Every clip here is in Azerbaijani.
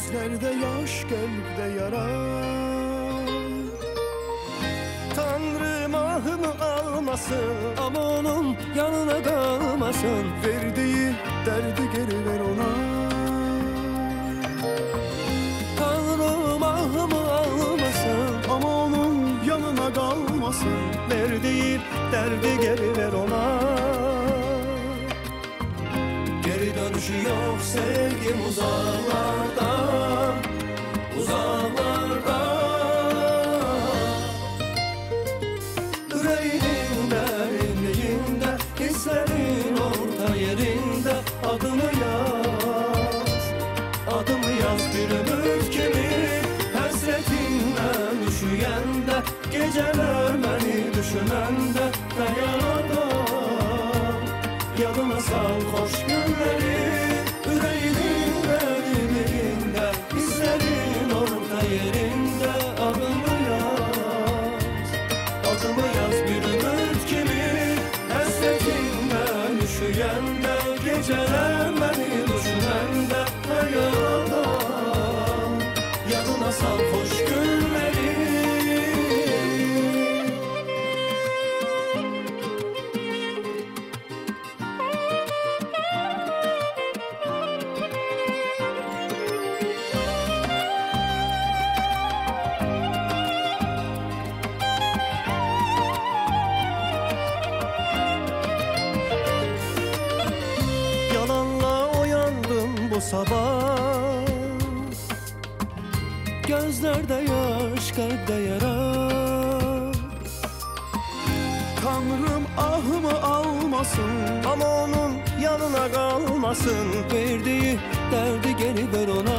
gözlerde yaş, kalpte yara. Tanrım ahımı almasın, ama onun yanına kalmasın. Verdiği derdi geri ver ona. Tanrım ahımı almasın, ama onun yanına kalmasın. Verdiği derdi geri ver ona. Geri dönüşü yok sevgim uzaklarda, uzaklarda. Yüreğinin derinliğinde, hislerin orta yerinde. Adımı yaz, adımı yaz bir ömür kimi. Hasretinden üşüyende, geceler beni düşünende. Dayanamam, yadına sal hoş günleri. Yüreğinin derinliğinde, hislerin orta yerinde. Adımı yaz, adımı yaz bir ümit kimi. Hasretinden üşüyende, geceler beni düşünende. Dayanamam, yadına sal hoş günleri. Bu sabah gözlerde yaş, kalpte yara. Tanrım ahımı almasın, ama onun yanına kalmasın. Verdiği derdi geri ver ona.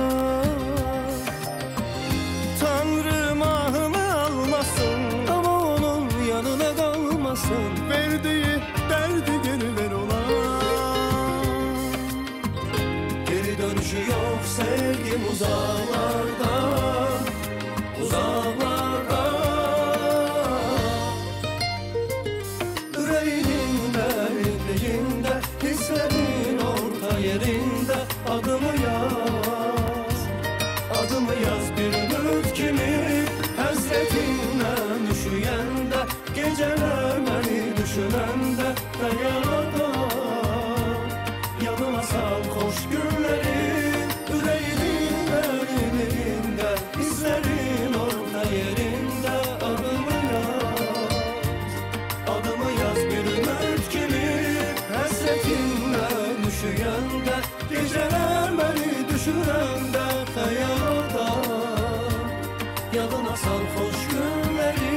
Tanrım ahımı almasın, ama onun yanına kalmasın. Verdiği derdi geri ver ona. Dönüşü yok sevgim uzaklarda, uzaklarda. Yüreğinin derinliğinde, hislerin orta yerinde. Adımı yaz, adımı yaz bir ümit kimi. Hasretinden üşüyende, geceler beni düşünende. Dayanamam, yanıma sal hoş günleri. Yüreğinin derinliğinde, hislerin orta yerinde. Adımı yaz, adımı yaz bir ümit kimi. Hasretinden üşüyende, geceler beni düşünende. Hayalda yadına sal hoş günleri.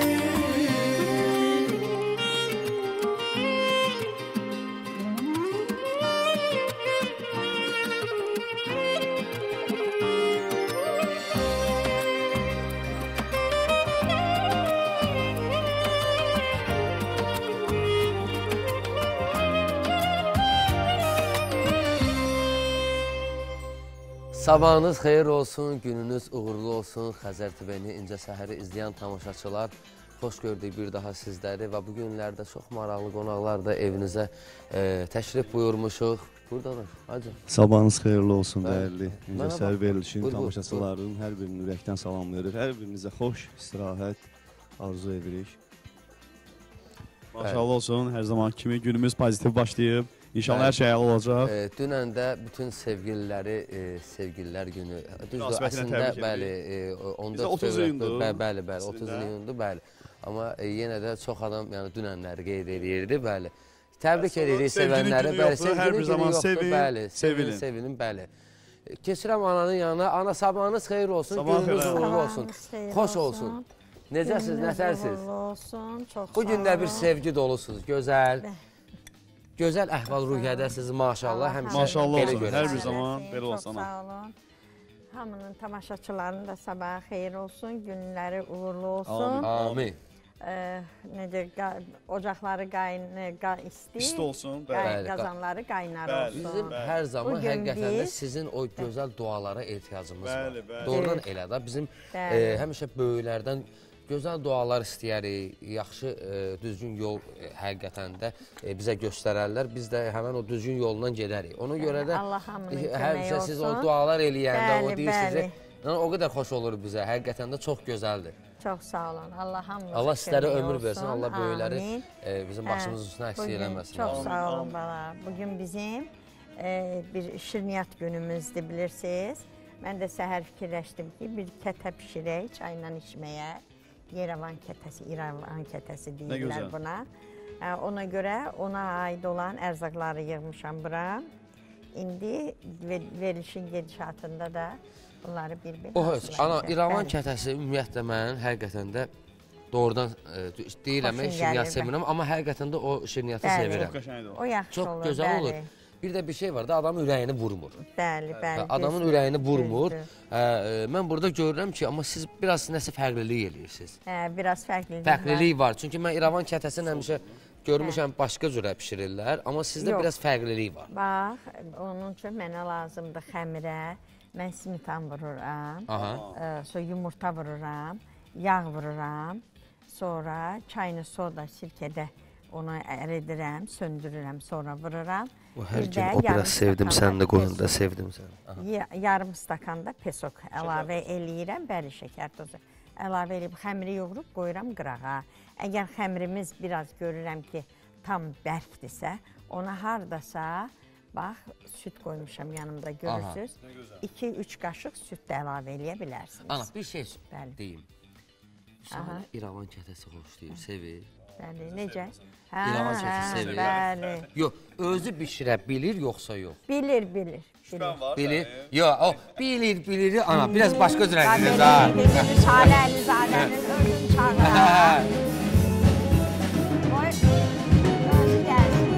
Sabahınız xeyir olsun, gününüz uğurlu olsun. Xəzər TV-ni İncə Səhəri izləyən tamaşaçılar, xoş gördük bir daha sizləri və bu günlərdə çox maraqlı qonaqlar da evinizə təşrif buyurmuşuq. Buradalar, hacı. Sabahınız xeyirli olsun, dəyərli İncə Səhər verilişinin tamaşaçılarının hər birini ürəkdən salamlayırıq. Hər birinizə xoş istirahət arzu edirik. Maşallah olsun, hər zaman kimi günümüz pozitiv başlayıb. İnşallah hər şey olacaq. Dünən də bütün sevgililər günü. Düzdür, əslində bəli, 30 iyundur. Bəli, 30 iyundur, bəli. Amma yenə də çox adam yəni dünənləri qeyd edirdi, bəli. Təbrik edirik sevənləri, bəli, sevgili günü yoxdur, bəli, sevinin, bəli. Keçirəm ananın yanına, ana sabahınız xeyir olsun, gününüz uğurlu olsun, xoş olsun. Necəsiniz, nətərsiniz? Bu gündə bir sevgi dolusunuz, gözəl. Gözəl əhval-ruhiyyədəsiniz, maşallah. Maşallah olsun, hər bir zaman belə olsun. Çox sağ olun. Hamının tamaşaçılarının da sabahı xeyir olsun, günləri uğurlu olsun. Amin. Necə, ocaqları isti olsun, qazanları qaynar olsun. Bizim hər zaman həqiqətən də sizin o gözəl dualara ehtiyacımız var. Doğrudan elə də bizim həmişə böyüklərdən gözəl dualar istəyərik, yaxşı, düzgün yol həqiqətən də bizə göstərərlər. Biz də həmən o düzgün yolundan gedərik. Ona görə də həmişə siz o dualar eləyəndə, o deyirsiniz, o qədər xoş olur bizə. Həqiqətən də çox gözəldir. Çox sağ olun. Allah hamımıza Allah sizlərə ömür versin. Allah böyükləri bizim başımızın üstünə əksik eləməsin. Çox sağ olun bala. Bugün bizim bir şirniyyat günümüzdür, bilirsiniz. Mən də səhər fikirləşdim ki, bir kətə pişirək, çayla içməyə. Yerevan kətəsi, İrəvan kətəsi deyirlər buna. Ona görə ona aid olan ərzaqları yığmışam bura. İndi verilişin gedişatında da bunları bir-bir hazırlayacaq. Ana, İrəvan kətəsi ümumiyyətlə mən həqiqətən də doğrudan deyirəm, şirniyyat sevirəm, amma həqiqətən də o şirniyyatı sevirəm. O yaxşı olur, çox gözəl olur. Bir də bir şey var da, adamın ürəyini vurmur. Bəli, bəli. Adamın ürəyini vurmur. Mən burada görürəm ki, amma siz biraz nəsə fərqlilik eləyirsiniz. Biraz fərqlilik var. Fərqlilik var. Çünki mən İrəvan kətəsini həmişə görmüşəm, başqa cürə pişirirlər. Amma sizdə biraz fərqlilik var. Bax, onun üçün mənə lazımdır xəmirə. Mən simitan vururam, sonra yumurta vururam, yağ vururam. Sonra çayını soda, sirkədə onu əridirəm, söndürürəm, sonra vururam. Hər gün o biraz sevdim sən də qoyunda sevdim sən. Yarım stakanda pesok əlavə eləyirəm, bəli şəkər tozu. Əlavə eləyib xəmiri yoğurub qoyuram qırağa. Əgər xəmirimiz biraz görürəm ki, tam bərkdirsə, ona hardasa, bax, süt qoymuşam yanımda, görürsünüz. 2-3 qaşıq süt də əlavə eləyə bilərsiniz. Ana, bir şey deyim. Sana İrəvan kətəsi xoşlayır, sevir. Bəli, necə? İrəvan kətəsi sevir. Bəli. Yox, özü bişirə bilir, yoxsa yox? Bilir. Bilir. Yox, o bilir. Ana, biraz başqa cürə gidiyoruz ha. Bilir, Salə Əlizadənin özünü çağırar. Qoy, özü gəlsin.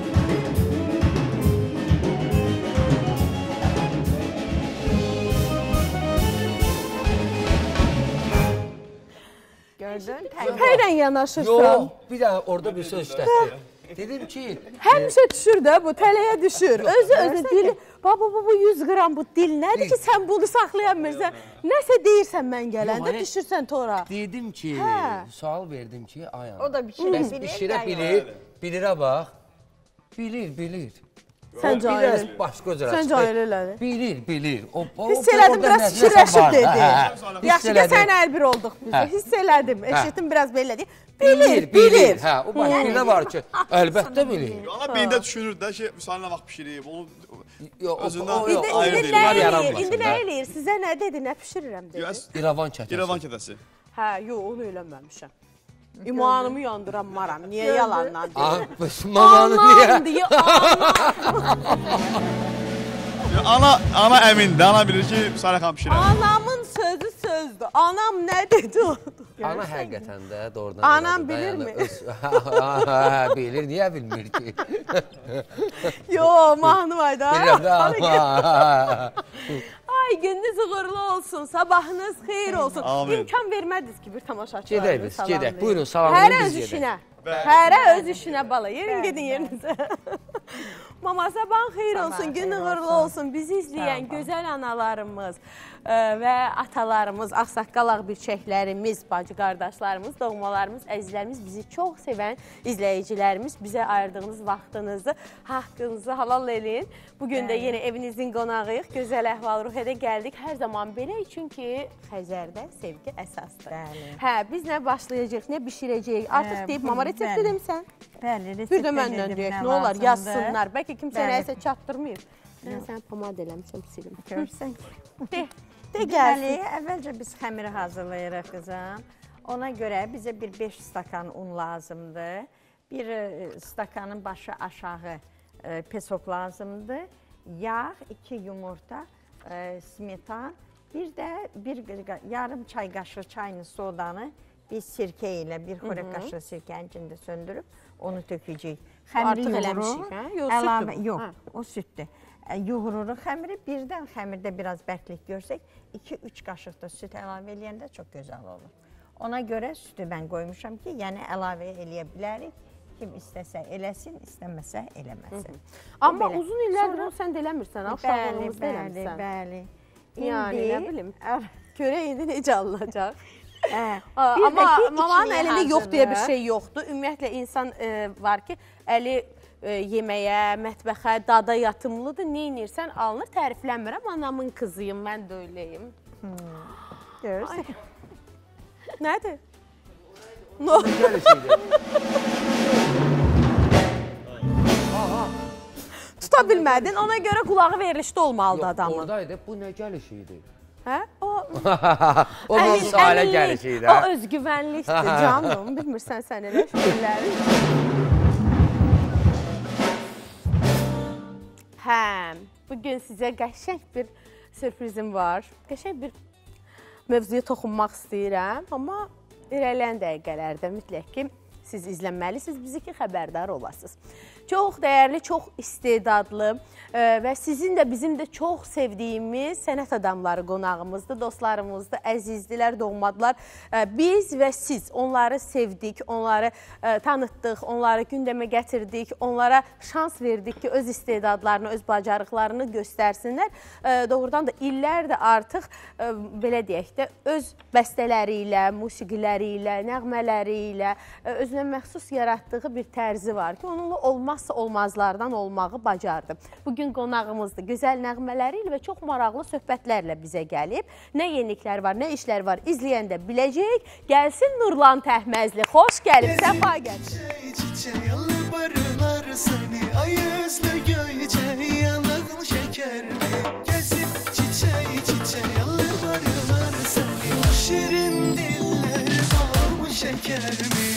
Gördün? Həylə yanaşırsan. Yox, bir də orada bir söz işlətdi. Dedim ki... Həmişə düşür də bu, tələyə düşür. Özü dili, baba bu 100 qram bu dil nədir ki, sən bunu saxlayamırsan? Nəsə deyirsən mən gələndə, düşürsən tora. Dedim ki, sual verdim ki, ayağım. O da bişirə bilir. Bilirə bax. Bilir. Sən cahil. Başqa cürə. Sən cahil elədi. Bilir. Hiss elədim, biraz fikirləşib dedi. Yaxşı ki, sən əlbir olduq biz. Hiss elədim, eşitdim biraz belə deyil. Bilir. Hə, o başqa var ki, əlbəttə bilir. Ana beyində düşünür də ki, müsahibinə vaxt pişirib, onu özündən İndi nə eləyir? Sizə nə dedi, nə pişirirəm dedi? İrəvan kətəsi. Hə, yox, onu eləməmişəm. İmanımı yandıranmaram, niyə yalandan deyir? Mamanı niyə? Ana əmindir, ana bilir ki, Salih xan pişirər. Anamın sözü sözdür. Anam nə dedi o? Ana həqiqətən də doğrudan. Anam bilirmi? Bilir, niyə bilmir ki? Yox, mahnım ayda. Bilirəm də. Ay, gününüz uğurlu olsun, sabahınız xeyir olsun. İmkan vermədiniz ki, bir tamaşaçılarını salamlayın. Gedək, buyurun, salamlayın biz gedək. Hərə öz işinə bala, yerin gedin yerinizə. Mama, sabahın xeyir olsun, günün uğurlu olsun. Bizi izləyən gözəl analarımız və atalarımız, ağsaqqal ağbirçəklərimiz, bacı qardaşlarımız, doğmalarımız, əzizlərimiz, bizi çox sevən izləyicilərimiz, bizə ayırdığınız vaxtınızı, haqqınızı halal eləyin. Bugün də yenə evinizin qonağıyıq, gözəl əhval-ruhiyyədə gəldik. Hər zaman belə, çünki Xəzərdə sevgi əsasdır. Hə, biz nə başlayacaq, nə bişirəcəyik? Artıq deyib, mama resepti demişsən? Bəli, resepti bir də məndən deyək, nə olar, yazsınlar. Bəlkə kimsə nəyəsə çatdırmayıb. Mən sən pomad eləmişəm, silim. Görürsən ki. De gəlsin. Əvvəlcə biz xəmiri hazırlayırıq qızım. Ona görə bizə bir 5 stakan un lazımdır. Bir stakanın başı aşağı pesok lazımdır. Yağ, 2 yumurta, smetan, bir də yarım çay qaşığı çayını sodanı biz sirkə ilə, bir xörək qaşığı sirkənin içində söndürüb onu tökəcəyik. Artıq eləmişik, hə? Yox, süddür. Yox, o süddür. Yoğururuq xəmiri, birdən xəmirdə biraz bərklik görsək, 2-3 qaşıq da süt əlavə eləyəndə çox gözəl olur. Ona görə sütü mən qoymuşam ki, yəni əlavə eləyə bilərik. Kim istəsə eləsin, istəməsə eləməsin. Amma uzun illərdir onu sən də eləmirsən, uşaqlığımızda eləmirsən. Bəli. Yəni, nə bilim, görək indi necə alınacaq. Amma mamanın əlində yox deyə bir şey yoxdur. Ümumiyyətlə insan var ki, əli yeməyə, mətbəxə, dada yatımlıdır. Nə inirsən alınır, təriflənmirəm. Anamın qızıyım, mən də öyləyim. Görürsən. Nədir? Tuta bilmədin, ona görə qulağı verilişdə olmalıdır adamın. Oradaydı, bu nə gəlişiydi? Hə? O nasıl ailə gəlişiydi? O özgüvənlikdir canım, bilmirsən sən elə şeyləri. Hə, bugün sizə qəşəng bir sürprizim var. Qəşəng bir mövzuya toxunmaq istəyirəm, amma irəliləyən dəqiqələrdə mütləq ki, siz izlənməlisiniz, bizi ki, xəbərdar olasınız. Çox dəyərli, çox istedadlı və sizin də bizim də çox sevdiyimiz sənət adamları qonağımızdır, dostlarımızdır, əzizdilər, doğmadılar. Biz və siz onları sevdik, onları tanıtdıq, onları gündəmə gətirdik, onlara şans verdik ki, öz istedadlarını, öz bacarıqlarını göstərsinlər. Doğrudan da illərdir artıq, belə deyək də, öz bəstələri ilə, musiqiləri ilə, nəğmələri ilə, özünə məxsus yaratdığı bir tərzi var ki, onunla olmazsa olmazlardan olmağı bacardı. Bugün qonağımızdır. Gözəl nəğmələri ilə və çox maraqlı söhbətlərlə bizə gəlib. Nə yeniliklər var, nə işlər var izləyəndə biləcək. Gəlsin Nurlan Təhməzli. Xoş gəlib, səfa gəlib. Çiçeği barılar seni ay özlü göyce yanağın şeker mi? Gezip çiçeği barılar seni şirin diller bal mı şeker mi?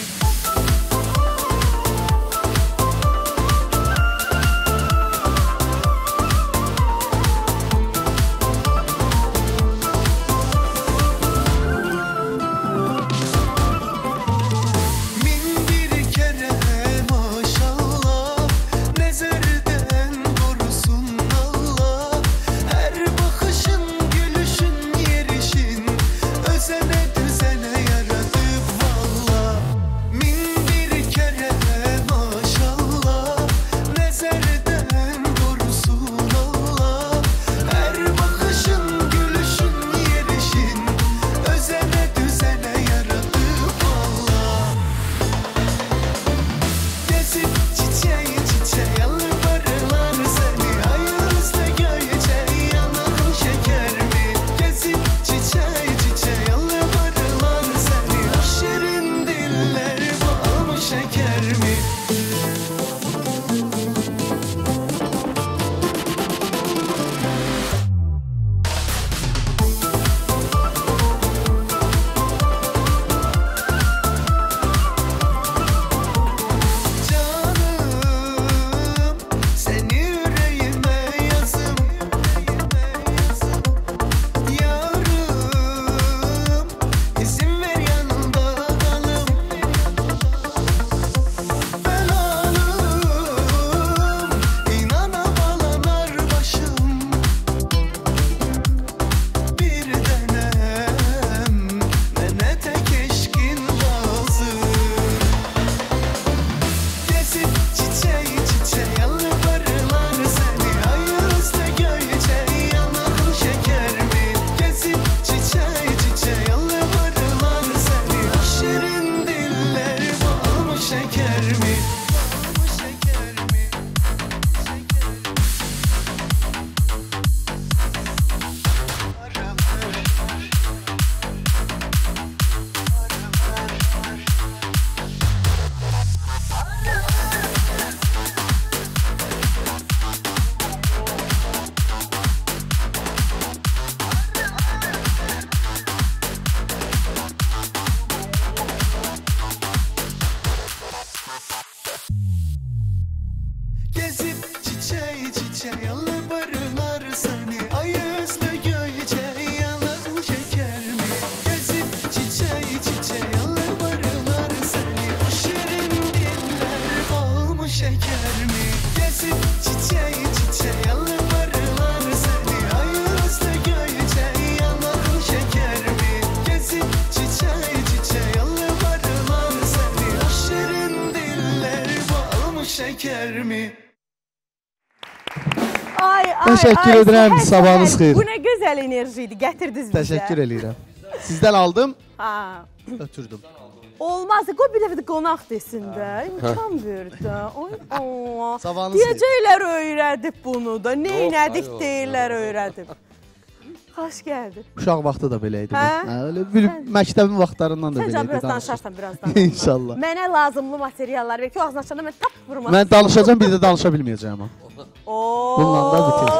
Təşəkkür edirəm, sabahınız xeyir. Bu nə gözəl enerji idi, gətirdiniz bizə. Təşəkkür edirəm. Sizdən aldım, Ha. Ötürdüm. Olmaz. Qoy bir dəfə də qonaq desin də. İmkan verdi. Ay Allah. Sabahınız Deyəcəklər öyrədib bunu da. Neynədik deyirlər öyrədib. Xoş gəldin. Uşaq vaxtı da belə idi. Hə? Öyle məktəbin vaxtlarından da belə idi. Sən biraz danışarsan birazdan. İnşallah. Mənə lazımlı materiallar ver ki, o ağzını açanda mən tap vurmaq. Mən danışacağım, bir də danışa bilməyəcəyəm. Bununla da bitir.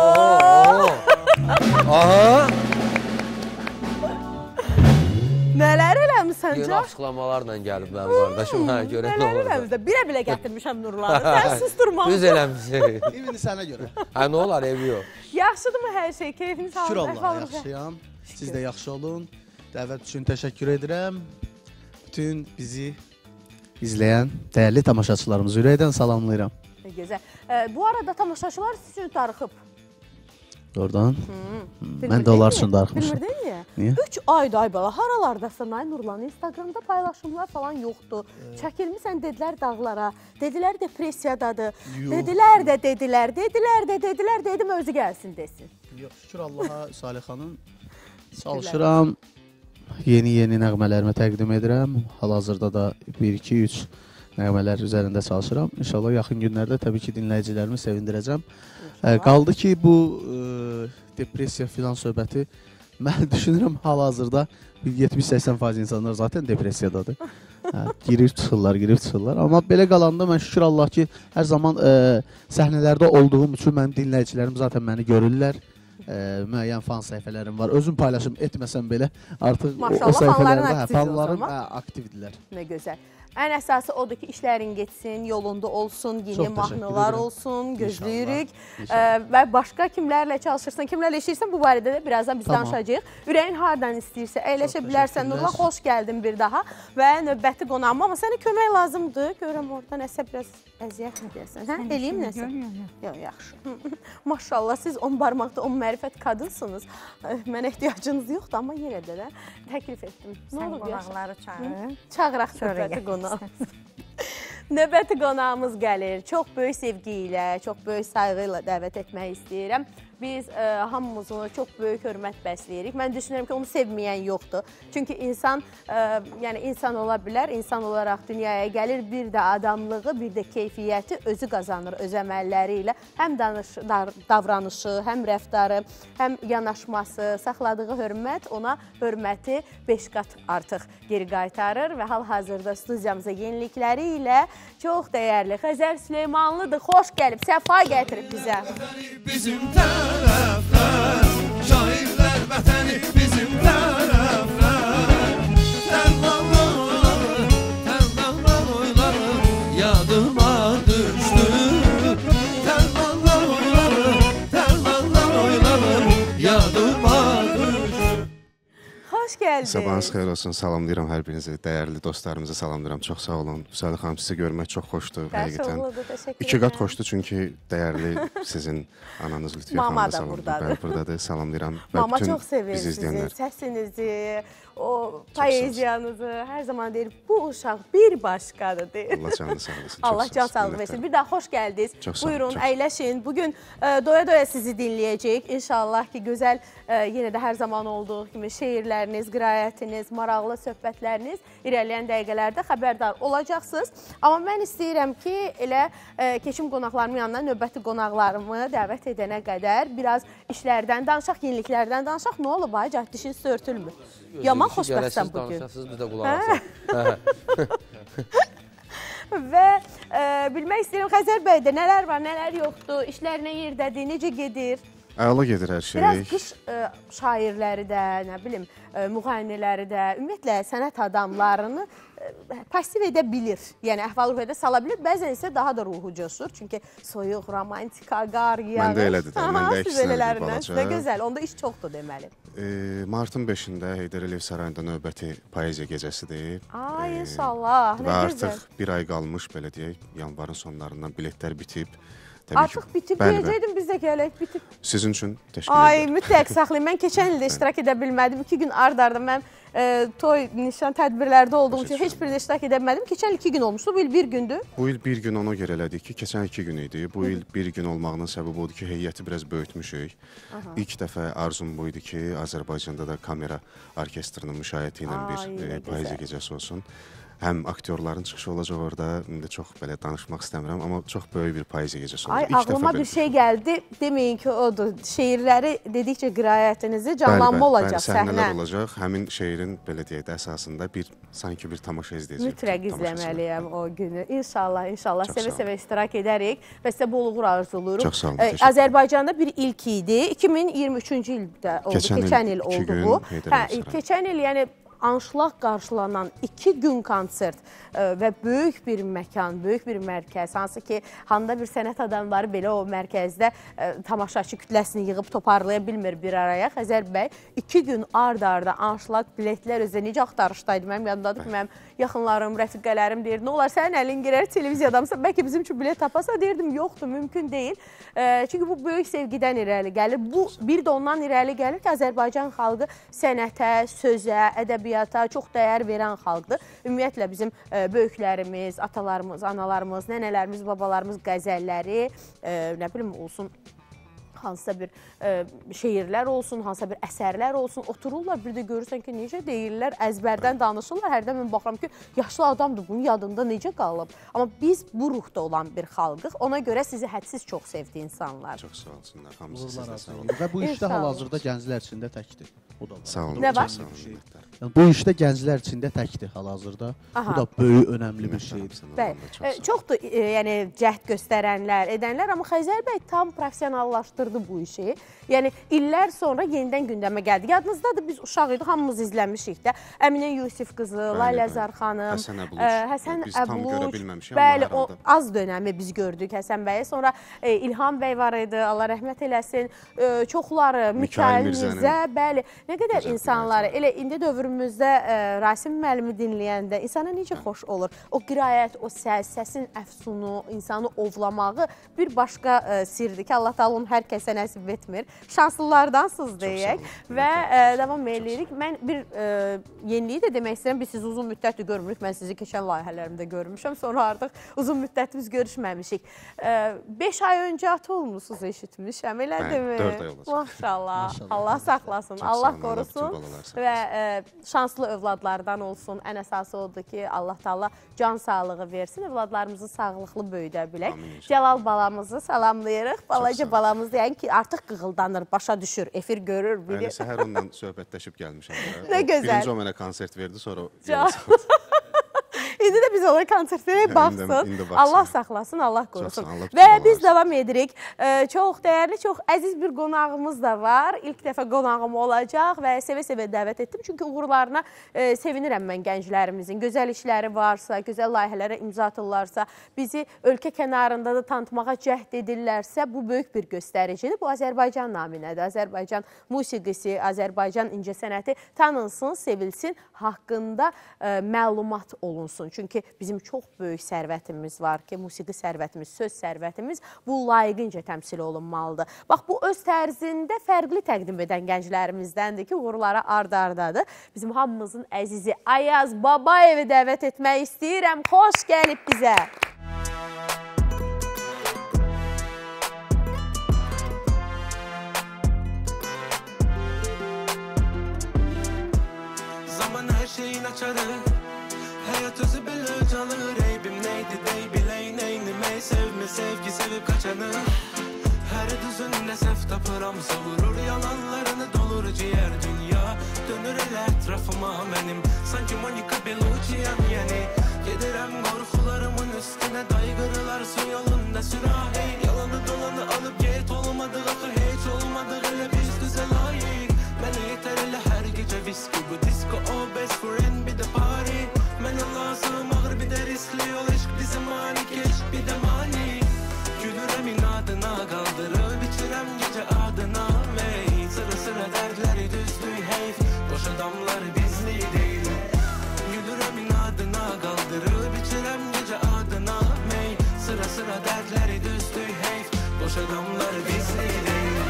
Aha! Nələr eləmişsən Yeni Can? açıqlamalarla gəlib mənim qardaşım. Hə, görə nə Nələr olur? eləmişsən? Birə-bilə gətirmişəm Nurlanı. Sən susturmaq. Düz eləmişsin. İmini sənə görə. Hə, nə olar, evi yox. Yaxşıdırmı hər şey? Keyfiniz Şükür sağlıq, Allaha, əhvalınız? yaxşıyam. Siz də yaxşı olun. Dəvət üçün təşəkkür edirəm. Bütün bizi izləyən dəyərli tamaşaçılarımızı ürəkdən salamlayıram. Ne gözəl. Bu arada tamaşaçılar siz üçün darıxıb. Oradan. Mən də onlar üçün darıxmışım. Bilmirdin niyə? Niyə? 3 ayda ay bala, haralardasan ay Nurlan? Instagramda paylaşımlar falan yoxdur. Çəkilmisən dedilər dağlara. Dedilər depressiyadadır. Dedilər də, dedim özü gəlsin desin. Yox, şükür Allaha, Salih xanım. Çalışıram. Yeni nəğmələrimi təqdim edirəm. Hal-hazırda da 1-2-3 nəğmələr üzərində çalışıram. İnşallah yaxın günlərdə təbii ki, dinləyicilərimi sevindirəcəm. Qaldı ki, bu depressiya filan söhbəti mən düşünürəm hal-hazırda 70-80% insanlar zaten depressiyadadır. Girib çıxırlar. Amma belə qalanda mən şükür Allah ki, hər zaman səhnələrdə olduğum üçün mənim dinləyicilərim zaten məni görürlər. Müəyyən fan səhifələrim var. Özüm paylaşım etməsəm belə artıq o səhifələrdə fanlarım aktivdirlər. Nə gözəl. Ən əsası odur ki, işlərin getsin, yolunda olsun, yeni mahnılar olsun, gözləyirik. Və başqa kimlərlə çalışırsan, kimlərlə işləyirsən, bu barədə də birazdan biz danışacağıq. Ürəyin hardan istəyirsə, əyləşə bilərsən. Nurlan, xoş gəldin bir daha və növbəti qonağıma. Amma sənə kömək lazımdır. Görəm orada nəsə biraz əziyyət mi deyəsən? Eləyim nəsə? Yox, yaxşı. Maşallah, siz 10 barmaqda 10 mərifət qadınsınız. Mənə ehtiyacınız yoxdur, amma yenə də təklif etdim. Sən qonaqları çağır. Çağıraq növbəti qonaq. Növbəti qonağımız gəlir. Çox böyük sevgi ilə, çox böyük sayğı ilə dəvət etmək istəyirəm. Biz hamımızı çox böyük hörmət bəsləyirik. Mən düşünürəm ki, onu sevməyən yoxdur. Çünki insan, yəni insan ola bilər, insan olaraq dünyaya gəlir, bir də adamlığı, bir də keyfiyyəti özü qazanır öz əməlləri ilə. Həm davranışı, həm rəftarı, həm yanaşması, saxladığı hörmət ona hörməti 5 qat artıq geri qaytarır və hal-hazırda studiyamıza yenilikləri ilə çox dəyərli Xəzər Süleymanlıdır. Xoş gəlib, səfa gətirib bizə. Bizim tərəflər, şairlər vətəni bizim tərəflər. Tərlanlar oylarım, yadıma düşdü. Tərlanlar oylarım, yadıma düşdü. Xoş gəldin. Sabahınız xeyir olsun, salamlayıram hər birinizi, dəyərli dostlarımızı salamlayıram. Çox sağ olun. Salih xanım, sizi görmək çox xoşdur həqiqətən. İki qat xoşdur çünki dəyərli sizin ananız Lütfiyə xanım da salamlayır. Buradadır, salamlayıram. Mama çox sevir sizin səsinizi, o poeziyanızı. Hər zaman deyir, bu uşaq bir başqadır deyir. Allah canını sağ olasın. Allah can sağlığı versin. Bir daha xoş gəldiniz. Buyurun, əyləşin. Bugün doya-doya sizi dinləyəcəyik. İnşallah ki, gözəl, yenə də hər zaman olduğu kimi şeirləriniz, qiraətiniz, maraqlı söhbətləriniz irəliyən dəqiqələrdə xəbərdar olacaqsınız. Amma mən istəyirəm ki, elə keçim qonaqlarımın yanına növbəti qonaqlarımı dəvət edənə qədər biraz işlərdən danışaq, yeniliklərdən danışaq. Nə olub, ay, dişin sörtülmür. Yaman xoşbəxtsən bugün. Danışasınız, biz də qulaq asaq. Və bilmək istəyirəm, Xəzər bəydə nələr var, nələr yoxdur, işlər nə yerdədir, necə gedir? Əla gedir hər şey. Biraz qış şairləri də, nə bilim, müğənniləri də, ümumiyyətlə sənət adamlarını pasiv edə bilir. Yəni, əhval-ruhiyyədə sala bilir. Bəzən isə daha da ruhu coşur. Çünki soyuq, romantika, qar, yağış. Məndə elədir də. Məndə əksinədir balaca. Nə gözəl. Onda iş çoxdur deməli. Martın 5-də Heydər Əliyev Sarayında növbəti poeziya gecəsidir. Ay, inşallah. Nə və gözəl. artıq bir ay qalmış, belə deyək, yanvarın sonlarından biletlər bitib. Artıq bitib deyəcəkdim, biz də gələk, bitib. Sizin üçün təşəkkür Ay, edirəm. mütləq saxlayın. Mən keçən ildə iştirak edə bilmədim. 2 gün ard-arda mən toy, nişan tədbirlərdə olduğum üçün heç birində iştirak edə bilmədim. Keçən il 2 gün olmuşdu, bu il 1 gündür. Bu il 1 gün ona görə elədik ki, keçən 2 gün idi. Bu il 1 gün olmağının səbəbi odur ki, heyəti biraz böyütmüşük. İlk dəfə arzum bu idi ki, Azərbaycanda da kamera orkestrinin müşayiəti ilə bir poeziya gecəsi olsun. Həm aktyorların çıxışı olacaq orada, indi çox belə danışmaq istəmirəm, amma çox böyük bir poeziya gecəsi olacaq. Ay, ağlıma bir şey gəldi, deməyin ki, odur. Şeirləri dedikcə qiraətinizi canlanma olacaq səhnə. Bəli, səhnələr olacaq. Həmin şeirin, belə deyək də, əsasında sanki bir tamaşa izləyəcək. Mütləq izləməliyəm o günü. İnşallah, inşallah. Sevə-sevə iştirak edərik və sizə bol uğur arzuluruq. Çox sağ olun, təşəkkür. Azərbaycanda bir ilk idi. 2023-cü ildə oldu. Keçən il oldu bu. Keçən il, yəni, anşlaq qarşılanan 2 gün konsert və böyük bir məkan, böyük bir mərkəz, hansı ki, handa bir sənət adamları belə o mərkəzdə tamaşaçı kütləsini yığıb toparlaya bilmir bir araya. Xəzər bəy 2 gün ard-arda anşlaq biletlər özə necə axtarışdaydı. Mənim yadımdadır ki, mənim yaxınlarım, rəfiqələrim deyirdi, nə olar sənin əlin girər televiziyadamsa, bəlkə bizim üçün bilet tapasa, deyirdim, yoxdur, mümkün deyil. Çünki bu böyük sevgidən irəli gəlir. Bu, bir də ondan irəli gəlir ki, Azərbaycan xalqı sənətə, sözə, ədəbiyyata çox dəyər verən xalqdır. Ümumiyyətlə, bizim böyüklərimiz, atalarımız, analarımız, nənələrimiz, babalarımız qəzəlləri, nə bilim, olsun, hansısa bir şeirlər olsun, hansısa bir əsərlər olsun, otururlar, bir də görürsən ki, necə deyirlər, əzbərdən danışırlar. Hərdən mən baxıram ki, yaşlı adamdır, bunun yadında necə qalıb. Amma biz bu ruhda olan bir xalqıq. Ona görə sizi hədsiz çox sevdi insanlar. Çox sağ olsunlar, hamısı sizə sağ olun. Və bu işdə hal-hazırda gənclər içində təkdir. Sağ olun. Nə var? Bu işdə gənclər içində təkdir hal-hazırda. Bu da böyük, önəmli bir şeydir. Bəli, çoxdur, yəni cəhd göstərənlər, edənlər, amma Xəzər bəy tam professionallaşdırdı bu işi. Yəni, illər sonra yenidən gündəmə gəldi. Yadınızdadır, biz uşaq idi, hamımız izləmişik də. Əminə Yusif qızı, Layla Zar xanım, Həsən Əbluç, bəli, o az dönəmi biz gördük Həsən bəyi. Sonra İlham bəy var idi, Allah rəhmət eləsin. Çoxları, Mikail Mirzə, bəli, nə qədər insanları, elə indi dövrümüzdə Rasim müəllimi dinləyəndə insana necə xoş olur. O qirayət, o səs, səsin əfsunu, insanı ovlamağı bir başqa sirdir ki, Allah da onun hər kəsə nəsib etmir. Şanslılardansınız deyək və davam edirik. Mən bir yeniliyi də demək istəyirəm, biz sizi uzun müddətdir görmürük. Mən sizi keçən layihələrimdə görmüşəm, sonra artıq uzun müddət biz görüşməmişik. 5 ay öncə ata olmuşsunuz, eşitmişəm, elədimi? 4 ay olacaq. Maşallah, Allah saxlasın, Allah qorusun və şanslı övladlardan olsun. Ən əsası odur ki, Allah Taala can sağlığı versin, övladlarımızı sağlıqlı böyüdə bilək. Cəlal balamızı salamlayırıq. Balaca balamız deyən ki, artıq qığıldanır, başa düşür, efir görür, bilir. Yəni, səhər ondan söhbətləşib gəlmişəm. Nə gözəl. Birinci o mənə konsert verdi, sonra... İndi də biz ona konsert verək, baxsın. Allah saxlasın, Allah qorusun. Və biz davam edirik. Çox dəyərli, çox əziz bir qonağımız da var. İlk dəfə qonağım olacaq və sevə-sevə dəvət etdim. Çünki uğurlarına sevinirəm mən gənclərimizin. Gözəl işləri varsa, gözəl layihələrə imza atırlarsa, bizi ölkə kənarında da tanıtmağa cəhd edirlərsə, bu böyük bir göstəricidir. Bu Azərbaycan naminədir. Azərbaycan musiqisi, Azərbaycan incəsənəti tanınsın, sevilsin, haqqında məlumat olunsun. Çünki bizim çox böyük sərvətimiz var ki, musiqi sərvətimiz, söz sərvətimiz bu layiqincə təmsil olunmalıdır. Bax, bu öz tərzində fərqli təqdim edən gənclərimizdəndir ki, uğurlara ard-ardadır. Bizim hamımızın əzizi Ayaz Babayevi dəvət etmək istəyirəm. Xoş gəlib bizə. Zaman her şeyin açarı. Hayat özü belli canır. Eybim neydi dey biley neynime. Sevme sevgi sevip kaçanı. Her düzünde sef tapıram savurur. Yalanlarını dolur ciğer dünya. Dönür ele etrafıma benim. Sanki Monica Bellucci'yam yani. Gedirem korkularımın üstüne. Daygırılar su yolunda sürahi. Yalanı dolanı alıp get olmadı. Akı hiç olmadı. Hele biz düze layık. Bana yeter hele her gece viski. Bu disco o best friend bir de party. Mənə lazım ağır bir də riskli yol. Eşq bizim mani keş bir də mani. Gülürəm inadına qaldırıb içirəm gecə adına. Mey sıra sıra dərdləri düzdür heyf. Boş adamlar bizli deyil. Gülürəm inadına qaldırıb içirəm gecə adına. Mey sıra sıra dərdləri düzdür heyf. boş adamlar bizlik değil.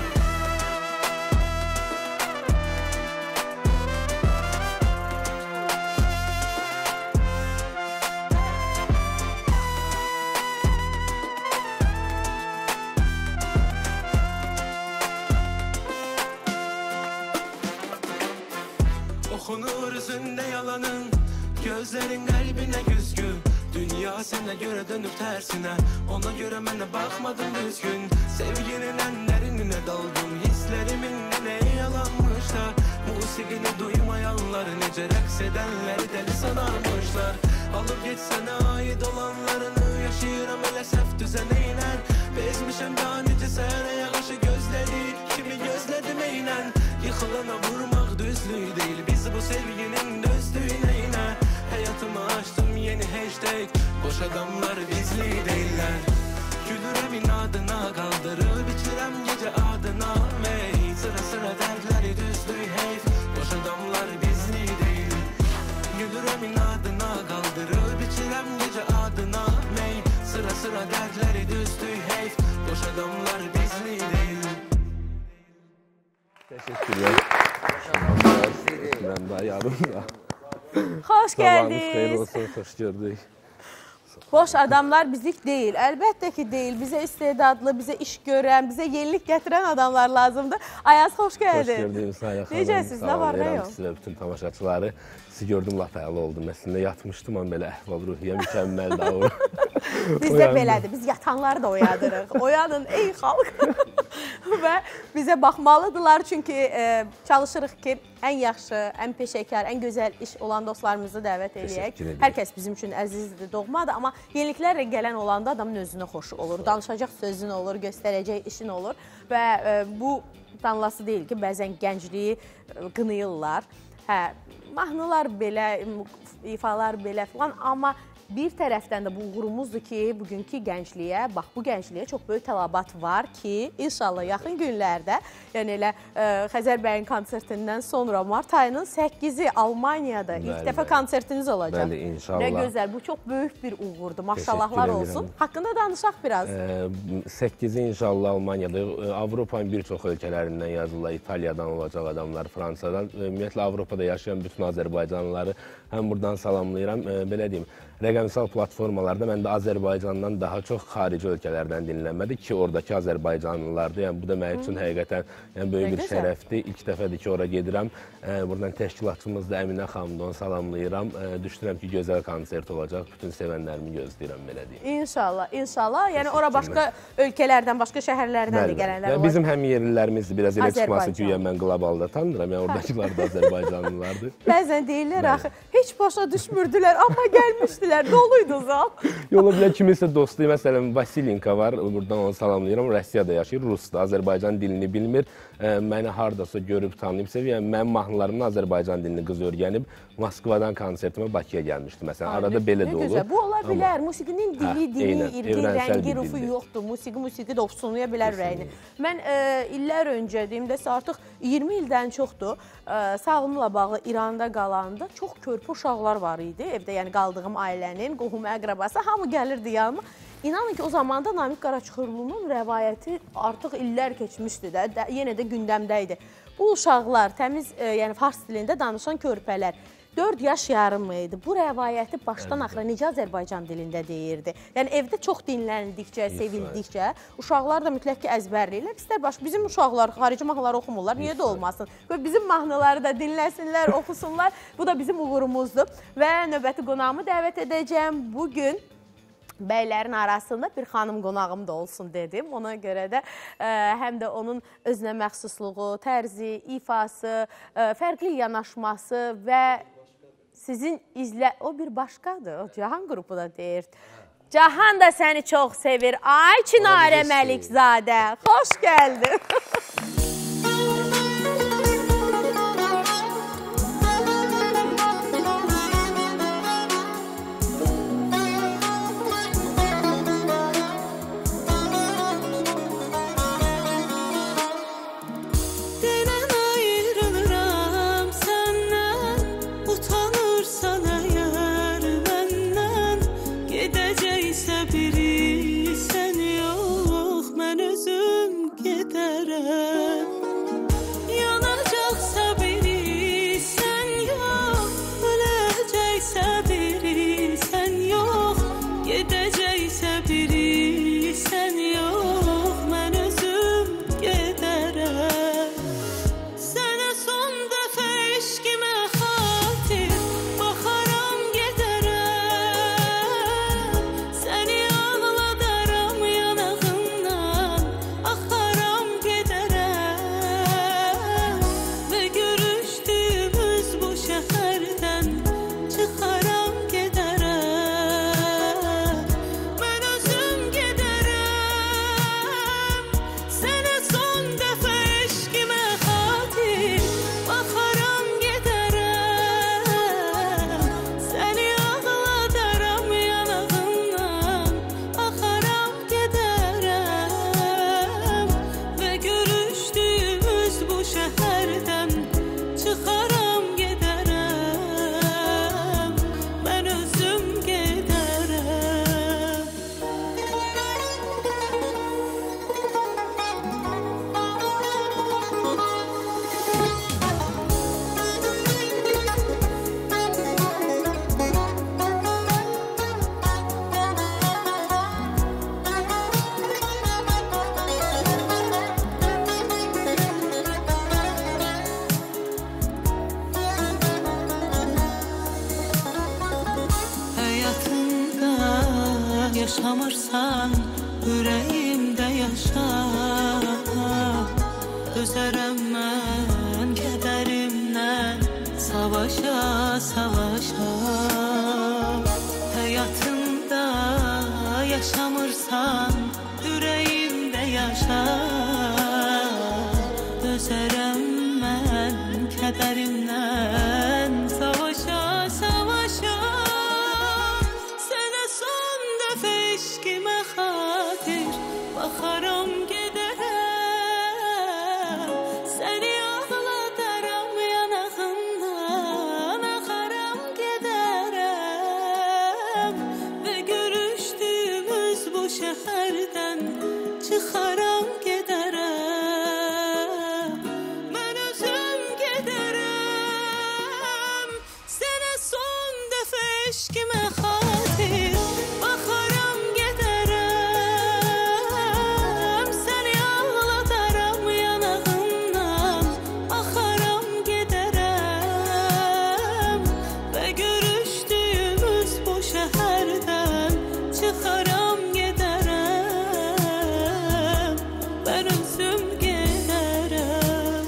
Okunur yüzünde yalanın, gözlerin kalbine küskün. Dünya sana göre dönüp tersine, ona göre bana bakmadım düzgün. Sevginin enlerine daldım, hislerimin ne yalanmışlar. Musikini duymayanları, nece raks edenleri deli sanarmışlar. Alıp geçsene ait olanlarını, yaşayıram hele sef düzeneynen. Bezmişem daha nice sene yakışı gözleri, kimi gözledim eynen. Yıkılana vurmak düzlüğü değil, biz bu sevginin dözdüğüne yine. Hayatımı açtım yeni hashtag, boş adamlar bizli değiller. Gülürem inadına, kaldırır biçirem gece adına. Mey sıra sıra dertleri düzlüğü heyf, boş adamlar bizli değil. Gülürem inadına, kaldırır biçirem gece adına. Mey sıra sıra dertleri düzlüğü heyf, boş adamlar bizli değil. Teşekkürler. Ben daha yarım da. Hoş Sabahınız xeyir geldiniz. olsun, xoş gördük. Boş adamlar bizlik değil. Əlbəttə ki değil. Bizə istedadlı, bizə iş görən, bizə yenilik gətirən adamlar lazımdır. Ayaz, xoş gəldin. Xoş gördük Sayla xanım. Necəsiz, nə var, nə yox? Sizi və bütün tamaşaçıları. Sizi gördüm, laf əla oldum. Əslində yatmışdım, amma belə əhval-ruhiyyə mükəmməl davır. Biz də belədir. Biz yatanları da oyadırıq. Oyanın ey xalq. Və bizə baxmalıdırlar. Çünki çalışırıq ki, ən yaxşı, ən peşəkar, ən gözəl iş olan dostlarımızı dəvət eləyək. Hər kəs bizim üçün əzizdir, doğmadır. Amma yeniliklərlə gələn olanda adamın özünə xoşu olur. Danışacaq sözün olur, göstərəcək işin olur. Və bu danlası deyil ki, bəzən gəncliyi qınayırlar. Hə, mahnılar belə, ifalar belə filan, amma bir tərəfdən də bu uğurumuzdur ki, bugünkü gəncliyə, bax bu gəncliyə çox böyük tələbat var ki, inşallah yaxın günlərdə, yəni elə Xəzər bəyin konsertindən sonra mart ayının 8-i Almaniyada ilk dəfə konsertiniz olacaq. Bəli, inşallah. Nə gözəl, bu çox böyük bir uğurdur. Maşallahlar olsun. Haqqında danışaq biraz. 8-i inşallah Almaniyada, Avropanın bir çox ölkələrindən yazırlar, İtaliyadan olacaq adamlar, Fransadan. Ümumiyyətlə Avropada yaşayan bütün Azərbaycanlıları həm buradan salamlayıram, belə deyim. Rəqəmsal platformalarda mən də Azərbaycandan daha çox xarici ölkələrdən dinlənmədi ki, oradakı Azərbaycanlılardır. Yəni, bu da mənim üçün həqiqətən böyük bir şərəfdir. İlk dəfədir ki, ora gedirəm. Buradan təşkilatçımız da Əminə xanımda onu salamlayıram. Düşünürəm ki, gözəl konsert olacaq. Bütün sevənlərimi gözləyirəm, belə deyim. İnşallah, inşallah. Yəni, ora başqa ölkələrdən, başqa şəhərlərdən də gələnlər olacaq. Bizim həm yerlilərimizdir, biraz elə çıxması ki, mən qlobalda tanıdıram. Yəni, oradakılar da Azərbaycanlılardır. Bəzən deyirlər, axı, heç başa düşmürdülər, amma gəlmişdilər. Doluydu zal. Yola bilər kiminsə dostu, məsələn, Vasilenka var, buradan onu salamlayıram, Rusiyada yaşayır, Rusda, Azərbaycan dilini bilmir, məni haradasa görüb, tanıyıb, seviyəm, mənim mahnılarımın Azərbaycan dilini qız öyrənib, Moskvadan konsertimə Bakıya gəlmişdi, məsələn, arada belə də olur. Bu ola bilər, musiqinin dili, irqi, rəngi, rufu yoxdur, musiqi də ofsunlaya bilər rəyini. Mən illər öncə, deyim də, artıq 20 ildən çoxdur, sağlığımla bağlı İranda qalanda çox körpü uşaqlar var idi, evdə, yəni qaldığım ailənin, qohum əqrabası, hamı gəlirdi yanıma. İnanın ki, o zamanda Namiq Qaraçıxırlunun rəvayəti artıq illər keçmişdi də, yenə də gündəmdə idi. Bu uşaqlar, təmiz, yəni fars dilində danışan körpələr, 4 yaş yarım idi. Bu rəvayəti başdan axıra necə Azərbaycan dilində deyirdi. Yəni evdə çox dinləndikcə, sevildikcə, uşaqlar da mütləq ki, əzbərləyirlər. İstər bizim uşaqlar xarici mahnıları oxumurlar, niyə də olmasın? Və bizim mahnıları da dinləsinlər, oxusunlar. Bu da bizim uğurumuzdur. Və növbəti qonağımı dəvət edəcəm. Bugün bəylərin arasında bir xanım qonağım da olsun dedim. Ona görə də həm də onun özünə məxsusluğu, tərzi, ifası, fərqli yanaşması və sizin o bir başqadır, o Cahan qrupu da deyir. Cahan da səni çox sevir. Ay Çinarə Məlikzadə, xoş gəldin. Biri sen yok, ben özüm gedərəm. Yanacaqsa biri sən yox, öləcəksə biri sən yox, gedəcəksə biri sən yox, mən özüm gedərəm. Sənə son dəfə eşqimə xatir baxaram gedərəm. Səni ağladaram yanağından, axaram gedərəm. Və görüşdüyümüz bu şəhərdən çıxaram gedərəm. Mən özüm gedərəm. Sənə son dəfə eşqimə xatir baxaram gedərəm. Səni ağladaram yanağından, axaram gedərəm. Və görüşdüyümüz bu şəhərdən çıxaram gedərəm. Mən özüm gedərəm. Həyatımda yaşamırsan, ürəyimdə yaşa. Dözərəm mən kədərimdən, savaşa, savaşa. Həyatımda yaşamırsan, ürəyimdə yaşa. Dözərəm mən kədərimdən, savaşa, savaşa. Sənə son dəfə eşqimə xatir baxaram gedərəm. Səni ağladaram yanağından, axaram gedərəm. Və görüşdüyümüz bu şəhərdən çıxaram gedərəm. Mən özüm gedərəm. Sənə son dəfə eşqimə xatir baxaram gedərəm. Səni ağladaram yanağından, axaram gedərəm. Və görüşdüyümüz bu şəhərdən çıxaram gedərəm. Mən özüm gedərəm.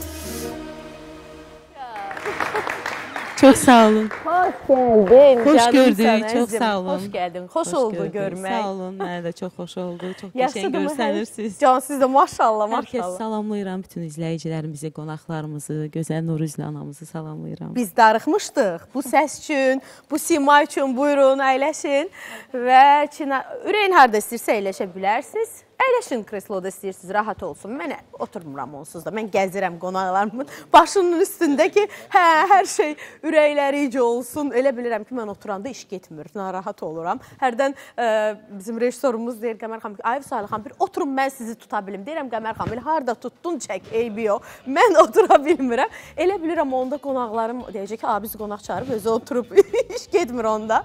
Çok sağ olun. Hoş geldin. Hoş canım gördük. sana, Çok Əzizim. sağ olun. Hoş geldin. Hoş oldu gördük. görmek. Sağ olun. Mənə də çox xoş oldu. Çox Yaxşıdır qəşəng mı? görsənirsiniz. Can siz de maşallah Hər kəs maşallah. salamlayıram bütün izləyicilərimizi, qonaqlarımızı, gözəl Nuruzlə anamızı salamlayıram. Biz darıxmışdıq. Bu səs üçün, bu sima üçün buyurun, əyləşin. Və ürəyin harada istəyirsə əyləşə bilərsiniz. Əyləşin kresloda istəyirsiniz, rahat olsun. Mən oturmuram onsuz da. Mən gəzirəm qonaqlarımın başının üstündə ki, hər şey ürəkləricə olsun. Elə bilirəm ki, mən oturanda iş getmir, narahat oluram. Hərdən bizim rejissorumuz deyir, Qəmər xanım, ay Salih xanım, bir oturun mən sizi tuta bilim. Deyirəm, Qəmər xanım, harada tutdun, çək, eybi yox. Mən otura bilmirəm. Elə bilirəm, onda qonaqlarım deyəcək ki, biz qonaq çağırıb, özü oturub, iş getmir onda.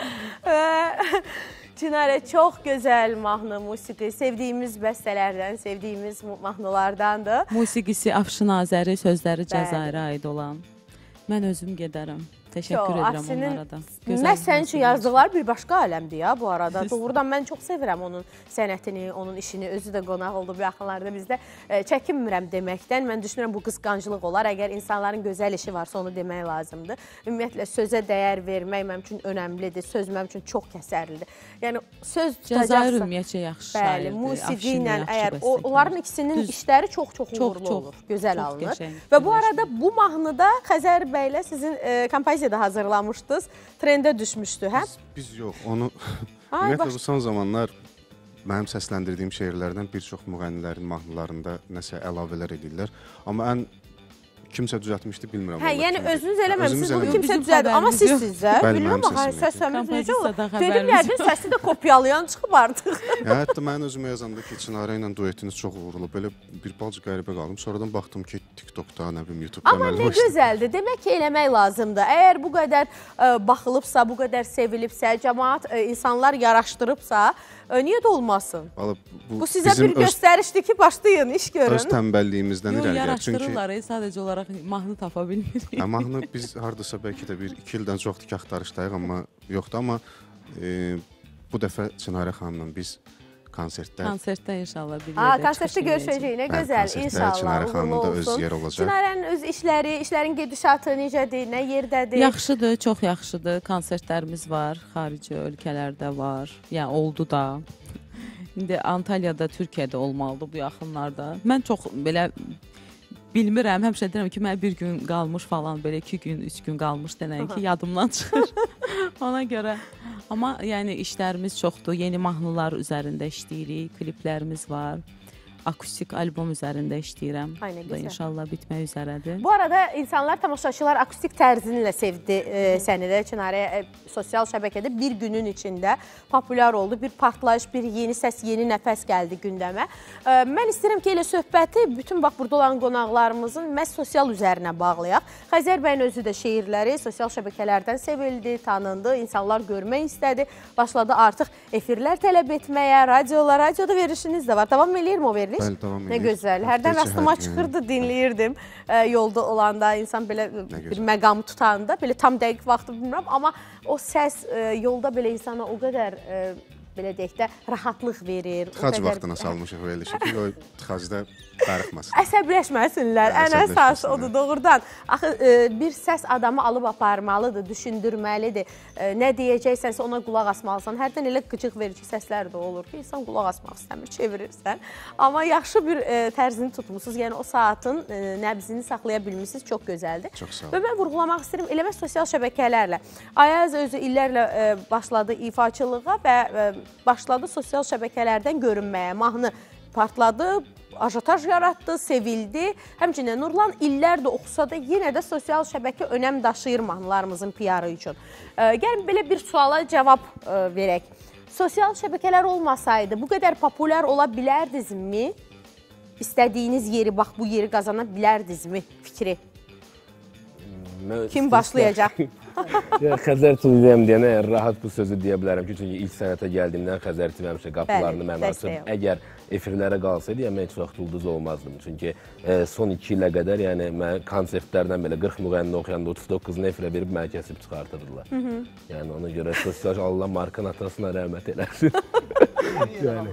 Çinarə, çox gözəl mahnı, musiqi, sevdiyimiz bəstələrdən, sevdiyimiz mahnılardandır. Musiqisi Afşin Azəri, sözləri Cəzairə aid olan. Mən özüm gedərəm. Təşəkkür edirəm onlara da. Nə sənin üçün yazdıqları bir başqa aləmdir ya bu arada. Doğrudan mən çox sevirəm onun sənətini, onun işini. Özü də qonaq oldu bu yaxınlarda bizdə. Çəkinmirəm deməkdən. Mən düşünürəm bu qısqanclıq olar. Əgər insanların gözəl işi varsa onu demək lazımdır. Ümumiyyətlə sözə dəyər vermək mənim üçün önəmlidir. Söz mənim üçün çox kəsərlidir. Yəni söz tutacaqsa... Cəzair ümumiyyətcə yaxşı şairdir. Bəli, musiqi ilə əgər onların ikisinin işləri çox-çox uğurlu olur. Gözəl alınır. Və bu arada bu mahnıda Xəzər bəylə sizin kompozisiyada hazırlamışdınız. Trendə düşmüşdü, hə? Biz yox, onu... Ümumiyyətlə bu son zamanlar mənim səsləndirdiyim şeirlərdən bir çox müğənnilərin mahnılarında nəsə əlavələr edirlər. Amma ən kimsə düzəltmişdi, bilmirəm. Hə, yəni özünüz eləməmişsiniz, bunu kimsə düzəldir. Amma sizsiniz də, bilmirəm, səs-səmiz necə olur? Dedim, yəqin səsi də kopyalayan çıxıb artıq. Hətta mən özümə yazanda ki, Çinarə ilə duetiniz çox uğurlu, belə bir balcı qəribə qaldım. Sonradan baxdım ki, TikTokda, nə bilim, YouTube'da amma nə gözəldir, demək ki, eləmək lazımdır. Əgər bu qədər baxılıbsa, bu qədər sevilibsə, cəmaat insanlar yaraşdırıbsa, niyə də olmasın? Bu sizə bir göstərişdir ki, başlayın, iş görün. Öz tənbəlliyimizdən irəli gəlir. Yaraşdırırlar, sadəcə olaraq mahnı tapa bilmirik. Mahnı biz hardasa bəlkə də 1-2 ildən çoxdur ki, axtarışdayıq, amma yoxdur. Amma bu dəfə Çinarə xanımla biz konsertdə inşallah bir yerdə konsertdə görüşəcəyik, nə gözəl, inşallah, uğurlu olsun. Çinarənin öz işlərin gedişatı necədir, nə yerdədir? Yaxşıdır, çox yaxşıdır. Konsertlərimiz var, xarici ölkələrdə var, yəni oldu da. İndi Antalya'da, Türkiyədə olmalıdır bu yaxınlarda. Mən çox belə bilmirəm, həmişə deyirəm ki, mən bir gün qalmış falan, belə 2 gün, 3 gün qalmış denəyim ki, yadımdan çıxır. Ona görə. Amma yəni işlərimiz çoxdur, yeni mahnılar üzərində işləyirik, kliplərimiz var. Akustik albom üzərində işləyirəm. Bu da inşallah bitmək üzərədir. Bu arada insanlar, tamaşaçılar akustik tərzinlə sevdi səni də. Çinarə sosial şəbəkədə bir günün içində populyar oldu. Bir partlayış, bir yeni səs, yeni nəfəs gəldi gündəmə. Mən istəyirəm ki, elə söhbəti bütün bax burada olan qonaqlarımızın məhz sosial üzərinə bağlayaq. Xəzər bəyin özü də şeirləri sosial şəbəkələrdən sevildi, tanındı, insanlar görmək istədi. Başladı artıq efirlər tələb etməyə, radioda verişiniz də var. Davam eləyir mi o veriliş? Bəli, davam edir. Nə gözəl. Hərdən rastıma çıxırdı, dinləyirdim. Yolda olanda, insan belə bir məqamı tutanda, belə tam dəqiq vaxtı bilmirəm. Amma o səs yolda belə insana o qədər, belə deyək də, rahatlıq verir. Tıxac vaxtına salmışıq verilişi ki, o tıxacda darıxmasın. Əsəbləşməsinlər. Ən əsas odur, doğrudan. Axı, bir səs adamı alıb aparmalıdır, düşündürməlidir. Nə deyəcəksənsə ona qulaq asmalısan. Hərdən elə qıcıq verici səslər də olur ki, insan qulaq asmaq istəmir, çevirirsən. Amma yaxşı bir tərzini tutmuşsunuz. Yəni o saatın nəbzini saxlaya bilmişsiniz. Çox gözəldir. Çox sağ olun. Və mən vurğulamaq istəyirəm, eləmə sosial şəbəkələrlə. Ayaz özü illərlə başladı ifaçılığa və başladı sosial şəbəkələrdən görünməyə. Mahnı partladı, ajotaj yaratdı, sevildi. Həmçinin Nurlan illərdə oxusa da yenə də sosial şəbəkə önəm daşıyır mahnılarımızın PR-ı üçün. Gəlin belə bir suala cavab verək. Sosial şəbəkələr olmasaydı bu qədər populyar ola bilərdinizmi? İstədiyiniz yeri, bax bu yeri qazana bilərdinizmi fikri? Kim başlayacaq? Xəzər TV-yəm deyənə rahat bu sözü deyə bilərəm ki, çünki ilk sənətə gəldiyimdən Xəzər TV həmişə qapılarını mənə açıb. Əgər efirlərə qalsaydı, mən heç vaxt ulduz olmazdım. Çünki son 2 ilə qədər, yəni mən konsertlərdən belə 40 müğənni oxuyanda 39-unu efirə verib mənə kəsib çıxartırdılar. Yəni ona görə sosial Allah Markın atasına rəhmət eləsin.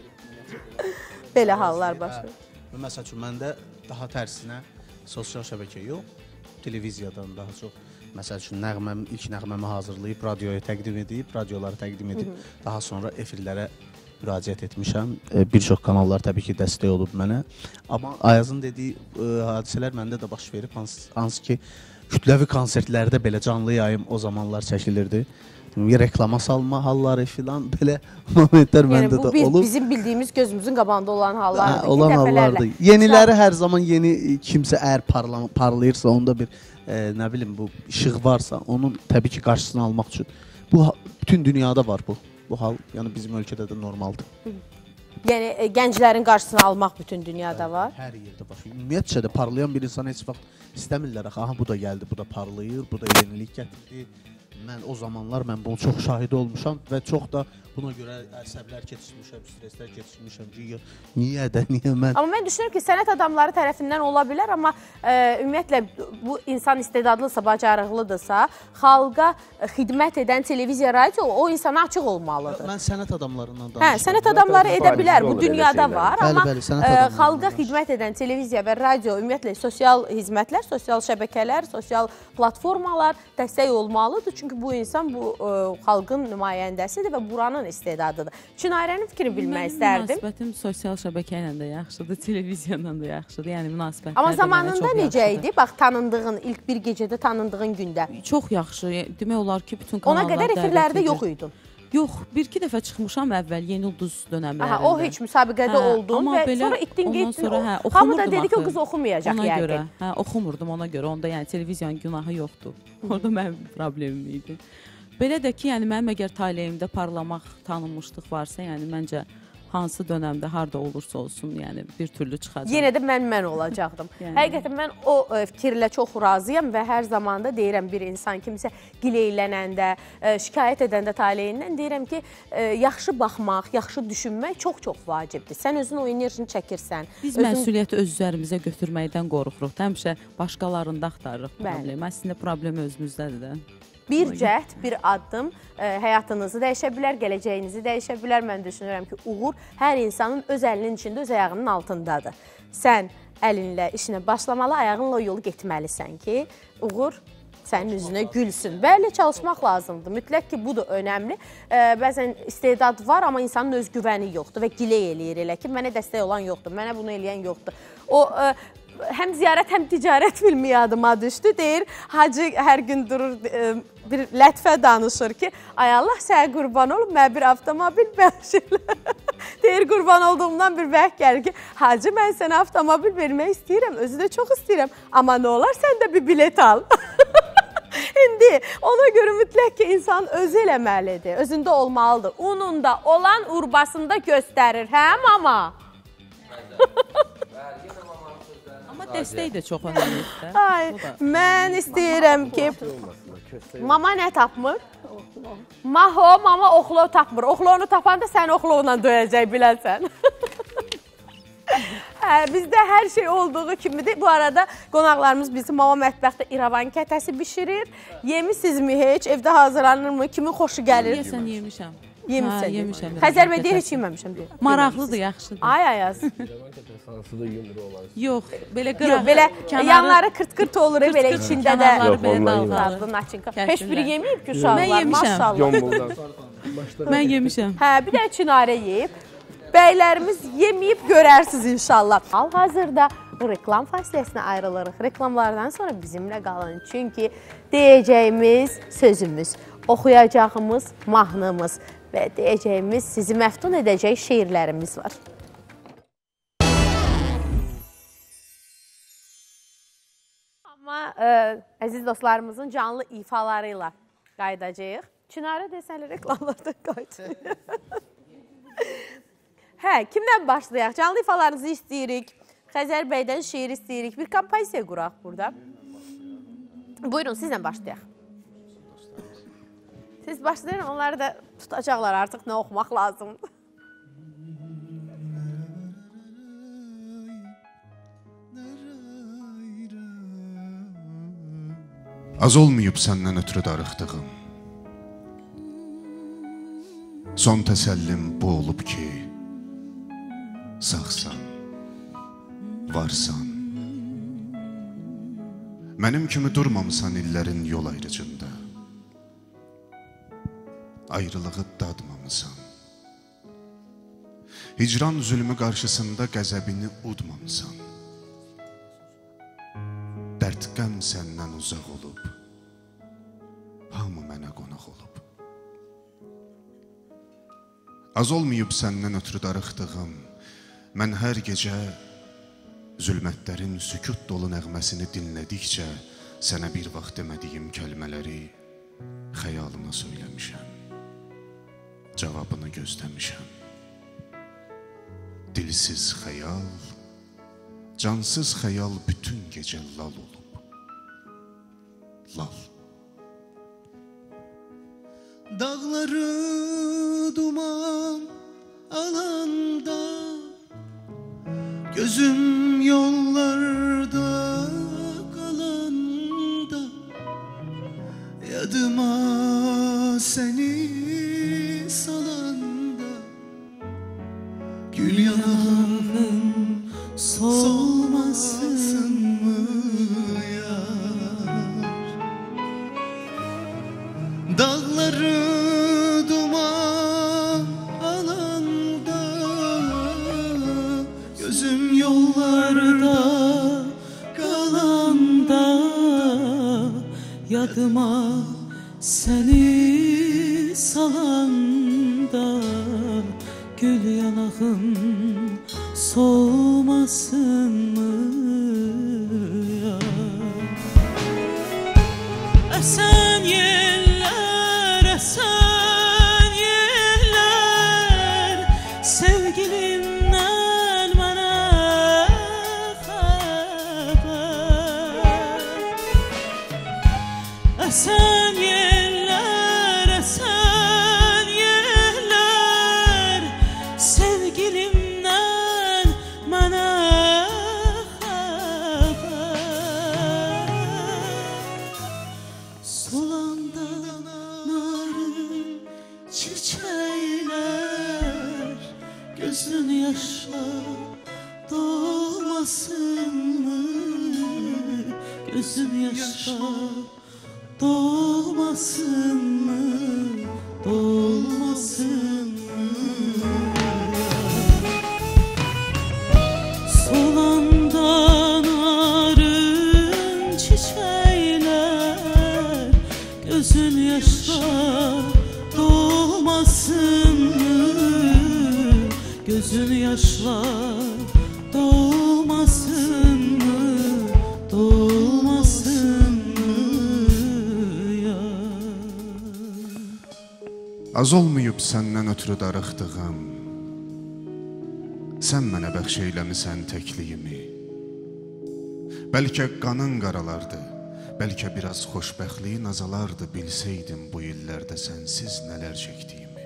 Belə hallar başlayır. Məsəl üçün, məndə daha tərsinə sosial şəbəkə yox, televiziyadan daha çox. Məsəl üçün, ilk nəğməmi hazırlayıb, radioya təqdim edib, radioları təqdim edib, daha sonra efirlərə müraciət etmişəm. Bir çox kanallar təbii ki, dəstək olub mənə. Amma Ayazın dediyi hadisələr məndə də baş verib, hansı ki, kütləvi konsertlərdə belə canlı yayım o zamanlar çəkilirdi. Reklama salma halları filan, belə momentlər məndə də olub. Bu bizim bildiyimiz gözümüzün qabağında olan hallardır. Olan hallardır. Yeniləri hər zaman yeni kimsə əgər parlayırsa, onda bir nə bilim, bu işıq varsa, onun təbii ki, qarşısını almaq üçün. Bu, bütün dünyada var bu. Bu hal, yəni bizim ölkədə də normaldır. Yəni, gənclərin qarşısını almaq bütün dünyada var? Hər yerdə baş. Ümumiyyətcə də parlayan bir insan heç vaxt istəmirlər. Aha, bu da gəldi, bu da parlayır, bu da yenilik gətirdi. Mən o zamanlar bunu çox şahidi olmuşam və çox da buna görə əsəblər keçirmişəm, streslər keçirmişəm ki, niyə mən... Amma mən düşünürəm ki, sənət adamları tərəfindən ola bilər, amma ümumiyyətlə bu insan istedadlısa, bacarıqlıdırsa, xalqa xidmət edən televiziya, radio o insana açıq olmalıdır. Mən sənət adamlarından danışıram. Sənət adamları edə bilər, bu dünyada var, amma xalqa xidmət edən televiziya və radio, ümumiyyətlə sosial hizmətlər, sosial şəbəkələr, sosial platformalar dəstək olmalıdır. Çünki bu insan bu xalqın nümayəndəsidir və buranın istedadıdır. Çinarənin fikrini bilmək istərdim. Münasibətim sosial şəbəkə ilə də yaxşıdır, televiziyanla da yaxşıdır. Yəni münasibətlər amma zamanında necə idi? Bax, tanındığın, ilk bir gecədə tanındığın gündə. Çox yaxşı. Demək olar ki, bütün kanallar ona qədər efirlərdə yox idin. Yox, bir-iki dəfə çıxmışam əvvəl Yeni Ulduz dönəmlərində. O heç müsabiqədə oldun və sonra itdin, getdin. Hamı da dedi ki, o qız oxumayacaq yəqin. Oxumurdum ona görə. Onda yəni televiziyanın günahı yoxdur. Orada mənim problemim idi. Belə də ki, yəni mənim əgər taleyimdə parlamaq, tanınmışlıq varsa, yəni məncə hansı dönəmdə, harda olursa olsun, yəni bir türlü çıxacaq. Yenə də mən olacaqdım. Həqiqətən mən o fikirlə çox razıyam və hər zaman da deyirəm bir insan kimsə gileylənəndə, şikayət edəndə taleyindən deyirəm ki, yaxşı baxmaq, yaxşı düşünmək çox-çox vacibdir. Sən özün o enerjini çəkirsən. Biz məsuliyyəti öz üzərimizə götürməkdən qorxuruq. Həmişə başqalarında axtarırıq problemi. Əslində problem özümüzdədir də. Bir cəhd, bir addım həyatınızı dəyişə bilər, gələcəyinizi dəyişə bilər. Mən düşünürəm ki, uğur hər insanın öz əlinin içində, öz ayağının altındadır. Sən əlinlə işinə başlamalı, ayağınla o yolu getməlisən ki, uğur sənin üzünə gülsün. Bəli, çalışmaq lazımdır. Mütləq ki, bu da önəmli. Bəzən istedad var, amma insanın öz güvəni yoxdur və giley eləyir elə ki, mənə dəstək olan yoxdur, mənə bunu eləyən yoxdur. O həm ziyarət, həm ticarət filmi yadıma düşdü. Deyir, hacı hər gün durur, bir lətfə danışır ki, ay Allah sənə qurban olub, mənə bir avtomobil bəxşirlə. Deyir, qurban olduğumdan bir bəxt gəlir ki, hacı, mən sənə avtomobil vermək istəyirəm, özü də çox istəyirəm. Amma nə olar, sən də bir bilet al. İndi ona görə mütləq ki, insan özü eləməlidir, özündə olmalıdır. Ununda olan urbasında göstərir, hə mama? Amma dəstək də çox önəmlidir. Mən istəyirəm ki, mama nə tapmır? Mama oxlov tapmır. Oxlovunu tapanda sən oxlovla döyəcək, bilənsən. Bizdə hər şey olduğu kimidir. Bu arada qonaqlarımız bizim mama mətbəxdə İrəvan kətəsi bişirir. Yemisizmi heç? Evdə hazırlanırmı? Kimin xoşu gəlir? Yeyəsən, yemişəm. Yemişəm. Xəzər bəy deyir, heç yeməmişəm deyir. Maraqlıdır, yaxşıdır. Ay ayaz. Yox, belə qıraq. Belə yanları kırt-kırt olur, belə içində də. Heç biri yeməyib ki, uşaqlar, maşallah. Mən yemişəm. Bir də çinarə yeyib. Bəylərimiz yeməyib görərsiniz inşallah. Hal-hazırda reklam fasiləsinə ayrılırıq. Reklamlardan sonra bizimlə qalın. Çünki deyəcəyimiz sözümüz, oxuyacağımız mahnımız və deyəcəyimiz sizi məftun edəcək şeirlərimiz var. Amma əziz dostlarımızın canlı ifalarıyla qaydacağıq. Çinarə desəli reklamlardan qaydacağıq. Kimdən başlayaq? Canlı ifalarınızı istəyirik. Xəzər bəydən şeir istəyirik. Bir kompozisiya quraq burada. Buyurun, sizlə başlayaq. Siz başlayın, onları da tutacaqlar artıq nə oxumaq lazımdır. Az olmayıb səndən ötürü darıxdığım. Son təsəllim bu olub ki, sağsan, varsan. Mənim kimi durmamısan illərin yol ayrıcında. Ayrılığı dadmamısan. Hicran zülmü qarşısında qəzəbini udmamısan. Dərd qəm səndən uzaq olub, hamı mənə qonaq olub. Az olmayıb səndən ötürü darıxdığım, mən hər gecə zülmətlərin sükut dolu nəğməsini dinlədikcə sənə bir vaxt demədiyim kəlmələri xəyalına söyləmişəm. Cavabını gözləmişəm. Dilsiz xəyal, cansız xəyal bütün gecə lal olub. Lal. Dağları duman alanda, gözüm yollarda kalanda, yadıma seni salanda, gül yanağın solmasın mı yar? Dağları duman alanda, gözüm yollarda kalanda, yadıma seni salanda. dolmasın mı ya? Esen yeller, esen yeller, sevgilimden bana haber. Esen yeller, esen yeller, sevgilimden bana haber. Solanda narın çiçekler, gözün yaşla dolmasın mı? Gözün yaşla dolmasın mı? Dolmasın mı? Solanda narın çiçekler, gözün yaşla dolmasın mı? Gözün yaşla dolmasın mı? Dolmasın mı ya? Az olmayıb səndən ötürü darıxdığım, sən mənə bəxş eyləmisən təkliyimi. Bəlkə qanın qaralardı, bəlkə biraz xoşbəxtliyin azalardı, bilsəydim bu illərdə sənsiz nələr çəkdiyimi.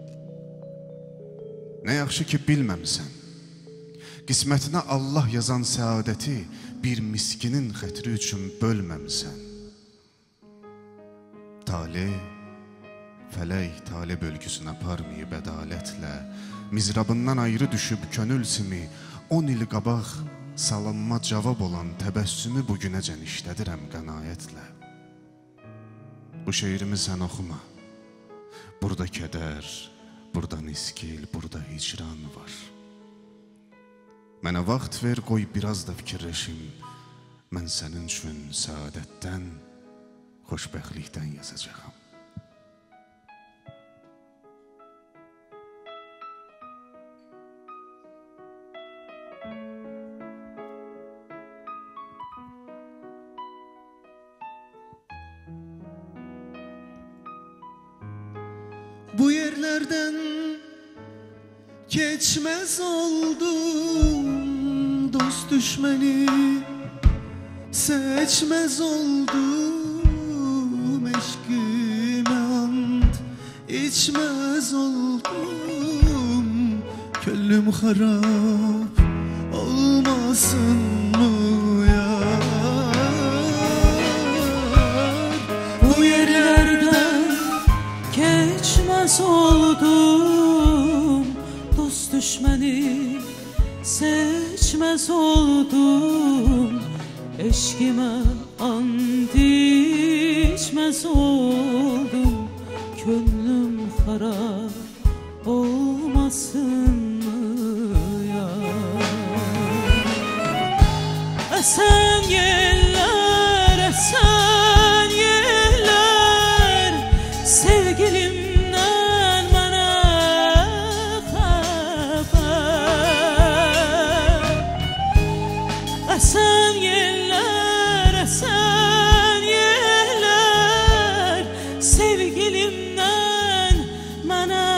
Nə yaxşı ki bilməmsən, qismətinə Allah yazan səadəti bir miskinin xətri üçün bölməmsən. Tale, fələk tale bölgüsünə parmayıb ədalətlə, mizrabından ayrı düşüb könül simi, 10 il qabaq salınma cavab olan təbəssümü bugünəcən işlədirəm qənaətlə. Bu şeirimi sən oxuma, burada kədər, burada niskil, burada hicran var. Mənə vaxt ver, qoy biraz da fikirləşim, mən sənin üçün səadətdən, xoşbəxtlikdən yazacağam. Bu yerlerden geçmez oldum, dost düşmeni seçmez oldum, eşkime ant içmez oldum, könlüm harap olmasın mı ya? Bu yerlerden geçmez oldum, dost düşmeni seçmez oldum, eşkime and içmez oldum, könlüm harap olmasın mı ya? Esen yeller, esen yeller, sevgilimden bana haber. Esen yeller, esen yeller, sevgilimden bana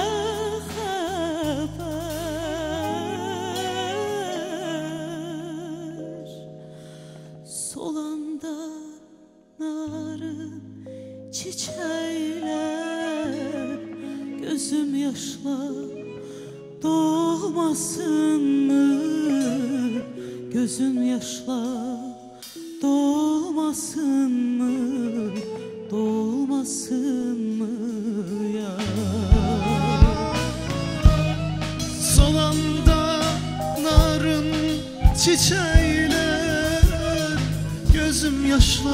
haber. Solanda narın çiçekler, gözüm yaşla dolmasın mı? Gözüm yaşla dolmasın mı? Dolmasın mı ya? Solanda narın çiçekler, gözüm yaşla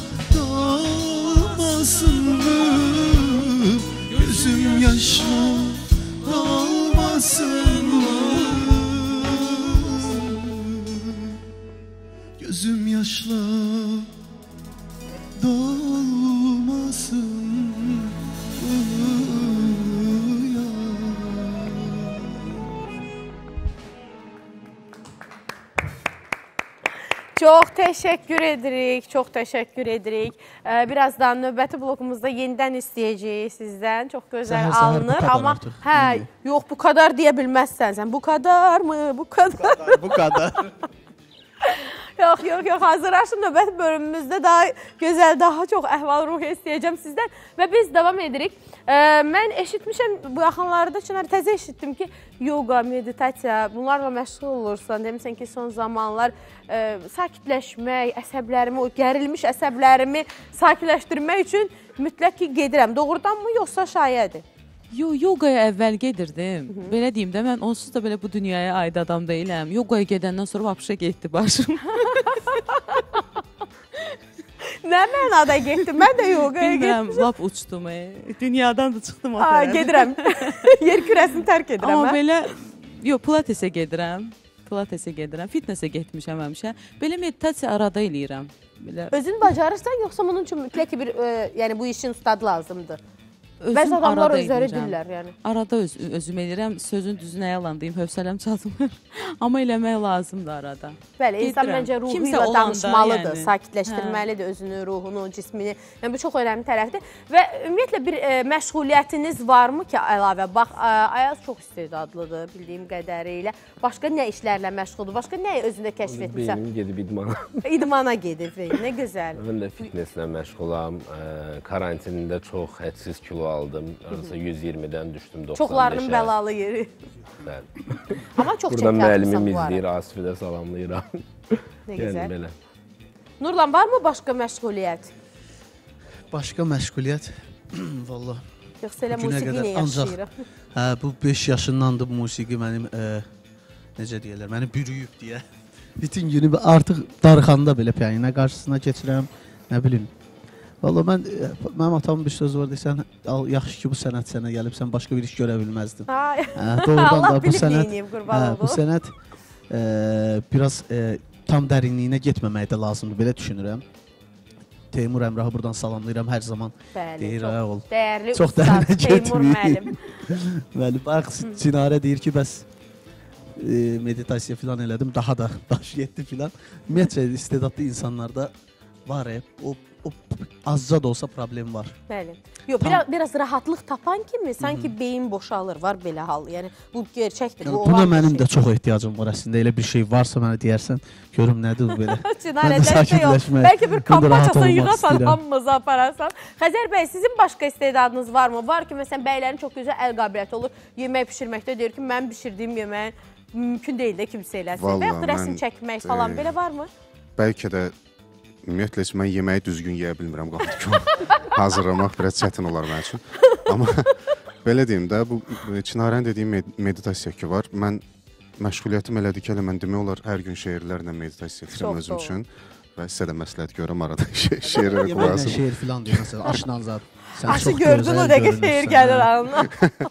dolmasın mı? Gözüm yaşla dolmasın mı? Gözüm yaşla dolmasın mı ya? Çox təşəkkür edirik, çox təşəkkür edirik. Birazdan növbəti blokumuzda yenidən istəyəcəyik sizdən. Çox gözəl alınır. Amma hə, yox bu kadar deyə bilməzsən sən. Bu kadar mı? Bu kadar. Bu kadar. Yox, hazırlaşın növbəti bölümümüzdə daha gözəl, daha çox əhval-ruhiyyə istəyəcəm sizdən və biz davam edirik. Mən eşitmişəm, bu yaxınlarda Çınar təzə eşitdim ki, yoga, meditasiya, bunlarla məşğul olursan, demişsən ki, son zamanlar sakitləşmək, əsəblərimi, o gərilmiş əsəblərimi sakitləşdirmək üçün mütləq ki, gedirəm. Doğrudan mı, yoxsa şayədir? Yogaya əvvəl gedirdim. Belə deyim də, mən onsuz da belə bu dünyaya aid adam deyiləm. Yogaya gedəndən sonra vapşa getdi başım. Nə mənada getdim? Mən də yogaya getdim. Bilmirəm, lap uçdum. Dünyadan da çıxdım. Gedirəm. Yer kürəsini tərk edirəm. Amma belə, pilatesə gedirəm. Fitnesə getmişəm həmişə. Belə meditasiya arada eləyirəm. Özün bacarırsan, yoxsa bunun üçün mütləq ki, yəni bu işin ustadı lazımdır? Bəzi adamlar özləri edirlər, yəni. Arada özüm edirəm, sözün düzünə yalan deyim, hövsələm çatmır. Amma eləmək lazımdır arada. Bəli, insan məncə ruhu ilə danışmalıdır, sakitləşdirməlidir özünü, ruhunu, cismini. Yəni, bu çox önəmli tərəfdir. Və ümumiyyətlə bir məşğuliyyətiniz varmı ki, əlavə? Bax, Ayaz çox istedadlıdır, bildiyim qədərilə. Başqa nə işlərlə məşğuldur? Başqa nə özündə kəşf etmirsən? Benim gedib idmana. İdmana gedib, nə gözəl. Mən də fitnesslə məşğulam. Karantinində çox hədsiz kilo aldım. Arası 120-dən düşdüm 95-ə. Çoxlarının bəlalı yeri. Bəli. Amma çox buradan müəllimim çəkərsən bu izləyir, Asifi də salamlayıram. Nə gözəl. Belə. Nurlan, varmı başqa məşğuliyyət? Başqa məşğuliyyət? Valla. Yoxsa elə musiqi ilə yaşayırıq? Bu 5 yaşındandır musiqi mənim, necə deyirlər, məni bürüyüb deyə. Bütün günü artıq darıxanda belə piyanina qarşısına keçirəm, nə bilim. Valla mənim atamın bir söz var deyirsən, yaxşı ki bu sənət sənə gəlib, sən başqa bir iş görə bilməzdin. Allah bilib neyiniyim, qurban oldu. Bu sənət biraz tam dərinliyinə getməmək də lazımdır, belə düşünürəm. Teymur Əmrahı buradan salamlayıram, hər zaman deyir, ayaq ol. Dəyərli ustad Teymur müəllim. Bəli, bax, Çinarə deyir ki, bəs meditasiya filan elədim, daha da daş getdi filan. Ümumiyyətlə, istedadlı insanlarda var, o azca da olsa problem var. Bəli. Yox, biraz rahatlıq tapan kimi sanki beyin boşalır, var belə hal. Yəni, bu gerçəkdir. Buna mənim də çox ehtiyacım var əslində. Elə bir şey varsa mənə deyərsən, görüm nədir bu belə. Çinarə, bəlkə bir kampaniyasan, yığasan, hamımızı apararsan. Xəzər bəy, sizin başqa istedadınız varmı? Var ki, məsələn, bəylərin çox gözəl əl qabiliyyəti olur. Yemək pişirməkdə deyir ki, mən pişirdiyim yeməyin mümkün deyil də kimsə eləsin. Və yaxud rəsm çəkmək falan, belə varmı? Bəlkə də ümumiyyətlə, mən yeməyi düzgün yeyə bilmirəm, qaldı ki, hazırlamaq biraz çətin olar mənim üçün. Amma belə deyim də, bu Çinarənin dediyim meditasiya ki var. Mən məşğuliyyətim elədir ki, mən demək olar, hər gün şeirlərlə meditasiya edirəm özüm üçün. Və sizə də məsləhət görürəm arada şeirlərə qulaq asın. Şeir filan deyir, məsələn, aşnanzad. Aşı gördün o dəqiqə şeir gəlir ağına.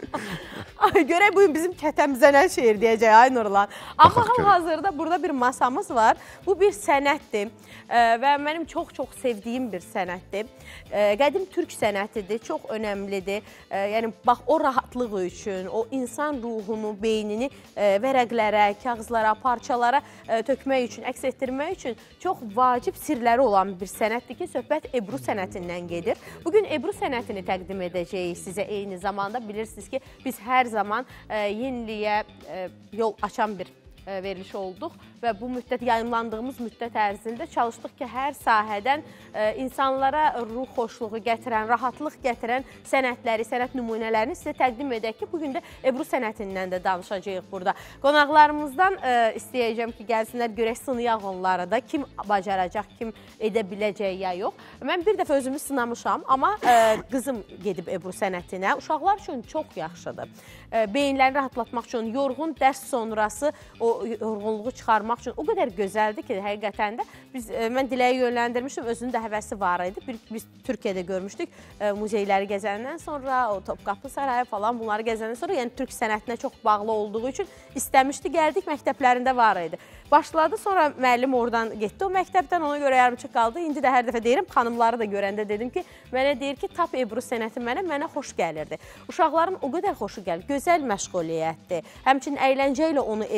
Görək bugün bizim kətəmizə nə şeir deyəcək, ay Nurlan. Amma hal-hazırda burada bir masamız var. Bu bir sənətdir və mənim çox-çox sevdiyim bir sənətdir. Qədim türk sənətidir, çox önəmlidir. Yəni, bax, o rahatlıq üçün, o insan ruhunu, beynini vərəqlərə, kağızlara, parçalara tökmək üçün, əks etdirmək üçün çox vacib sirləri olan bir sənətdir ki, söhbət Ebru sənətindən gedir. Bugün Ebru sənətini təqdim edəcəyik sizə eyni zamanda. Bilirsiniz ki, biz hər zaman yeniliyə yol açan bir veriliş olduq və bu müddət, yayımlandığımız müddət ərzində çalışdıq ki, hər sahədən insanlara ruh xoşluğu gətirən, rahatlıq gətirən sənətləri, sənət nümunələrini sizə təqdim edək ki, bugün də Ebru sənətindən də danışacağıq burada. Qonaqlarımızdan istəyəcəm ki, gəlsinlər, görək sınayaq onları da, kim bacaracaq, kim edə biləcək ya yox. Mən bir dəfə özümü sınamışam, amma qızım gedib Ebru sənətinə. Uşaqlar üçün çox yaxşıdır. Beyinlərini rahatlatmaq üçün, yorğun dərs sonrası o yorğunluğu çıxarmaq üçün o qədər gözəldir ki, həqiqətən də mən Diləyə yönləndirmişdim, özünün də həvəsi var idi. Biz Türkiyədə görmüşdük, muzeyləri gəzəndən sonra, o Topqapı Sarayı falan bunları gəzəndən sonra, yəni Türk sənətinə çox bağlı olduğu üçün istəmişdi, gəldik, məktəblərində var idi. Başladı, sonra müəllim oradan getdi o məktəbdən, ona görə yarımçıq qaldı. İndi də hər dəfə deyirəm, xanımları da görəndə dedim ki, mənə deyir ki, tap Ebru sənəti mənə xoş gəlirdi. Uşaqların o qədər xoşu gəlir, gözəl məşğuliyyətdir. Həmçinin əyləncə ilə onu edirlər.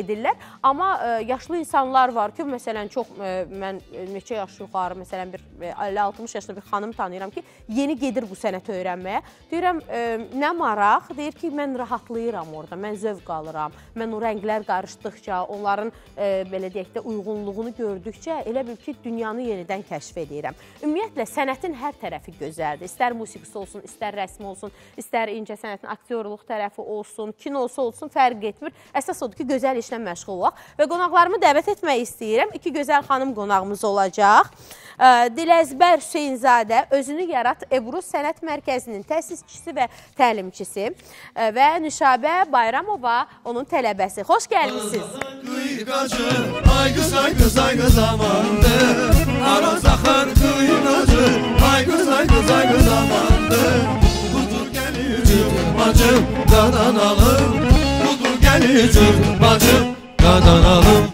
Amma yaşlı insanlar var ki, məsələn, çox mən neçə yaş yuxarı, məsələn, bir 50-60 yaşlı bir xanım tanıyıram ki, yeni gedir bu sənəti öyrənməyə. Deyirəm, nə maraq? Deyir ki, mən rahatlayıram orada, mən zövq alıram. Mən o rənglər qarışdıqca, onların belə deyək də uyğunluğunu gördükcə elə bil ki, dünyanı yenidən kəşf edirəm. Ümumiyyətlə, sənətin hər tərəfi gözəldir. İstər musiqisi olsun, istər rəsmi olsun, istər incə sənətin aktyorluq tərəfi olsun, kinosu olsun, fərq etmir. Əsas odur ki, gözəl işlə məşğul olaq. Və qonaqlarımı dəvət etmək istəyirəm. 2 gözəl xanım qonağımız olacaq. Diləzbər Hüseynzadə, Özünü Yarat Ebru Sənət Mərkəzinin təsisçisi və təlimçisi və Nüşabə Bayramova onun tələbəsi. Xoş gəlmişsiniz. Ay qız, ay qız, ay qız amandır. Aroz axar qıynacı. Ay qız, ay qız, ay qız amandır. Budur gəlir bacım, qadanalım. Budur gəlir bacım, qadanalım.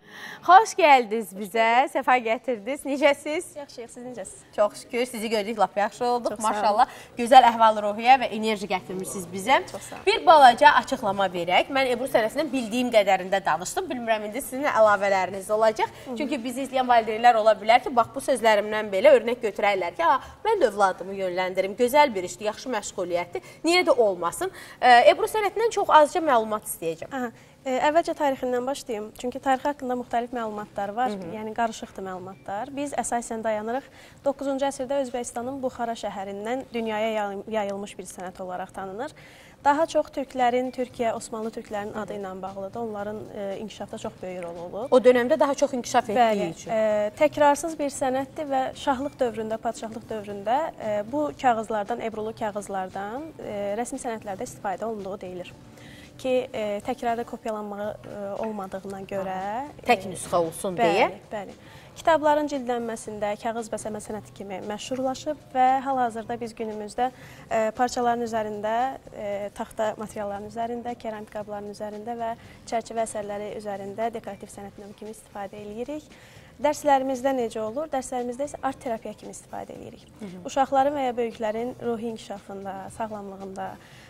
Xoş gəldiniz bizə, səfa gətirdiniz. Necəsiz? Yaxşıyıq, siz necəsiz? Çox şükür, sizi gördük, lap yaxşı olduq. Maşallah, gözəl əhval-ruhiyyə və enerji gətirmişsiniz bizə. Bir balaca açıqlama verək. Mən Ebru sənəsindən bildiyim qədərində danışdım. Bilmirəm, indi sizin əlavələriniz olacaq. Çünki bizi izləyən valideynlər ola bilər ki, bax, bu sözlərimdən belə örnək götürərlər ki, mən də övladımı yönləndirim. Gözəl bir işdir, yaxşı məşğuliyyətdir. Niyə də olmasın? Ebru sənətindən çox azca məlumat istəyəcəm. Əvvəlcə tarixindən başlayayım. Çünki tarixi haqqında müxtəlif məlumatlar var, yəni qarışıqdır məlumatlar. Biz əsasən dayanırıq 9-cu əsrdə Özbəkistanın Buxara şəhərindən dünyaya yayılmış bir sənət olaraq tanınır. Daha çox türklərin, Türkiyə, Osmanlı türklərinin adı ilə bağlıdır. Onların inkişafda çox böyük rol olub. O dönəmdə daha çox inkişaf etdiyi üçün. Təkrarsız bir sənətdir və şahlıq dövründə, padşahlıq dövründə bu kağızlardan, ebrulu kağızlardan rəsmi sənətlərdə istifadə olunduğu deyilir. Ki, təkrarda kopyalanmağı olmadığına görə... Tək nüsxə olsun deyə. Bəli. Kitabların cildlənməsində kağız bəsəmə sənəti kimi məşhurlaşıb və hal-hazırda biz günümüzdə parçaların üzərində, taxta materialların üzərində, keramik qabların üzərində və çərçivə əsərləri üzərində dekorativ sənət növü kimi istifadə edirik. Dərslərimizdə necə olur? Dərslərimizdə isə art terapiya kimi istifadə edirik. Uşaqların və ya böyüklərin ruhi inkişafında, sağlamlığında,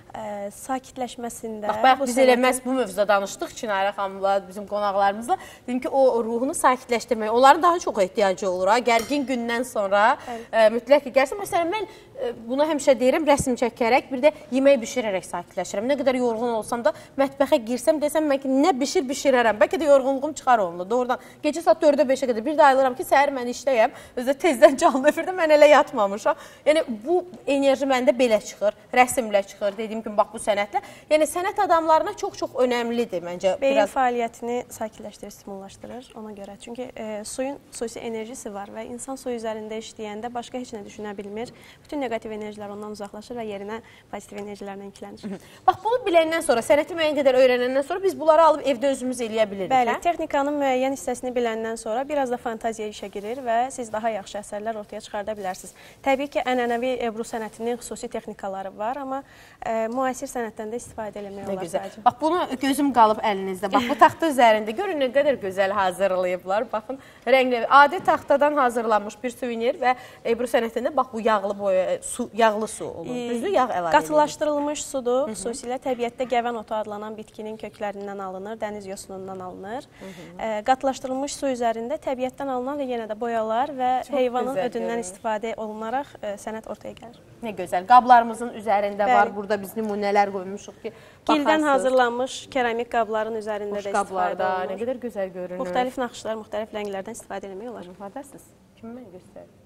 sakitləşməsində... Bax, bayaq biz elə məhz bu mövzuda danışdıq Çinarə xanımla, bizim qonaqlarımızla. Dedim ki, o ruhunu sakitləşdirmək, onların daha çox ehtiyacı olur. Gərgin gündən sonra mütləq ki, gəlsin. Məsələn, mən buna həmişə deyirəm, rəsm çəkərək, bir də yemək bişirərək sakitləşirəm. Nə qədər yorğun olsam da, mətbəxə girsəm, desəm, mən ki, nə bişirərəm. Bəlkə də yorğunluğum çıxar onunla. Doğrudan, gecə saat 4-ə 5-ə qədər bir də ayılıram ki, səhər mən işləyəm. Özdə tezdən canlı efirdə mən elə yatmamışam. Yəni, bu enerji məndə belə çıxır, rəsmlə çıxır, dediyim kimi, bax, bu sənətlə. Yəni, sənət adamlarına çox-çox önəmlidir, məncə. Beyin fəaliyyətini sakitləşdirir, stimullaşdırır ona görə. Çünki suyun xüsusi enerjisi var və insan su üzərində işləyəndə başqa heç nə düşünə bilmir. Bütün negativ enerjilər ondan uzaqlaşır və yerinə pozitiv enerjilərlə yüklənir. Bax, bunu biləndən sonra, sənəti müəyyən qədər öyrənəndən sonra biz bunları alıb evdə özümüz eləyə bilirik. Bəli, texnikanın müəyyən hissəsini biləndən sonra biraz da fantaziya işə girir və siz daha yaxşı əsərlər ortaya çıxarda bilərsiniz. Təbii ki, ənənəvi Ebru sənətinin xüsusi texnikaları var, amma müasir sənətdən də istifadə eləmək olar sadəcə. Bax, bunu gözüm qalıb əlinizdə. Bax, bu taxta üzərində görün nə qədər gözəl hazırlayıblar. Baxın, rəngli, adi taxtadan hazırlanmış bir suvenir və Ebru sənətində bax, bu yağlı boya, yağlı su olur. Düzdür, yağ əlavə edilir. Qatılaşdırılmış sudur. Xüsusilə təbiətdə gəvən otu adlanan bitkinin köklərindən alınır, dəniz yosunundan alınır. Qatılaşdırılmış su üzərində təbiətdən alınan və yenə də boyalar və heyvanın ödündən istifadə olunaraq sənət ortaya gəlir. Nə gözəl. Qablarımızın üzərində var. Burada biz nümunələr qoymuşuq ki, gildən hazırlanmış keramik qabların üzərində də istifadə olunur. Nə qədər gözəl görünür. Müxtəlif naxışlar, müxtəlif rənglərdən istifadə etmək olar. İfadəsiz. Kimi mən göstərim?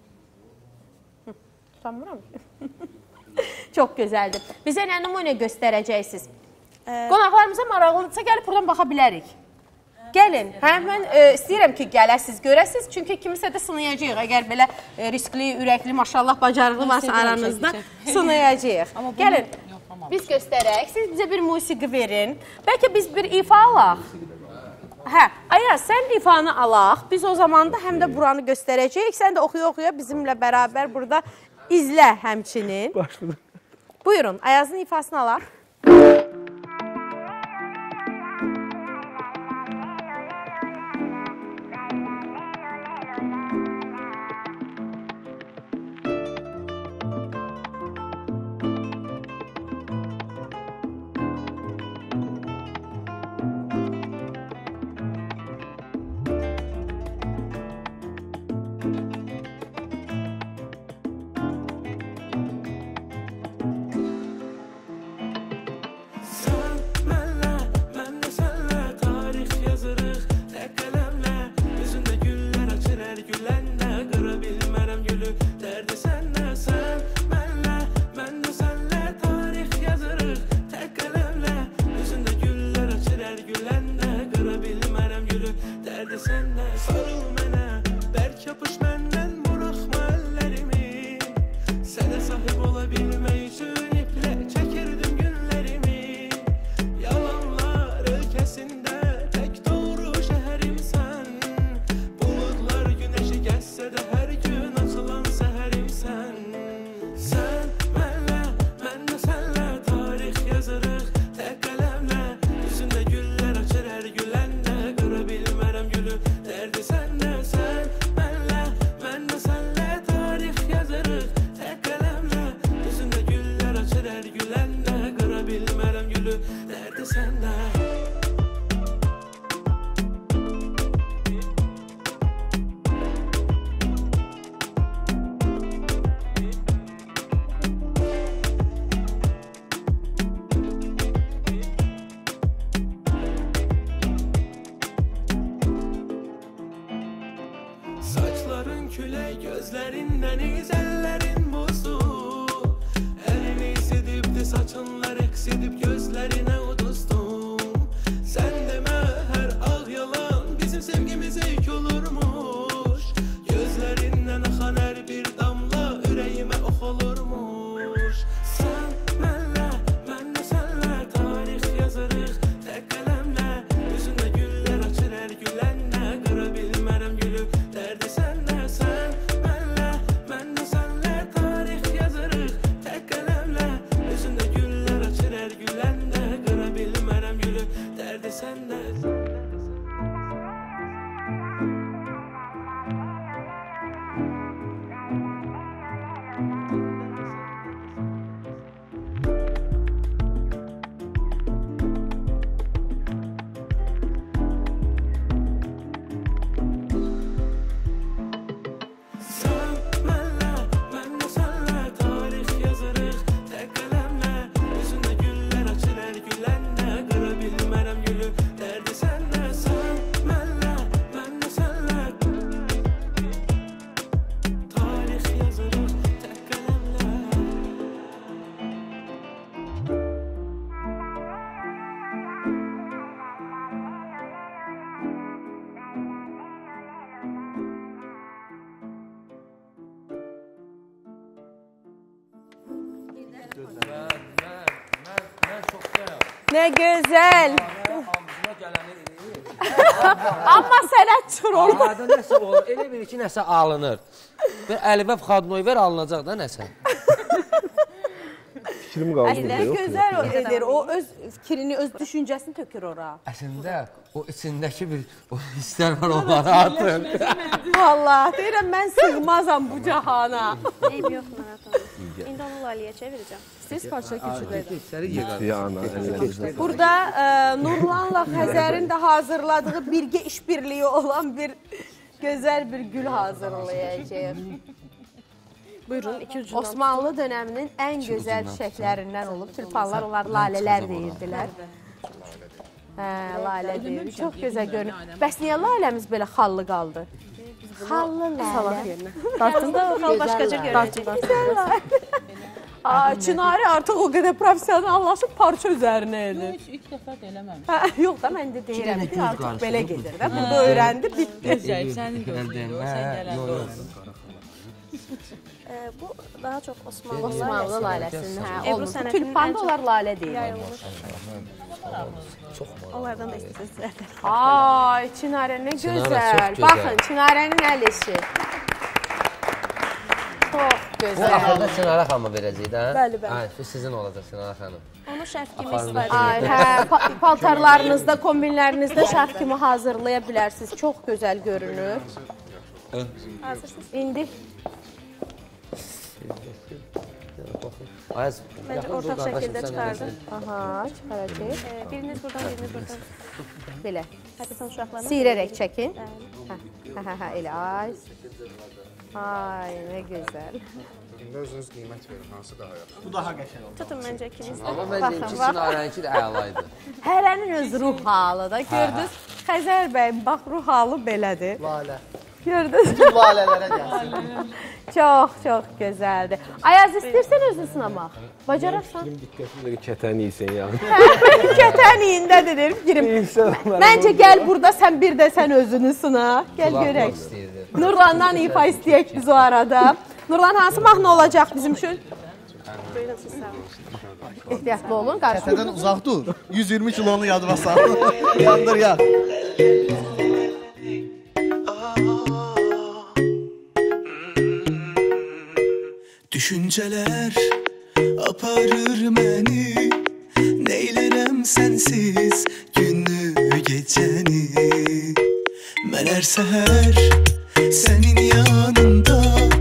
Tutamıram. Çox gözəldir. Bizə nə nümunə göstərəcəksiniz? Qonaqlarımıza maraqlıdırsa gəlib buradan baxa bilərik. Gəlin. Mən istəyirəm ki, gələsiz, görəsiz. Çünki kimisə də sınayacaq. Əgər belə riskli, ürəkli, maşallah, bacarıqlı varsa aranızda sınayacaq. Gəlin, biz göstərək. Siz bizə bir musiqi verin. Bəlkə biz bir ifa alaq. Hə, Ayaz, sən ifanı alaq. Biz o zaman da həm də buranı göstərəcəyik. Sən də oxuya-oxuya bizimlə bərabər burada izlə həmçinin. Başladım. Buyurun, Ayazın ifasını alaq. dərdi səndə. Sarıl mənə, bərk yapış məndən, buraxma əllərimi. Sənə sahib ola bilmək üçün iplə çəkirdim günlərimi. Yalanlar ölkəsində tək doğru şəhərimsən. Buludlar günəşi gəzsə də hər gün açılan səhərimsən. Sən mənlə, mən də sənlə tarix yazırıq tək qələmlə. Üzündə güllər açır hər güləndə, qıra bilmərəm gülü, dərdi səndə. Sən mənlə, mən də sənlə tarix yazırıq tək qələmlə. Üzündə güllər açır hər güləndə, qıra bilmərəm gülü, dərdi səndə. Saçların külək, gözlərindən izəllərin bozu. Əlini isidibdi, saçınlar əks edib gözlərinə udustum. Sən demə hər ağ yalan bizim sevgimizə yük olurmuş. Gözlərindən axan hər bir damla ürəyimə ox olurmuş. Sən mənlə, mən də sənlə tarix yazırıq tək qələmlə. Üzündə güllər açır hər güləndə, qıra bilmərəm gülü, dərdi səndə. Sən mənlə, mən də sənlə tarix yazırıq tək qələmlə. Üzündə güllər açır hər güləndə, qıra bilmərəm gülü, dərdi səndə. Sən mənlə, mən də sənlə tarix yazırıq tək qələmlə. Üzündə güllər açır hər güləndə, qıra bilmərəm gülü, dərdi səndə. Sən mənlə, mən də sənlə tarix yazırıq tək qələmlə. Mən çoxdayam. Nə gözəl. Ağzına gələni eləyir. Amma sənət çıxır orada. Arada nəsə olur, elə bilir ki, nəsə alınır. Bir Əlibab Xadnoy ver, alınacaq da nəsə. Fikrim qaldı. Nə gözəl o edir. O öz fikrini, öz düşüncəsini tökür ora. Əslində o içindəki bir o hisslər var, onları atın. Vallahi deyirəm mən sığmazam bu cahana. Eyb yox mənə tanı. İndi onu Laliyə çevirəcəm. Siz parça küçükdə. Burada Nurlanla Xəzərin də hazırladığı birgə işbirliyi olan bir gözəl bir gül hazırlayacağıq. Buyurun, Osmanlı dönəminin ən gözəl çiçəklərindən olub. Tülpanlar, onlar lalələr deyirdilər. Lalə deyir. Çox gözəl görünür. Bəs niyə laləmiz belə xallı qaldı? Xallı lalə. Qarşında o xal başqaca görəcək. Çınarı artıq o qədər professionallaşıb parça üzərinə edir. Heç ilk dəfə də eləməmişəm. Yox da, mən də deyirəm ki, artıq belə gedir də. Burada öyrəndi, bitdi. Gözəl, sənin gözləyir, sən gələndə olsun. Bu daha çox Osmanlı layləsinin. Ebru sənətinin Tülpanda onlar lalə deyir. Onlardan da istəsizlər. Ay, Çinarə nə gözəl. Baxın, Çinarənin əl işi. Çox Bu gözəl. axırda Çınara xanıma verəcək də? Bəli, bəli. Bu sizin olacaq Çınara xanım. Onu şərf kimi istifadə Ay, edir. hə, paltarlarınızda, kombinlərinizdə şərf kimi hazırlaya bilərsiniz. Çox gözəl görünür. Hazırsınız. İndi Ayaz, Məncə ortaq şəkildə çıxardım. aha, çıxaracaq. Biriniz buradan, biriniz buradan. Belə. Həqiqətən uşaqlarla. Siyirərək çəkin. Bəli. Hə, elə ay. Ay, nə gözəl. İndi özünüz qiymət verin, hansı daha yaxşı? Bu daha qəşəng oldu. Tutun məncə ikiniz də. amma məncə iki Çınarənki də əlaydı. Hərənin öz ruh halı da. Gördünüz, Xəzər bəy, bax ruh halı belədir. Lalə. Gördünüz. Bütün lalələrə gəlsin. Çox gözəldir. Ayaz, istəyirsən özünü sınamaq? Bacararsan? Fikrim diqqətimdə kətəni yiysən yəni. Kətən iyindədir fikrim. Məncə gəl burada sən bir də sən özünü sına. Gəl görək. Nurlandan ifa istəyək biz o arada. Nurlan, hansı mahnı olacaq bizim üçün? Ehtiyatlı olun. Kətədən uzaq dur. 120 kilonu yadıma sal. Yandır ya. Düşünceler aparır məni, neylərəm sensiz günü gecəni. Mən hər səhər sənin yanında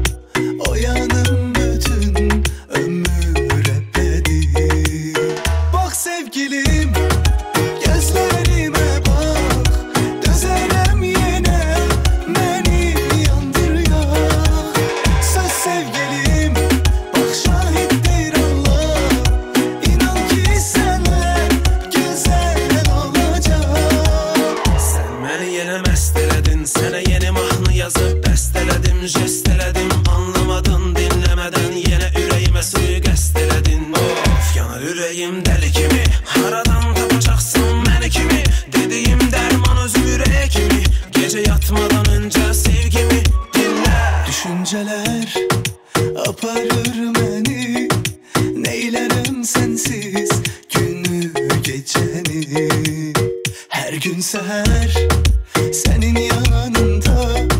oyanım bütün ömür əbədi. Bax sevgilim, gözlərimə bax, dözərəm yenə məni yandır yax. Söz sevgilim, bax şahiddir Allah, inan ki sənlə gözəl olacaq. Sən məni yenə məst elədin, sənə yeni mahnı yazıb bəstələdim, jest elədim, anlamadın, dinləmədən yenə ürəyimə suyu qəst elədin. Of, yanar ürəyim dəli kimi, haradan tapacaqsın məni kimi, dediyim dərman özüm ürək kimi, gecə yatmadan öncə sevgimi dinlə. Düşünceler aparır məni, neylərəm sensiz günü gecəni. Hər gün səhər sənin yanında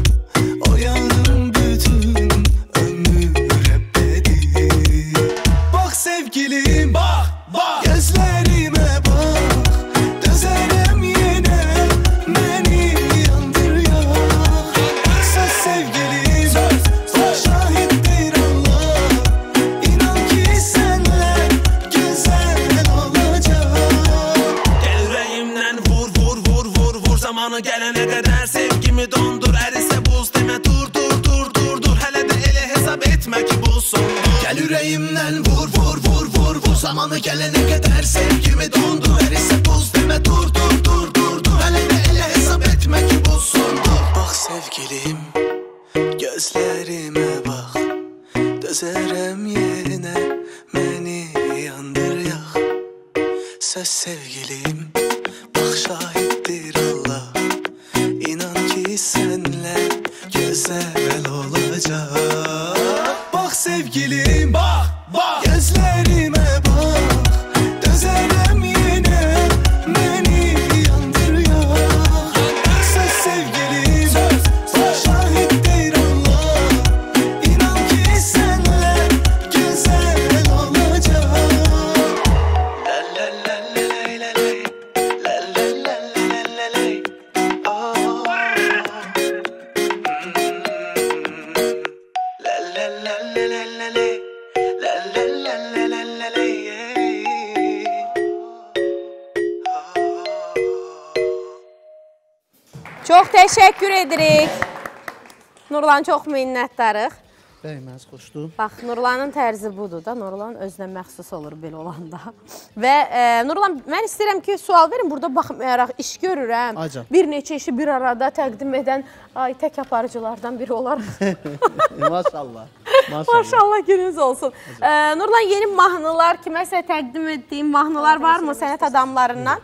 oyanım bütün ömür əbədi. Bax sevgilim, bax, gözlərimə bax, dözərəm yenə məni yandır yax. Söz sevgilim, bax şahiddir Allah, inan ki sənlə gözəl olacaq. Gəl ürəyimdən vur, vur, vur, vur, vur, zamanı gələnə qədər sevgimi dondur, ərisə buz demə dur, dur, dur, dur, dur, hələ də elə hesab etmə ki bu sondur. Gəl ürəyimdən vur, vur, vur, vur, vur, zamanı gələnə qədər sevgimi dondur, ərisə buz demə dur, dur, dur, dur, dur, hələ də elə hesab etmə ki bu sondur. Bax sevgilim, gözlərimə bax, dözərəm yenə məni yandır yax. Söz sevgilim, bax şahiddir Allah, inan ki sənlə gözəl olacaq. Bax sevgilim, bax, gözlərimə bax, dözərəm yenə məni yandır yax. Söz sevgilim, bax şahiddir Allah, inan ki sənlə gözəl olacaq. Çox təşəkkür edirik. Nurlan, çox minnətdarıq. Bəyməz, xoşdur. Bax, Nurlanın tərzi budur da. Nurlan özünə məxsus olur belə olanda. Və Nurlan, mən istəyirəm ki, sual verin. Burada baxmayaraq iş görürəm. Acan. Bir neçə işi bir arada təqdim edən tək aparıcılardan biri olaraq. Maşallah. Maşallah, gününüz olsun. Nurlan, yeni mahnılar, kiməsə təqdim etdiyin mahnılar varmı sənət adamlarından?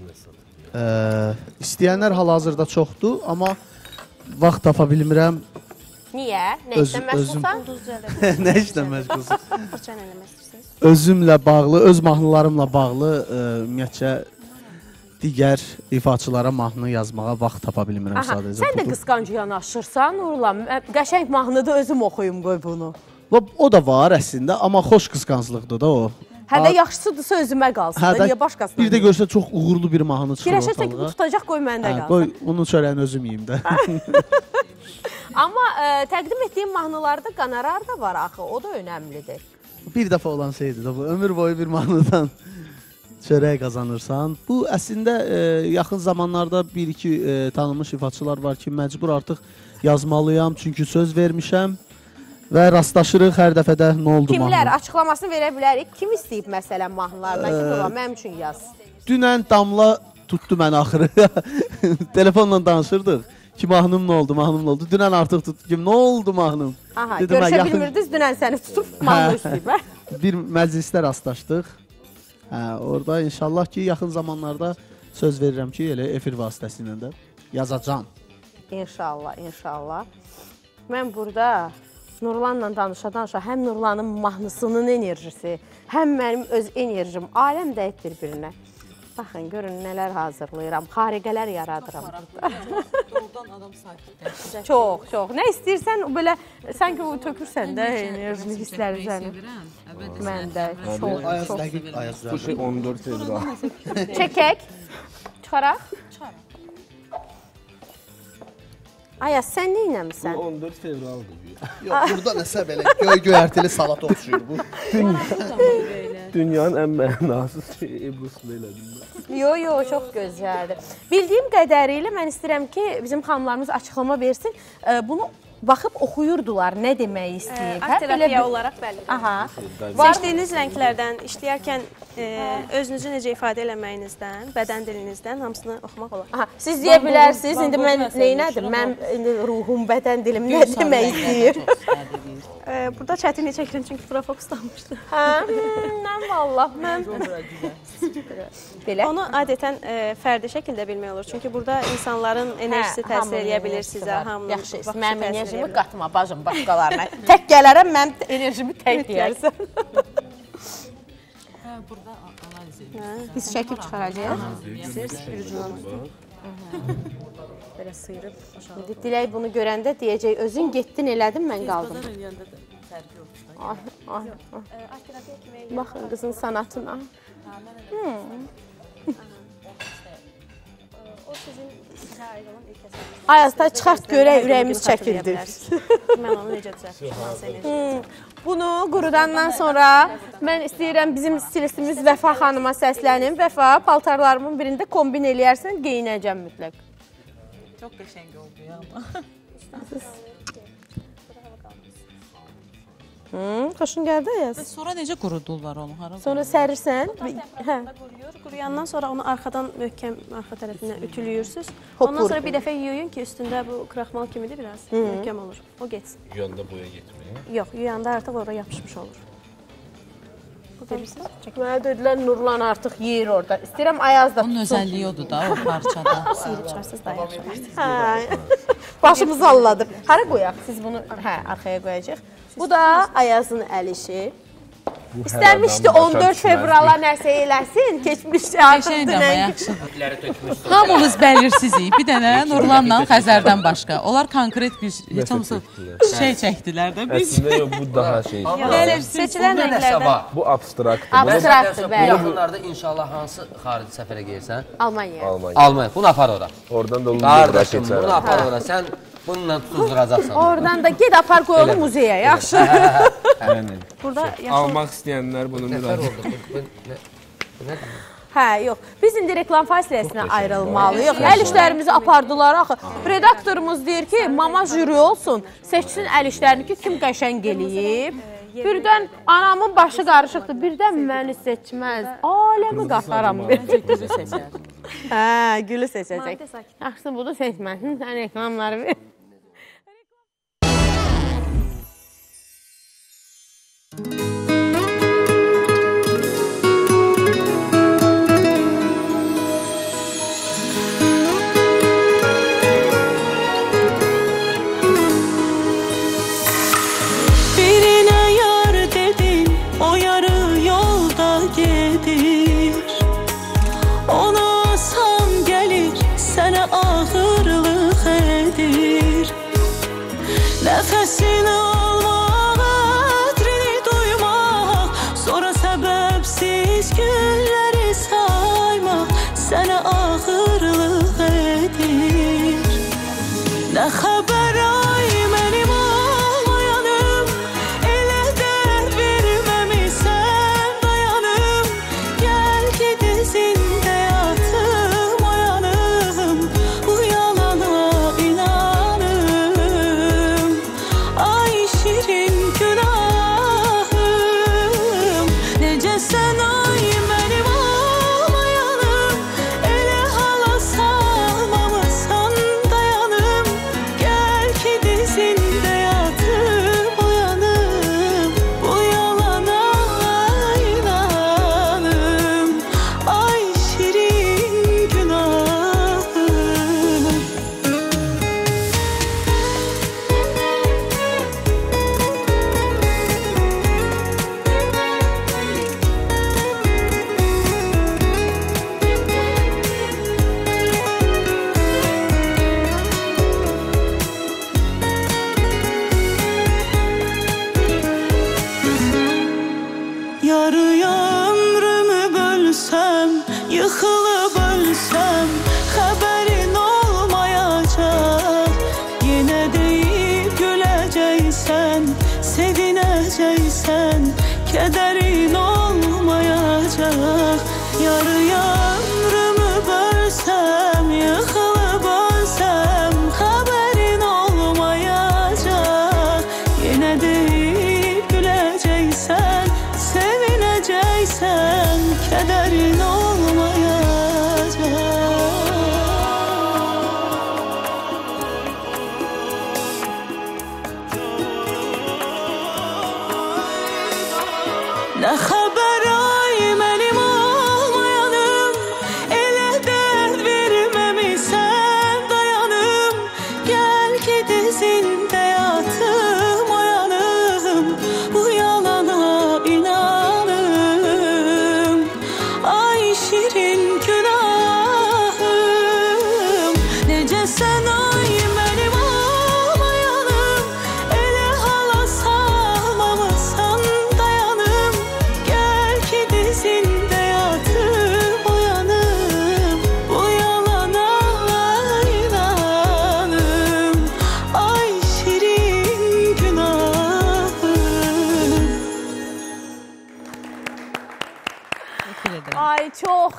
İstəyənlər hal-hazırda çoxdur, amma vaxt tapa bilmirəm. Niyə? Nə işlə məşğulsan? Nə işlə məşğulsan? Özümlə bağlı, öz mahnılarımla bağlı ümumiyyətcə digər ifaçılara mahnı yazmağa vaxt tapa bilmirəm sadəcə. Sən də qısqancı yanaşırsan, Nurlan. Qəşəng mahnıda özüm oxuyum, qoy bunu. O da var əslində, amma xoş qısqanclıqdır da o. Hə də yaxşısıdırsa özümə qalsın da, niyə başqasına? Bir də görsə çox uğurlu bir mahnı çıxır ortalığa. Fikirləşirsən ki, bu tutacaq, qoy məndə qalsın. Qoy, onun çörəyini özüm yiyim də. Amma təqdim etdiyin mahnılarda qonorar da var axı, o da önəmlidir. Bir dəfə olan şeydir də bu, ömür boyu bir mahnıdan çörək qazanırsan. Bu əslində yaxın zamanlarda bir-iki tanınmış ifaçılar var ki, məcbur artıq yazmalıyam, çünki söz vermişəm. Və rastlaşırıq hər dəfədə nə oldu mahnı. Kimlər? Açıqlamasını verə bilərik. Kim istəyib məsələn mahnılardan? Kim olar? Mənim üçün yaz. Dünən Damla tutdu məni axırı. Telefonla danışırdıq Ki mahnım nə oldu, mahnım nə oldu? Dünən artıq tutdum. Nə oldu mahnım? Aha, görüşə bilmirdiniz, dünən səni tutub mahnı istəyib. Bir məclisdə rastlaşdıq. Orada inşallah ki, yaxın zamanlarda söz verirəm ki, elə efir vasitəsilə də yazacağam. İnşallah, inşallah. Mən burada Nurlanla danışa-danışa həm Nurlanın mahnısının enerjisi, həm mənim öz enerjim, aləm dəyib bir-birinə. Baxın, görün nələr hazırlayıram, xariqələr yaradıram burada. Yoldan adam sakitləşir. Çox, çox. Nə istəyirsən, belə sanki o tökürsən də enerjini, hissləri üzərinə. Mən də çox, çox. Bu şey 14 fevral. Çəkək, çıxaraq. Ayaz, sən nə inəmirsən? Bu 14 fevraldır. Yox, burada nəsə belə göy-göyərtili salat oxşuyur bu. Dünyanın ən mənasız şeyi Ebrus'unu elədim mən. Yox, çox gözəldir. Bildiyim qədərilə mən istəyirəm ki, bizim xanımlarımız açıqlama versin. Bunu baxıb oxuyurdular, nə demək istəyib. Art terapiya olaraq bəli. Aha. Seçdiyiniz rənglərdən işləyərkən özünüzü necə ifadə eləməyinizdən, bədən dilinizdən hamısını oxumaq olar. Aha. Siz deyə bilərsiniz, indi mən neynədim? Mən indi ruhum, bədən dilim nə demək istəyir? Burada çətinlik çəkirəm çünki bura fokuslanmışdı. Mən vallah, mən... Onu adətən fərdi şəkildə bilmək olur. Çünki burada insanların enerjisi təsir edə bilir sizə. Yaxşı, mənim enerjimi qatma, bacım, başqalarına. Tək gələrəm, mənim enerjimi tək deyərsən. Burada analiz edir. Biz çəkib çıxaracaq. Belə sıyırıb. Dilək bunu görəndə deyəcək, özün getdin elədin, mən qaldım. Baxın qızın sanatına. O sizin sizə aid olan ilk əsəriniz. Ayazda çıxart görək, ürəyimiz çəkildi. Mən onu necə düzəltmişəm? Bunu qurudandan sonra mən istəyirəm bizim stilistimiz Vəfa xanıma səslənim. Vəfa, paltarlarımın birində kombin eləyərsən, geyinəcəm mütləq. Çox qəşəng oldu ya amma. Xoşun gəldi Ayaz? Sonra necə qurudurlar onu? Sonra sərirsən. Quruyandan sonra onu arxadan möhkəm, arxa tərəfindən ütülüyürsünüz. Ondan sonra bir dəfə yuyun ki, üstündə bu kraxmal kimidir, biraz möhkəm olur. O getsin. Yuyanda boya getmir. Yox, yuyanda artıq orada yapışmış olur. Mənə dedilər Nurlan artıq yeyir orada. İstəyirəm Ayaz da tutsun. Onun özəlliyi odur da o parçada. Sıyırıb çıxarsınız daha yaxşı. Başımızı alladır. Hara qoyaq? Siz bunu arxaya qoyacaq. Bu da Ayazın əl işi. İstəmişdi 14 fevrala nəsə eləsin, keçmişdi artıq dünən. Hamımız bəlirsizik. Bir dənə Nurlanla Xəzərdən başqa. Onlar konkret bir heç olmasa şey çəkdilər də biz. Əslində bu daha şey. Seçilən rənglərdən. Bu abstraktdır. Abstraktdır, bəli. Bu yaxınlarda inşallah hansı xarici səfərə gelsən? Almanya. Almanya. Bunu apar ora. Oradan da Qardaşım, bunu apar ora. Sən bununla tutuzduracaqsan. Oradan da ged apar qoy onu muzeyə, yaxşı. Burada almaq istəyənlər bunu müraciət. Hə, yox. Biz indi reklam fasiləsinə ayrılmalıyıq. Əl işlərimizi apardılar axı. Redaktorumuz deyir ki, mama jüri olsun, seçsin əl işlərini ki, kim qəşəng eləyib. Birdən anamın başı qarışıqdır, birdən məni seçməz. Aləmi qataram. Gülü seçər. Hə, gülü seçəcək. Yaxşı, bunu seçməsin, sən reklamları ver. Nəfəsini almaq, ətrini duymaq, sonra səbəbsiz günləri saymaq sənə ağırlıq edir. Nə xəbər ay mənim almayanım, elə dərd verməmisən dayanım, gəl ki dizində yatım oyanım, bu yalana inanım. Ay şirin günahım, necə sən ay mənim almayanım, elə hala salmamısan dayanım,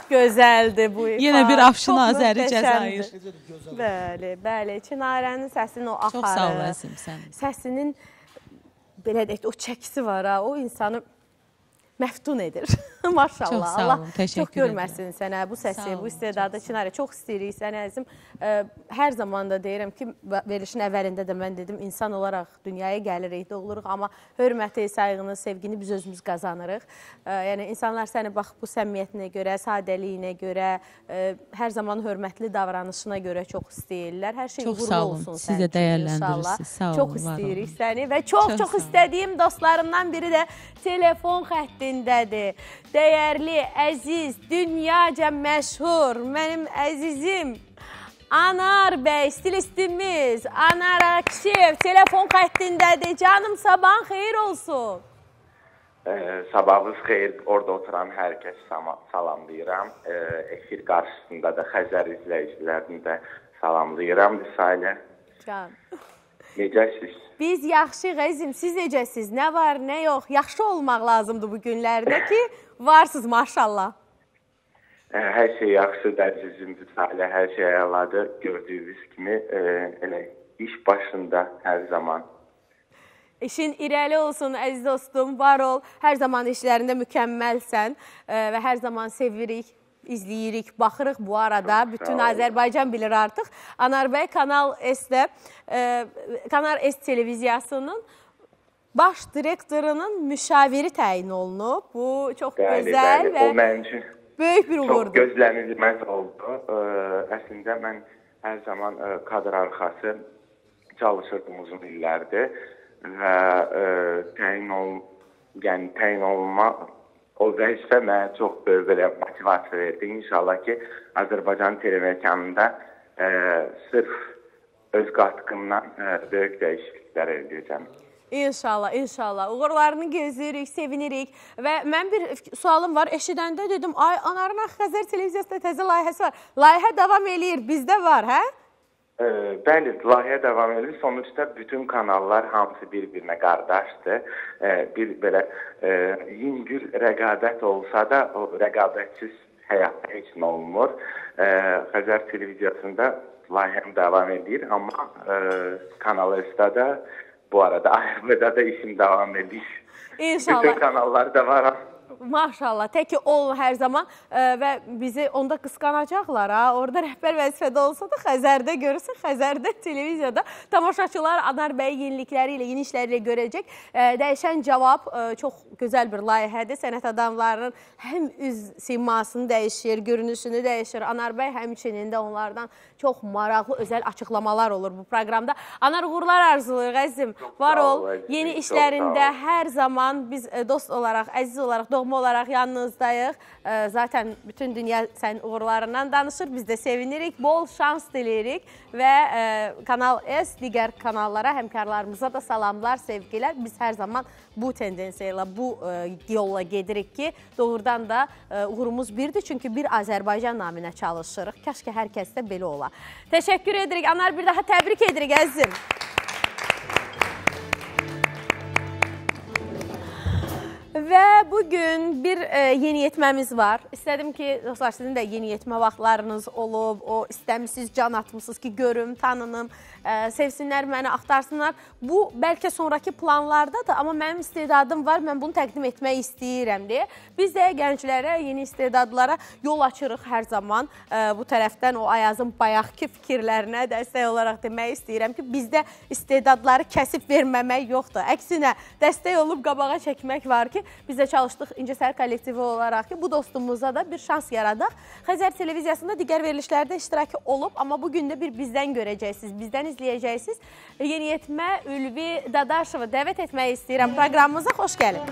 gözəldir bu ifa. Yenə bir Afşin Azəri Cəzair. Bəli, bəli. Çinarənin səsinin o axarı. Çox sağ ol Əzim sən. Səsinin belə deyək, o çəkisi var ha, o insanı məftun edir. Maşallah. Çox sağ olun, təşəkkür Çox görməsin sənə bu səsi, bu istedadı Çinarə. Çox istəyirik səni əzim. Hər zaman da deyirəm ki, verilişin əvvəlində də mən dedim, insan olaraq dünyaya gəlirik, doğuluruq, amma hörməti, sayğını, sevgini biz özümüz qazanırıq. Yəni, insanlar səni bax, bu səmimiyyətinə görə, sadəliyinə görə, hər zaman hörmətli davranışına görə çox istəyirlər. Hər şey uğurlu olsun sənin. Siz də dəyərləndirirsiniz. Sağ olun. Çox istəyirik səni və çox istədiyim dostlarımdan biri də telefon xəttindədir. Dəyərli, əziz, dünyaca məşhur, mənim əzizim Anar bəy, stilistimiz, Anar Akşev telefon xəttindədir. Canım, sabahın xeyir olsun. Sabahınız xeyir, orada oturan hər kəs salamlayıram. Efir qarşısında da Xəzər izləyicilərini də salamlayıram. Salə. Can. Necəsiz? Biz yaxşıyıq əzim, siz necəsiz? Nə var, nə yox? Yaxşı olmaq lazımdır bu günlərdə ki, varsınız maşallah. Hər şey yaxşıdır əzizimdir, Salə, hər şey əladır. Gördüyünüz kimi elə iş başında hər zaman. İşin irəli olsun əziz dostum, var ol. Hər zaman işlərində mükəmməlsən və hər zaman sevirik, izləyirik, baxırıq bu arada. Bütün Azərbaycan bilir artıq. Anar bəy Kanal S-də, Kanal S televiziyasının baş direktorunun müşaviri təyin olunub. Bu çox gözəl və böyük bir uğurdur. Çox gözlənilməz oldu. Əslində mən hər zaman kadr arxası çalışırdım uzun illərdir və təyin olma o vəzifə mənə çox böyük motivasiya verdi. İnşallah ki, Azərbaycan televiziyanında sırf öz qatqımla böyük dəyişikliklər edəcəm. İnşallah, inşallah. Uğurlarını gözləyirik, sevinirik. Və mən bir sualım var. Eşidəndə dedim, ay, Anarın Xəzər televiziyasında təzə layihəsi var. Layihə davam eləyir, bizdə var, hə? Bəli, layihə davam edir. Sonuçta bütün kanallar hamısı bir-birinə qardaşdır. Bir belə yüngül rəqabət olsa da, o rəqabətsiz həyatda heç nə olmur. Xəzər televiziyasında layihəm davam edir, amma Kanal S-də də bu arada ARB-də da işim davam edir. İnşallah. Bütün kanallarda var. Maşallah, təki olun hər zaman və bizi onda qısqanacaqlar. Orada rəhbər vəzifədə olsa da Xəzərdə görürsün, Xəzərdə televiziyada tamaşaçılar Anar bəy yenilikləri ilə, yeni işləri ilə görəcək. Dəyişən cavab çox gözəl bir layihədir. Sənət adamlarının həm üz simasını dəyişir, görünüşünü dəyişir. Anar bəy həmçinin də onlardan çox maraqlı, özəl açıqlamalar olur bu proqramda. Anar, uğurlar arzulayıq, əzizim. Var ol, yeni işlərində hər zaman biz dost olaraq, əziz olaraq, doğma olaraq yanınızdayıq. Zaten bütün dünya sənin uğurlarından danışır. Biz də sevinirik, bol şans diləyirik və Kanal S, digər kanallara, həmkarlarımıza da salamlar, sevgilər. Biz hər zaman bu tendensiyayla, bu yolla gedirik ki, doğrudan da uğurumuz birdir. Çünki bir Azərbaycan naminə çalışırıq. Kəşkə hər kəsdə belə ola. Təşəkkür edirik. Anar, bir daha təbrik edirik, əzizim. Və bugün bir yeniyetməmiz var. İstədim ki, dostlar, sizin də yeniyetmə vaxtlarınız olub, o istəmişsiniz, can atmışsınız ki, görüm, tanınım, sevsinlər məni, axtarsınlar. Bu, bəlkə sonraki planlardadır, amma mənim istedadım var, mən bunu təqdim etmək istəyirəm deyə. Biz də gənclərə, yeni istedadlara yol açırıq hər zaman. Bu tərəfdən o Ayazın bayaqki fikirlərinə dəstək olaraq demək istəyirəm ki, bizdə istedadları kəsib verməmək yoxdur. Əksinə, dəstək olub qabağa çəkmək var ki, biz də çalışdıq İncəsər kollektivi olaraq ki, bu dostumuza da bir şans yaradaq. Xəzər televiziyasında digər verilişlərdə iştirakı olub, amma bugün də bir bizdən görəcəksiniz, bizdən izləyəcəksiniz. Yeniyetmə Ülvi Dadaşovu dəvət etmək istəyirəm. Proqramımıza xoş gəlin.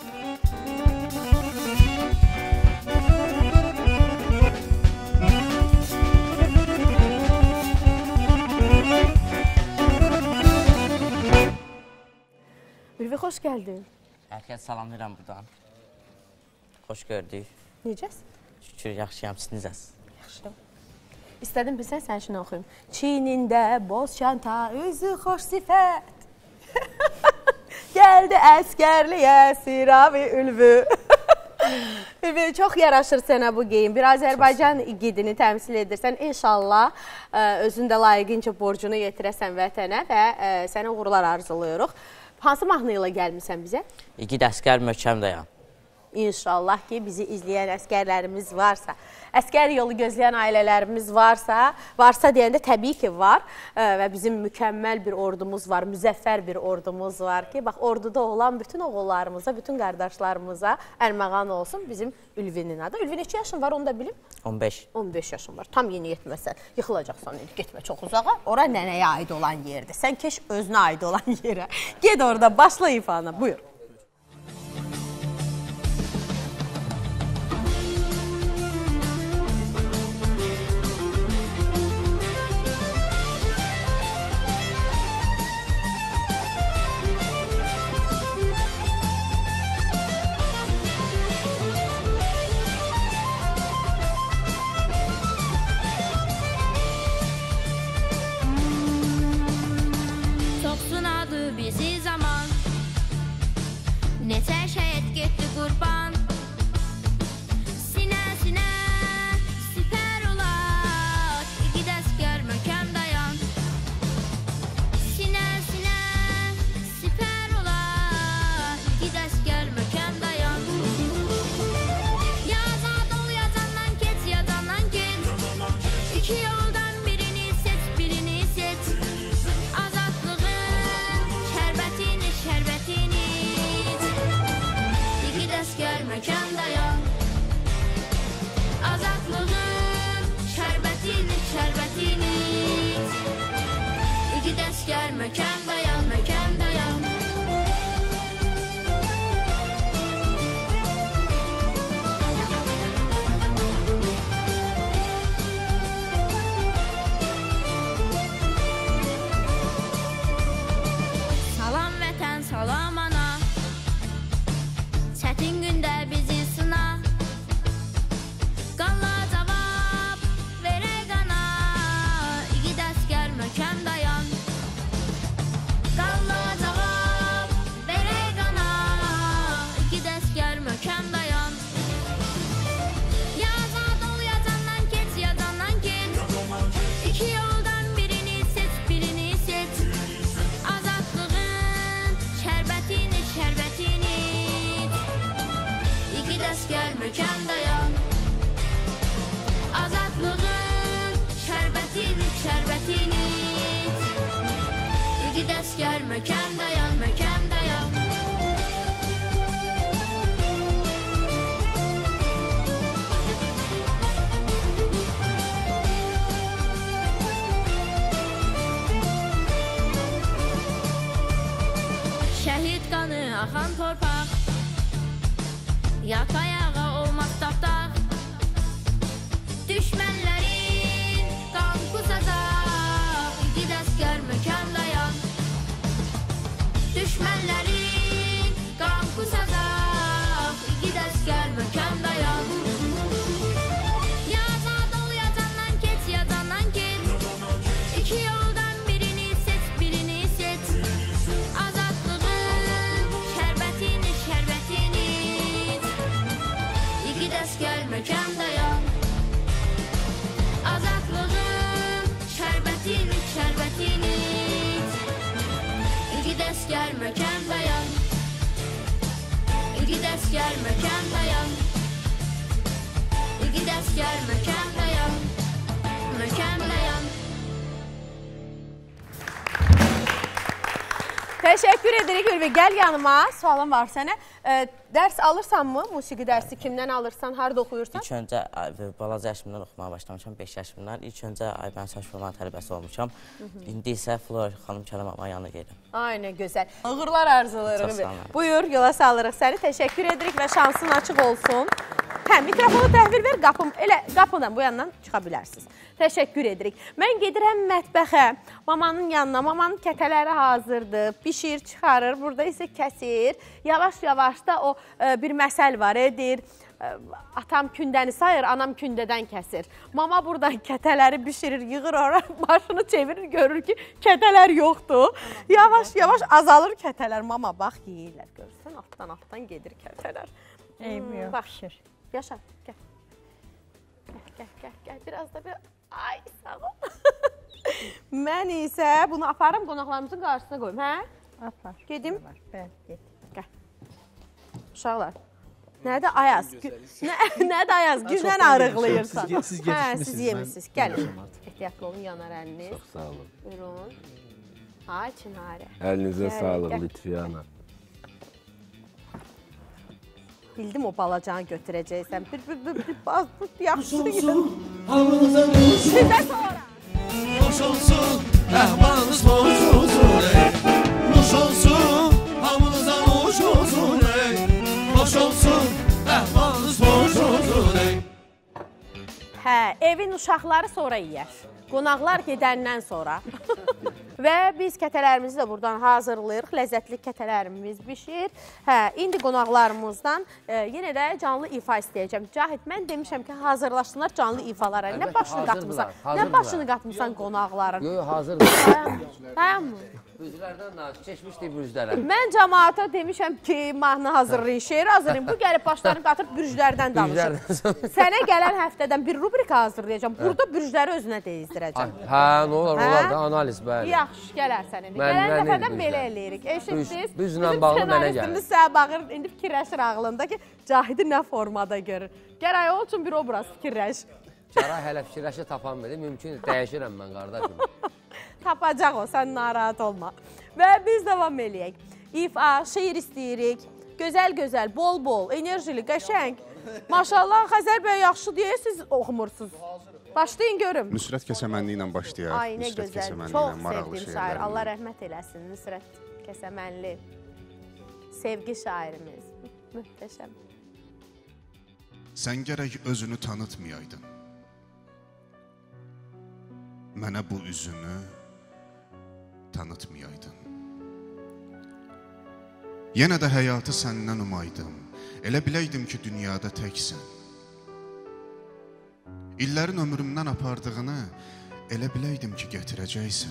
Ülvi, xoş gəldin. Hər kəs salamlayıram buradan. Xoş gördük. Necəsin? Şükür, yaxşıyam, siz necəsiz? Yaxşıyam. İstədim bilsən, sən üçün oxuyum. Çiynində boz çanta, üzü xoş sifət. Gəldi əskərliyə siravi Ülvü. Çox yaraşır sənə bu geyim. Bir Azərbaycan igidini təmsil edirsən. İnşallah özün də layiqincə borcunu yetirəsən vətənə və sənə uğurlar arzulayırıq. Hansı mahnı ilə gəlmirsən bizə? İgid əskər möhkəm dayan. İnşallah ki, bizi izləyən əskərlərimiz varsa, əskər yolu gözləyən ailələrimiz varsa deyəndə təbii ki var və bizim mükəmməl bir ordumuz var, müzəffər bir ordumuz var ki, bax orduda olan bütün oğullarımıza, bütün qardaşlarımıza ərməğan olsun bizim Ülvinin adı. Ülvi neçə yaşın var onu da bilim? 15. 15 yaşın var. Tam yeni yetməsən, yıxılacaqsan, getmə çox uzağa. Ora nənəyə aid olan yerdir. Sən keş özünə aid olan yerə. Ged orada, başla ifana, buyur. Axan torpaq, yat ayağa olmaz tapdaq, düşmənlərin qan qusacaq, igid əskər möhkəm dayan. Düşmənlərin qan qusacaq, igid əskər möhkəm dayan. Ya azad ol, ya candan keç, ya candan keç, iki yoldan birini seç, birini seç. Möhkəm dayan. Azadlığın şərbətini, şərbətini İgid əskər möhkəm dayan. İgid əskər möhkəm dayan. İgid əskər möhkəm dayan. Möhkəm dayan. Təşəkkür edirik Ülvi. Gəl yanıma, sualım var sənə. Dərs alırsanmı? Musiqi dərsi kimdən alırsan, harada oxuyursan? İlk öncə balaca yaşımdan oxumağa başlamışam, 5 yaşımdan. İlk öncə Aybəniz Haşimova tələbəsi olmuşam. İndi isə Flor xanım Kərəm ablanın yanına gedirəm. Ay, nə gözəl. Uğurlar arzulayırıq. Çox sağ olun. Buyur, yola salırıq səni. Təşəkkür edirik və şansın açıq olsun. Hə, mikrofonu təhvil ver, qapıdan bu yandan çıxa bilərsiniz. Təşəkkür edirik. Mən gedirəm mətbəxə, mamanın yanına. Mamanın kətələri hazırdır, bişir, çıxarır, burada isə kəsir. Yavaş-yavaş da o bir məsəl var, deyir, atam kündəni sayır, anam kündədən kəsir. Mama buradan kətələri bişirir, yığır ora, başını çevirir, görür ki, kətələr yoxdur. Yavaş-yavaş azalır kətələr. Mama, bax, yeyirlər, görürsən, altdan gedir kətələr. Eybi yox. Bax, Yaşar, gəl. Gəl. Biraz da bir... Ay, sağ ol. Mən isə bunu aparım, qonaqlarımızın qarşısına qoyum, hə? Apar. Gedim. Bəli, get. Gəl. Uşaqlar. Nədə Ayaz? Nədə Ayaz? Gündən arıqlayırsan. Siz gecikmişsiniz. Siz yemişsiniz. Gəlin. Ehtiyatlı olun, yanar əliniz. Çox sağ olun. Buyurun. Ay, Çinarə. Əlinizə sağlıq, Lütfiyana. Bildim o balacanı götürəcəksən. Bir yaxşı Sizə sonra. Hoş olsun, əhvalınız hoş olsun, ey. Hoş olsun, hamınıza hoş olsun, ey. Hoş olsun, əhvalınız hoş olsun, ey. Hə, evin uşaqları sonra yiyər. Qonaqlar gedəndən sonra. Və biz kətələrimizi də buradan hazırlayırıq. Ləzzətli kətələrimiz bişir. Hə, indi qonaqlarımızdan yenə də canlı ifa istəyəcəm. Cahid, mən demişəm ki, hazırlaşsınlar canlı ifalara. Nə başını qatmısan? Nə başını qatmısan qonaqların? Yox, hazırdır. Dayanmı? Üzlərdən nazik, keçmişdik bürclərə. Mən cəmaata demişəm ki, mahnı hazırlayın, şeir hazırlayın. Bu gəlib başlarını qatırıb bürclərdən danışır. Sənə gələn həftədən bir rubrika hazırlayacağım. Burada bürcləri özünə deyizdirəcəm. Hə, nə olar da analiz, bəli. Yaxşı, gələrsən indi. Gələn dəfədən belə eləyirik. Eşitdiniz? Bürclə bağlı mənə gəlir. Bizim sənaristimiz bağır, indi fikirləşir ağlında ki, Cahidi nə formada görür. Gərək o üçün bir obraz fikirləş. Caray hələ fikirləşə tapan biri, mümkün dəyişirəm mən qardaşım. Tapacaq o, sən narahat olma. Və biz davam eləyək. İfa, şeir istəyirik. Gözəl, bol, enerjili, qəşəng. Maşallah, Xəzər bəy yaxşı deyirsiniz, oxumursunuz. Başlayın görüm. Nüsrət Kəsəmənli ilə başlayaq. Ay, nə gözəl, çox sevdim şair. Allah rəhmət eləsin, Nüsrət Kəsəmənli. Sevgi şairimiz. Möhtəşəm. Sən gərək özünü tanıtmayaydın. Mənə bu üzünü tanıtmayaydın. Yenə də həyatı səndən umaydım. Elə biləydim ki, dünyada təksən. İllərin ömrümdən apardığını elə biləydim ki, gətirəcəksən.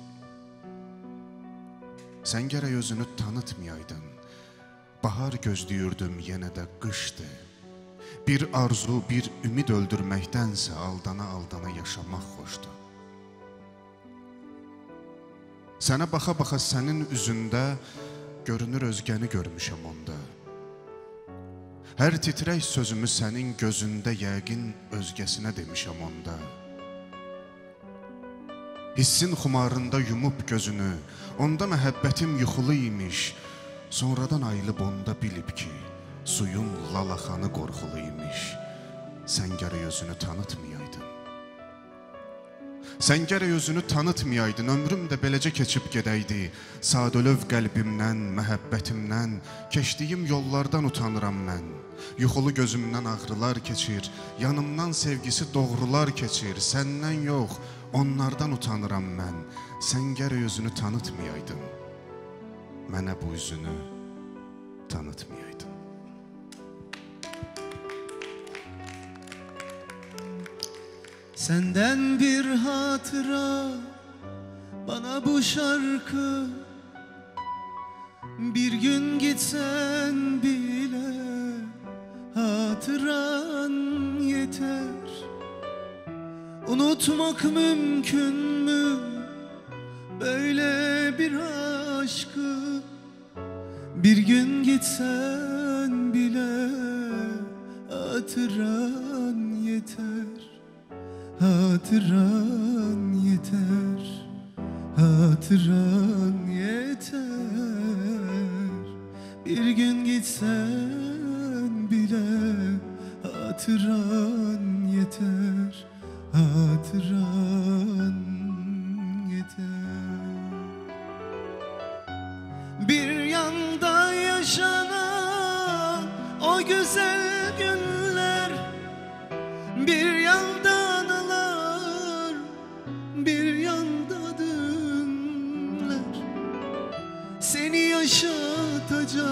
Sən gərək özünü tanıtmayaydın. Bahar gözləyirdim, yenə də qışdı. Bir arzu, bir ümid öldürməkdənsə aldana yaşamaq xoşdur. Sənə baxa-baxa sənin üzündə görünür özgəni görmüşəm onda. Hər titrək sözümü sənin gözündə yəqin özgəsinə demişəm onda. Hissin xumarında yumub gözünü, onda məhəbbətim yuxulu imiş. Sonradan ayılıb onda bilib ki, suyun lalaxanı qorxulu imiş. Sən gərək özünü tanıtmayaydın. Sən gərək özünü tanıtmayaydın, ömrüm də beləcə keçib gedəydi. Sadölöv qəlbimdən, məhəbbətimdən, keçdiyim yollardan utanıram mən. Yuxulu gözümdən ağrılar keçir, yanımdan sevgisi doğrular keçir. Səndən yox, onlardan utanıram mən. Sən gərək özünü tanıtmayaydın, mənə bu üzünü tanıtmayaydın. Senden bir hatıra, bana bu şarkı. Bir gün gitsen bile hatıran yeter. Unutmak mümkün mü böyle bir aşkı? Bir gün gitsen bile hatıran yeter. Hatıran yeter, hatıran yeter. Bir gün gitsen bile hatıran yeter, hatıran yeter. Bir yanda yaşanan o güzel günler, bir yanda anılar, bir yanda dünler. Seni yaşatacak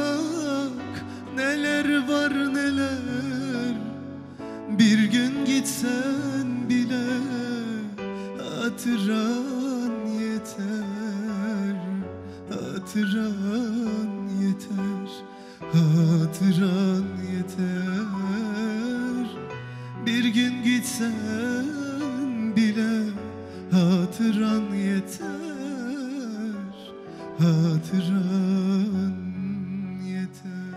neler var neler. Bir gün gitsen bile hatıran yeter, hatıran yeter, hatıran yeter. hatıran yeter.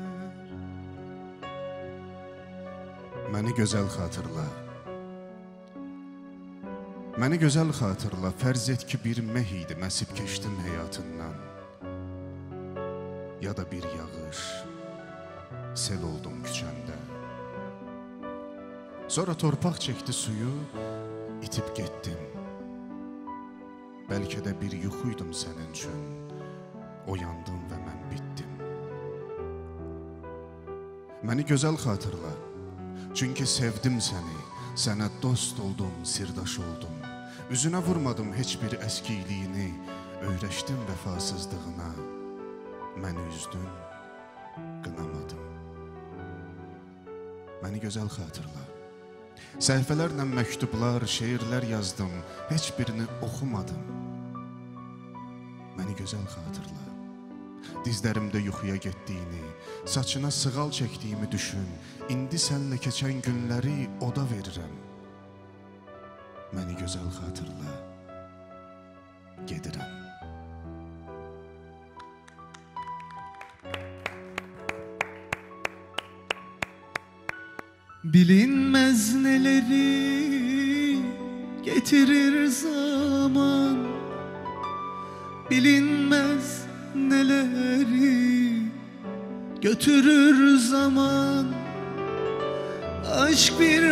Məni gözəl xatırla. Məni gözəl xatırla, fərz et ki bir məh idi, məsib keçdim həyatından. Ya da bir yağış, sel oldum küçəndə. Sonra torpaq çəkdi suyu, itib getdim. Bəlkə də bir yuxuydum sənin üçün, oyandım və mən bitdim. Məni gözəl xatırla, çünki sevdim səni, sənə dost oldum, sirdaş oldum. Üzünə vurmadım heç bir əskiliyini, öyrəşdim vəfasızlığına. Məni üzdün, qınamadım. Məni gözəl xatırla. Səhifələrlə məktublar, şeirlər yazdım, heç birini oxumadım. Məni gözəl xatırla. Dizlərimdə yuxuya getdiyini, saçına sığal çəkdiyimi düşün. İndi sənlə keçən günləri oda verirəm. Məni gözəl xatırla. Gedirəm. Bilinmez neleri getirir zaman, bilinmez neleri götürür zaman. Aşk bir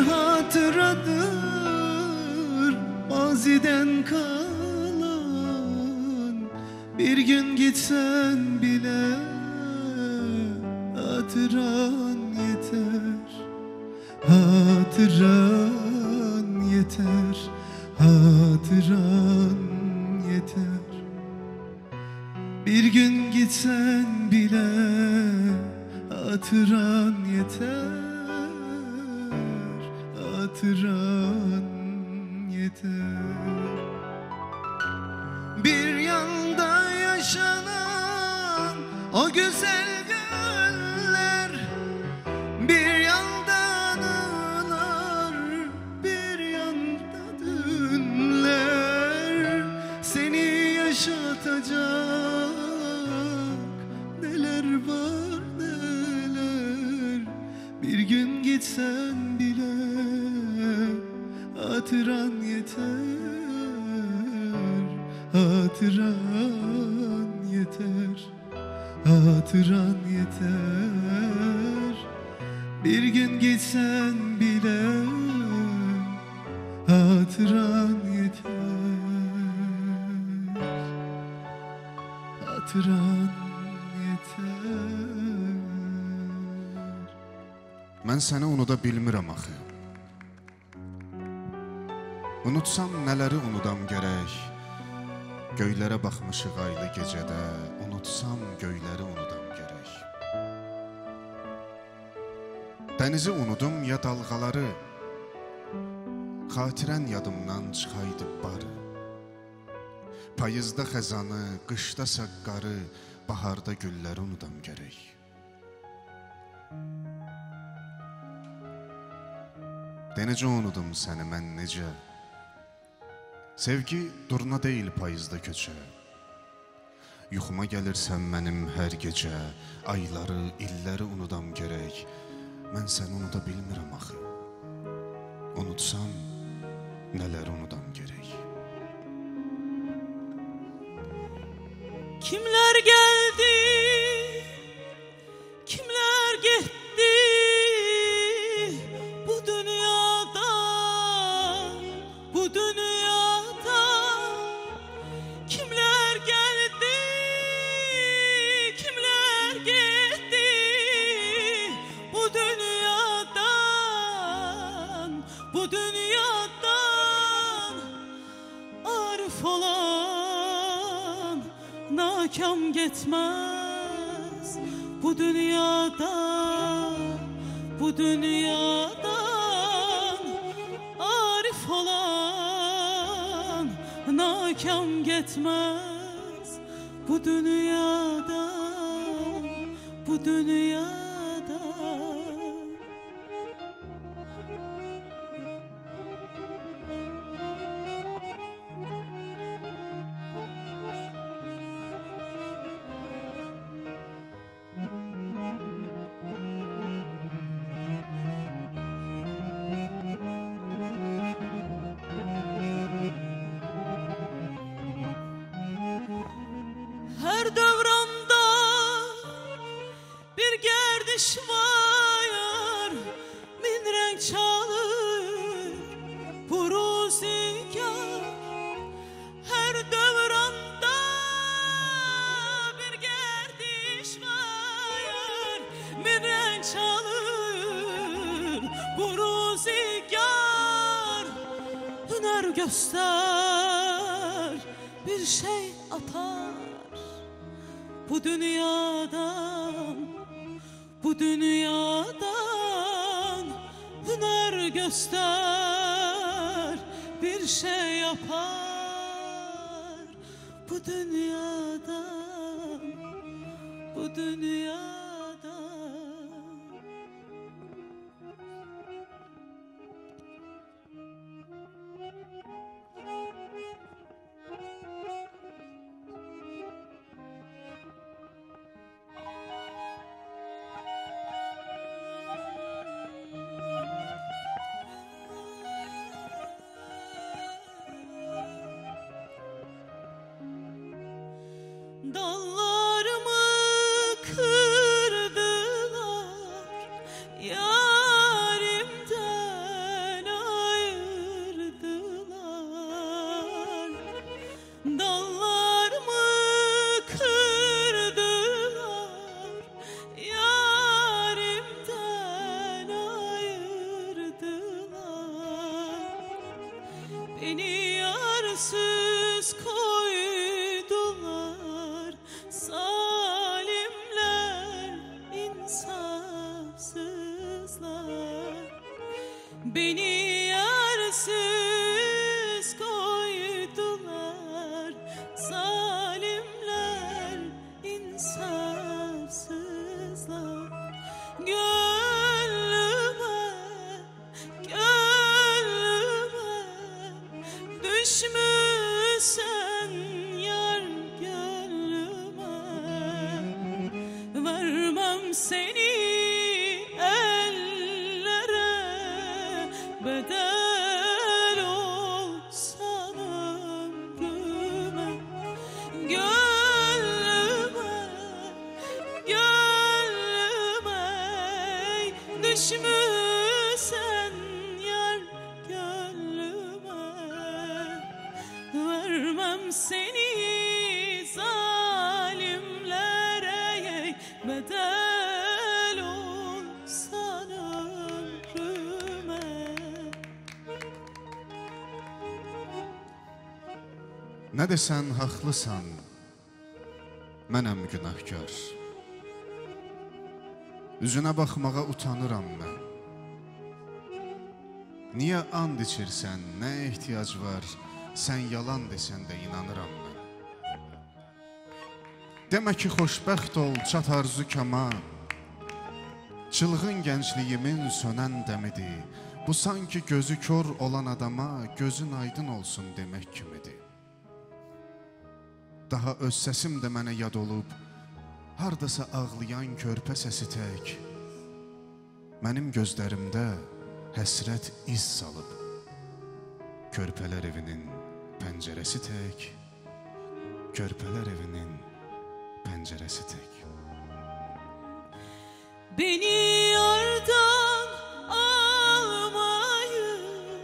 hatıradır, maziden kalan. Bir gün gitsen bile hatıran yeter. Hatıran yeter, hatıran yeter. Bir gün gitsen bile hatıran yeter, hatıran yeter. Bir yanda yaşanan o güzel günler, bir yanda anılar, bir yanda dünler. Seni yaşatacak neler var neler. Bir gün gitsen bile hatıran yeter, hatıran yeter, hatıran yeter. Bir gün gitsen bile hatıran yeter, hatıran yeter. Mən səni unuda bilmirəm axı. Unutsam nələri unudam gərək. Göylərə baxmışıq aylı gecədə, unutsam göyləri unudam gərək. Dənizi unudum ya dalğaları, xatirən yadımdan çıxaydı barı. Payızda xəzanı, qışda saqqarı, baharda gülləri unudam gərək. De necə unudum səni mən necə. Sevgi durna deyil payızda köçə. Yuxuma gəlirsən mənim hər gecə. Ayları, illəri unudam gərək. Mən səni unuda bilmirəm axı. Unutsam nələr unudam gərək. Kimler geldi, kimler gitti bu dünyadan, bu dünyadan. Kimler geldi, kimler gitti bu dünyadan, bu dünyadan. Arif olan nakam gitmez bu dünyadan, bu dünyadan. Arif olan nakam gitmez bu dünyadan, bu dünyadan. Her dövranda bir gerdiş var, min renk çalır bu ruzigar. Her dövranda bir gerdiş var, min renk çalır bu ruzigar. Hüner göster, bir şey atar bu dünyadan, bu dünyadan. Hüner göster, bir şey yapar bu dünyadan, bu dünyadan. Dallarımı kırdılar, yarimden ayırdılar. Dallarımı kırdılar, yarimden ayırdılar. Beni yarsız koydular, zalimler, insafsızlar. Beni yarsız koydular, zalimler, insafsızlar. Gönlüme, gönlüme düşmüşsen yar, gönlüme vermem seni ellere, bedel olsan ömrüme. Gönlüme, gönlüme düşmüşsen yar, gönlüme vermem seni zalimlere, bedel olsan ömrüme. Nə desən haqlısan, mənəm günahkar. Üzünə baxmağa utanıram mən. Niyə and içirsən, nə ehtiyac var, sən yalan desən də inanıram mən. Demə ki, xoşbəxt ol, çat arzu kama. Çılğın gəncliyimin sönən dəmidir. Bu sanki gözü kör olan adama gözün aydın olsun demək kimidir. Daha öz səsim də mənə yad olub, hardasa ağlayan körpə səsi tək. Mənim gözlərimdə həsrət iz salıb. Körpələr evinin pəncərəsi tək, körpələr evinin pəncərəsi tək. Beni yardan almayın,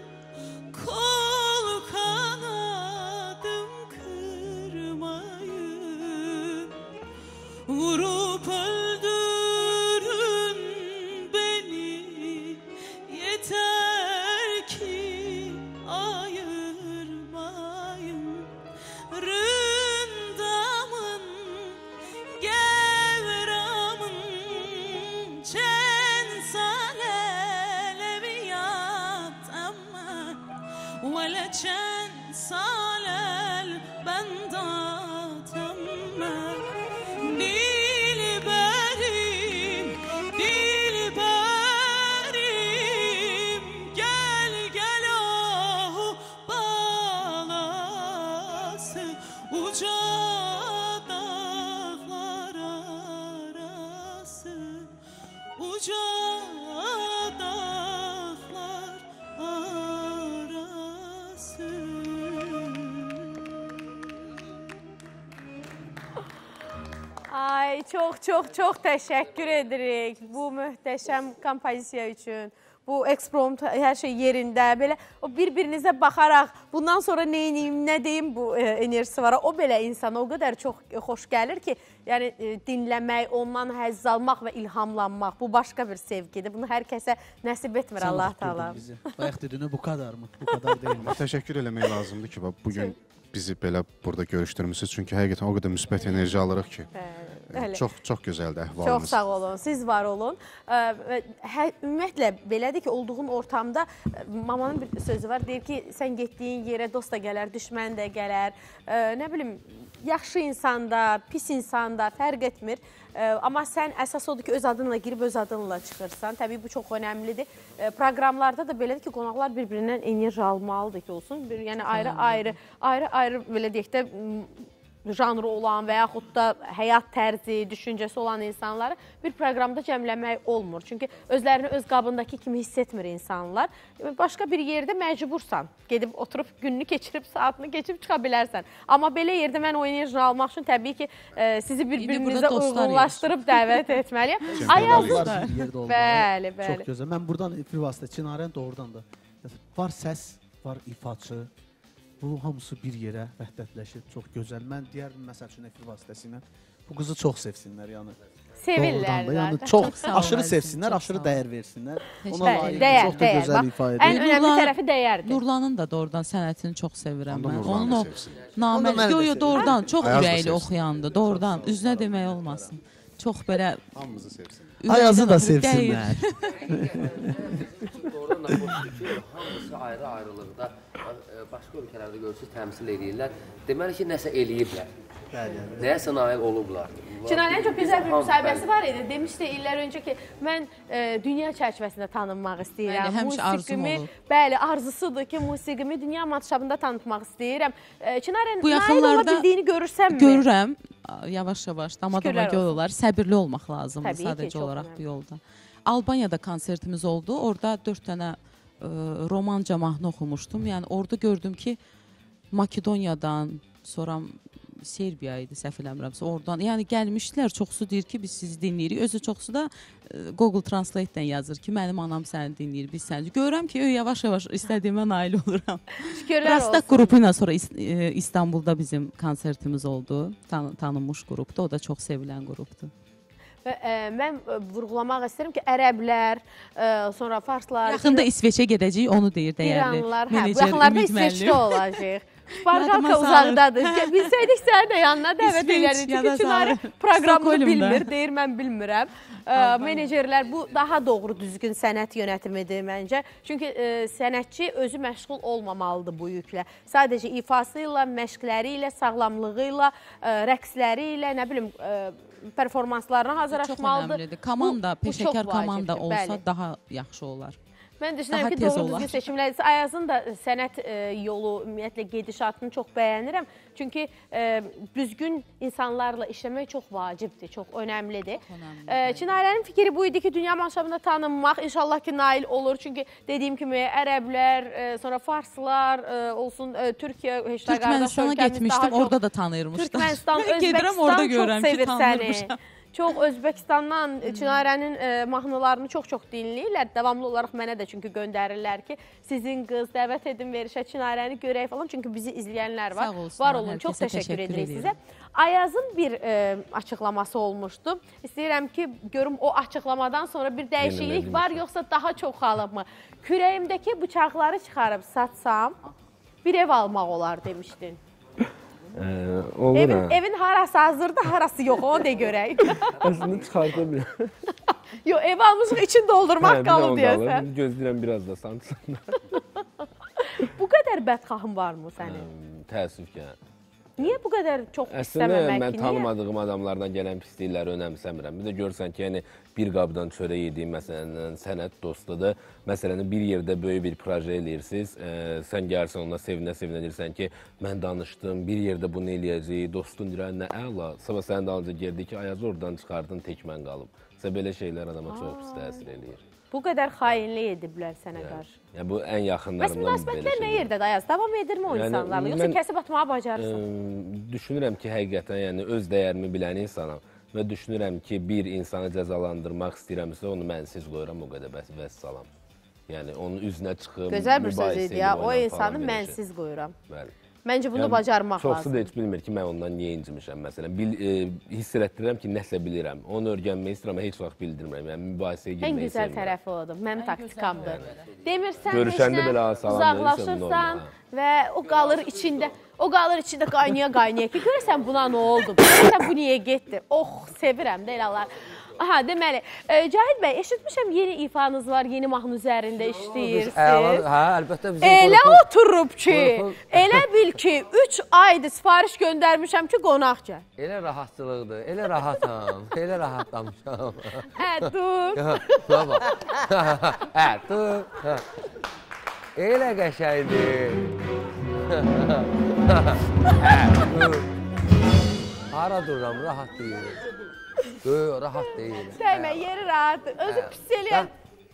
kol kanadım kırmayın. Vurup öldürün beni, yeter ki ayırmayın. Rındamın, gevramın, çen saleleviyat ama vele çen salel bendat ama. Dilberim, dilberim, gel gel oh balası, uca dağlar arası, uca dağlar arası. Ay, çox təşəkkür edirik bu möhtəşəm kompozisiya üçün. Bu eksprompt, hər şey yerində, belə o bir-birinizə baxaraq bundan sonra neyiniyim, nə deyim bu enerjisi var. O belə insana o qədər çox xoş gəlir ki, yəni dinləmək, ondan həzz almaq və ilhamlanmaq bu başqa bir sevgidir. Bunu hər kəsə nəsib etmir Allah Taala. Bayaq dediyinə bu kadar mı? Bu kadar deyilmi? Təşəkkür eləmək lazımdır ki, bugün bizi belə burada görüşdürmüsünüz. Çünki həqiqətən o qədər müsbət enerji alırıq ki. Çox gözəldir əhvalımız. Çox sağ olun, siz var olun. Ümumiyyətlə, belədir ki, olduğun ortamda mamanın bir sözü var, deyir ki, sən getdiyin yerə dost da gələr, düşmən də gələr, nə bilim, yaxşı insanda, pis insanda fərq etmir. Amma sən əsas odur ki, öz adınla girib, öz adınla çıxırsan. Təbii bu çox önəmlidir. Proqramlarda da belədir ki, qonaqlar bir-birindən enerji almalıdır ki, olsun. Yəni ayrı, belə deyək də, janrı olan və yaxud da həyat tərzi, düşüncəsi olan insanları bir proqramda cəmləmək olmur. Çünki özlərini öz qabındakı kimi hiss etmir insanlar. Başqa bir yerdə məcbursan. Gedib, oturub, gününü keçirib, saatını keçib çıxa bilərsən. Amma belə yerdə mən o enerjini almaq üçün təbii ki, sizi bir-birinizə uyğunlaşdırıb dəvət etməliyəm. Ayazın. Bəli. Çox gözəl. Mən buradan efir vasitə Çinarən doğrudan da var səs, var ifaçı. Bu hamısı bir yerə vəhdətləşir, çox gözəl. Mən deyərdim, məsəl üçün, efir vasitəsilə bu qızı çox sevsinlər, yəni. Sevirlər. Yəni çox aşırı sevsinlər, aşırı dəyər versinlər. Ona layiq çox da gözəl ifadə edir. Ən önəmli tərəfi dəyərdir. Nurlanın da doğrudan sənətini çox sevirəm mən. Onun o naməli, doğrudan çox ürəkli oxuyandı, doğrudan. Üzünə demək olmasın. Çox belə... Hamımızı sevsin. Ayazı da sevsinlər. Doğrudan da xoşdur ki, hamısı ayrı-ayrılıqda başqa ölkələrdə görürsünüz, təmsil edirlər. Deməli ki, nəsə eləyiblər. Nəyəsə nail olublar. Çınarın çox gözəl bir müsahibəsi var idi. Demişdi illər öncə ki, mən dünya çərçivəsində tanınmaq istəyirəm. Həmişə arzum olur. Bəli, arzusudur ki, musiqimi dünya matşabında tanıtmaq istəyirəm. Çınarın nail ola bildiyini görürsənmi? Görürəm. Yavaş-yavaş, damadama göl olar. Səbirli olmaq lazımdır sadəcə olaraq bu yolda. Albaniyada konsertimiz oldu. Orada 4 dənə romanca mahnı oxumuşdum. Yəni orada gördüm ki, Makedoniyadan, sonra Serbiya idi, səhv eləmirəmsə, oradan. Yəni gəlmişdilər, çoxsu deyir ki, biz sizi dinləyirik. Özü çoxsu da Google Translate-dən yazır ki, mənim anam səni dinləyir, biz səni. Görürəm ki, yavaş-yavaş istədiyimə nail oluram. Rastak qrupu ilə sonra İstanbulda bizim konsertimiz oldu. Tanınmış qrupdur, o da çox sevilən qrupdur. Mən vurğulamaq istəyirəm ki, ərəblər, sonra farslar... Yaxında İsveçə gedəcəyik, onu deyir dəyərli. Bu yaxınlarda İsveçdə olacaq. Şpargalka uzaqdadır. Bilsəydik səni də yanına dəvət edərdik. Çünki Çınarı proqramını bilmir, deyir mən bilmirəm. Menecerlər, bu daha doğru düzgün sənət yönətimidir məncə. Çünki sənətçi özü məşğul olmamalıdır bu yüklə. Sadəcə ifası ilə, məşqləri ilə, sağlamlığı ilə, rəqsləri ilə, nə bilim, performanslarına hazırlaşmalıdır. Çox önəmlidir. Komanda, peşəkar komanda olsa daha yaxşı olar. Mən düşünürəm ki, doğru düzgün seçimlərdir. Ayazın da sənət yolu, ümumiyyətlə, gedişatını çox bəyənirəm. Çünki düzgün insanlarla işləmək çox vacibdir, çox önəmlidir. Çınarənin fikri bu idi ki, dünya maşabında tanınmaq, inşallah ki, nail olur. Çünki dediyim kimi, ərəblər, sonra farslar olsun, Türkiyə, Türkmənistana getmişdim, orada da tanıyırmışlar. Türkmənistan, Özbəkistan çox sevir səni. Çox Özbəkistandan Çınarənin mahnılarını çox-çox dinləyirlər. Davamlı olaraq mənə də çünki göndərirlər ki, sizin qız dəvət edin verişə Çınarəni görək falan. Çünki bizi izləyənlər var. Var olun, çox təşəkkür edirik sizə. Ayazın bir açıqlaması olmuşdu. İstəyirəm ki, görüm o açıqlamadan sonra bir dəyişiklik var, yoxsa daha çoxalıbmı? Kürəyimdəki bıçaqları çıxarıb satsam, bir ev almaq olar demişdin. Evin harası hazırda, harası yox, onu da görək. Əslində çıxarda biləm. Yox, ev almışıq, için doldurmaq qalıb deyəsən. Gözləyirəm biraz da sansınlar. Bu qədər bədxahın varmı sənin? Təəssüf ki. Niyə bu qədər çox istəməmək ki? Əslində, mən tanımadığım adamlardan gələn pislikləri önəmsəmirəm. Bir də görsən ki, yəni, bir qabdan çörək yediyin, məsələn, sənət dostudur. Məsələn, bir yerdə böyük bir proje eləyirsiniz. Sən gəlsən, ona sevinə-sevinə deyirsən ki, mən danışdım, bir yerdə bunu eləyəcək, dostun deyirən, nə əla. Sabah sənin dalınca geldi ki, Ayazı oradan çıxardın, tək mən qalım. Sə belə şeylər adama çox pis təsir eləyir. Bu qədər xainlik ediblər sənə qarşı. Yəni, bu ən yaxınlarımdan belə şeydir. Münasibətlər nə yerdədir Ayaz? Davam edirmi o insanlarla? Yoxsa kəsib atmağa bacarırsan? Düşünürəm ki, həqiqətən, yəni, öz dəyərimi bilən insanam. və düşünürəm ki, bir insanı cəzalandırmaq istəyirəmsə, onu mənsiz qoyuram, o qədər vəssalam. Yəni, onun üzünə çıxıb, gözəl bir söz idi ya, o insanı mənsiz qoyuram. Bəli. Məncə bunu bacarmaq lazım. Çoxsu da heç bilmir ki, mən ondan niyə incimişəm, məsələn. Hiss elətdirirəm ki, nəsə bilirəm. Onu öyrənmək istəyirəm, amma heç vaxt bildirmirəm. Yəni, mübahisəyə girməyi sevmirəm. En gözəl tərəfi odur, mənim taktikamdır. Demirsən, görüşəndə uzaqlaşırsan və o qalır içində qaynaya-qaynaya ki, görürsən buna nə oldu, görürsən bu niyə getdi. Sevirəm də elələr. Aha, deməli, Cahid bəy, eşitmişəm yeni ifanız var, yeni mahnı üzərində işləyirsiniz. Hə, əlbəttə bizim elə oturub ki, elə bil ki, 3 aydır sifariş göndərmişəm ki, qonaq gəl. Elə rahatçılıqdır, elə rahatam, elə rahatlamışam. Dur. Dur. Elə qəşəydir. Dur. Hara dururam, rahat deyilir. Rahat deyil. Dəymə, yeri rahatdır. Özü pis eləyən.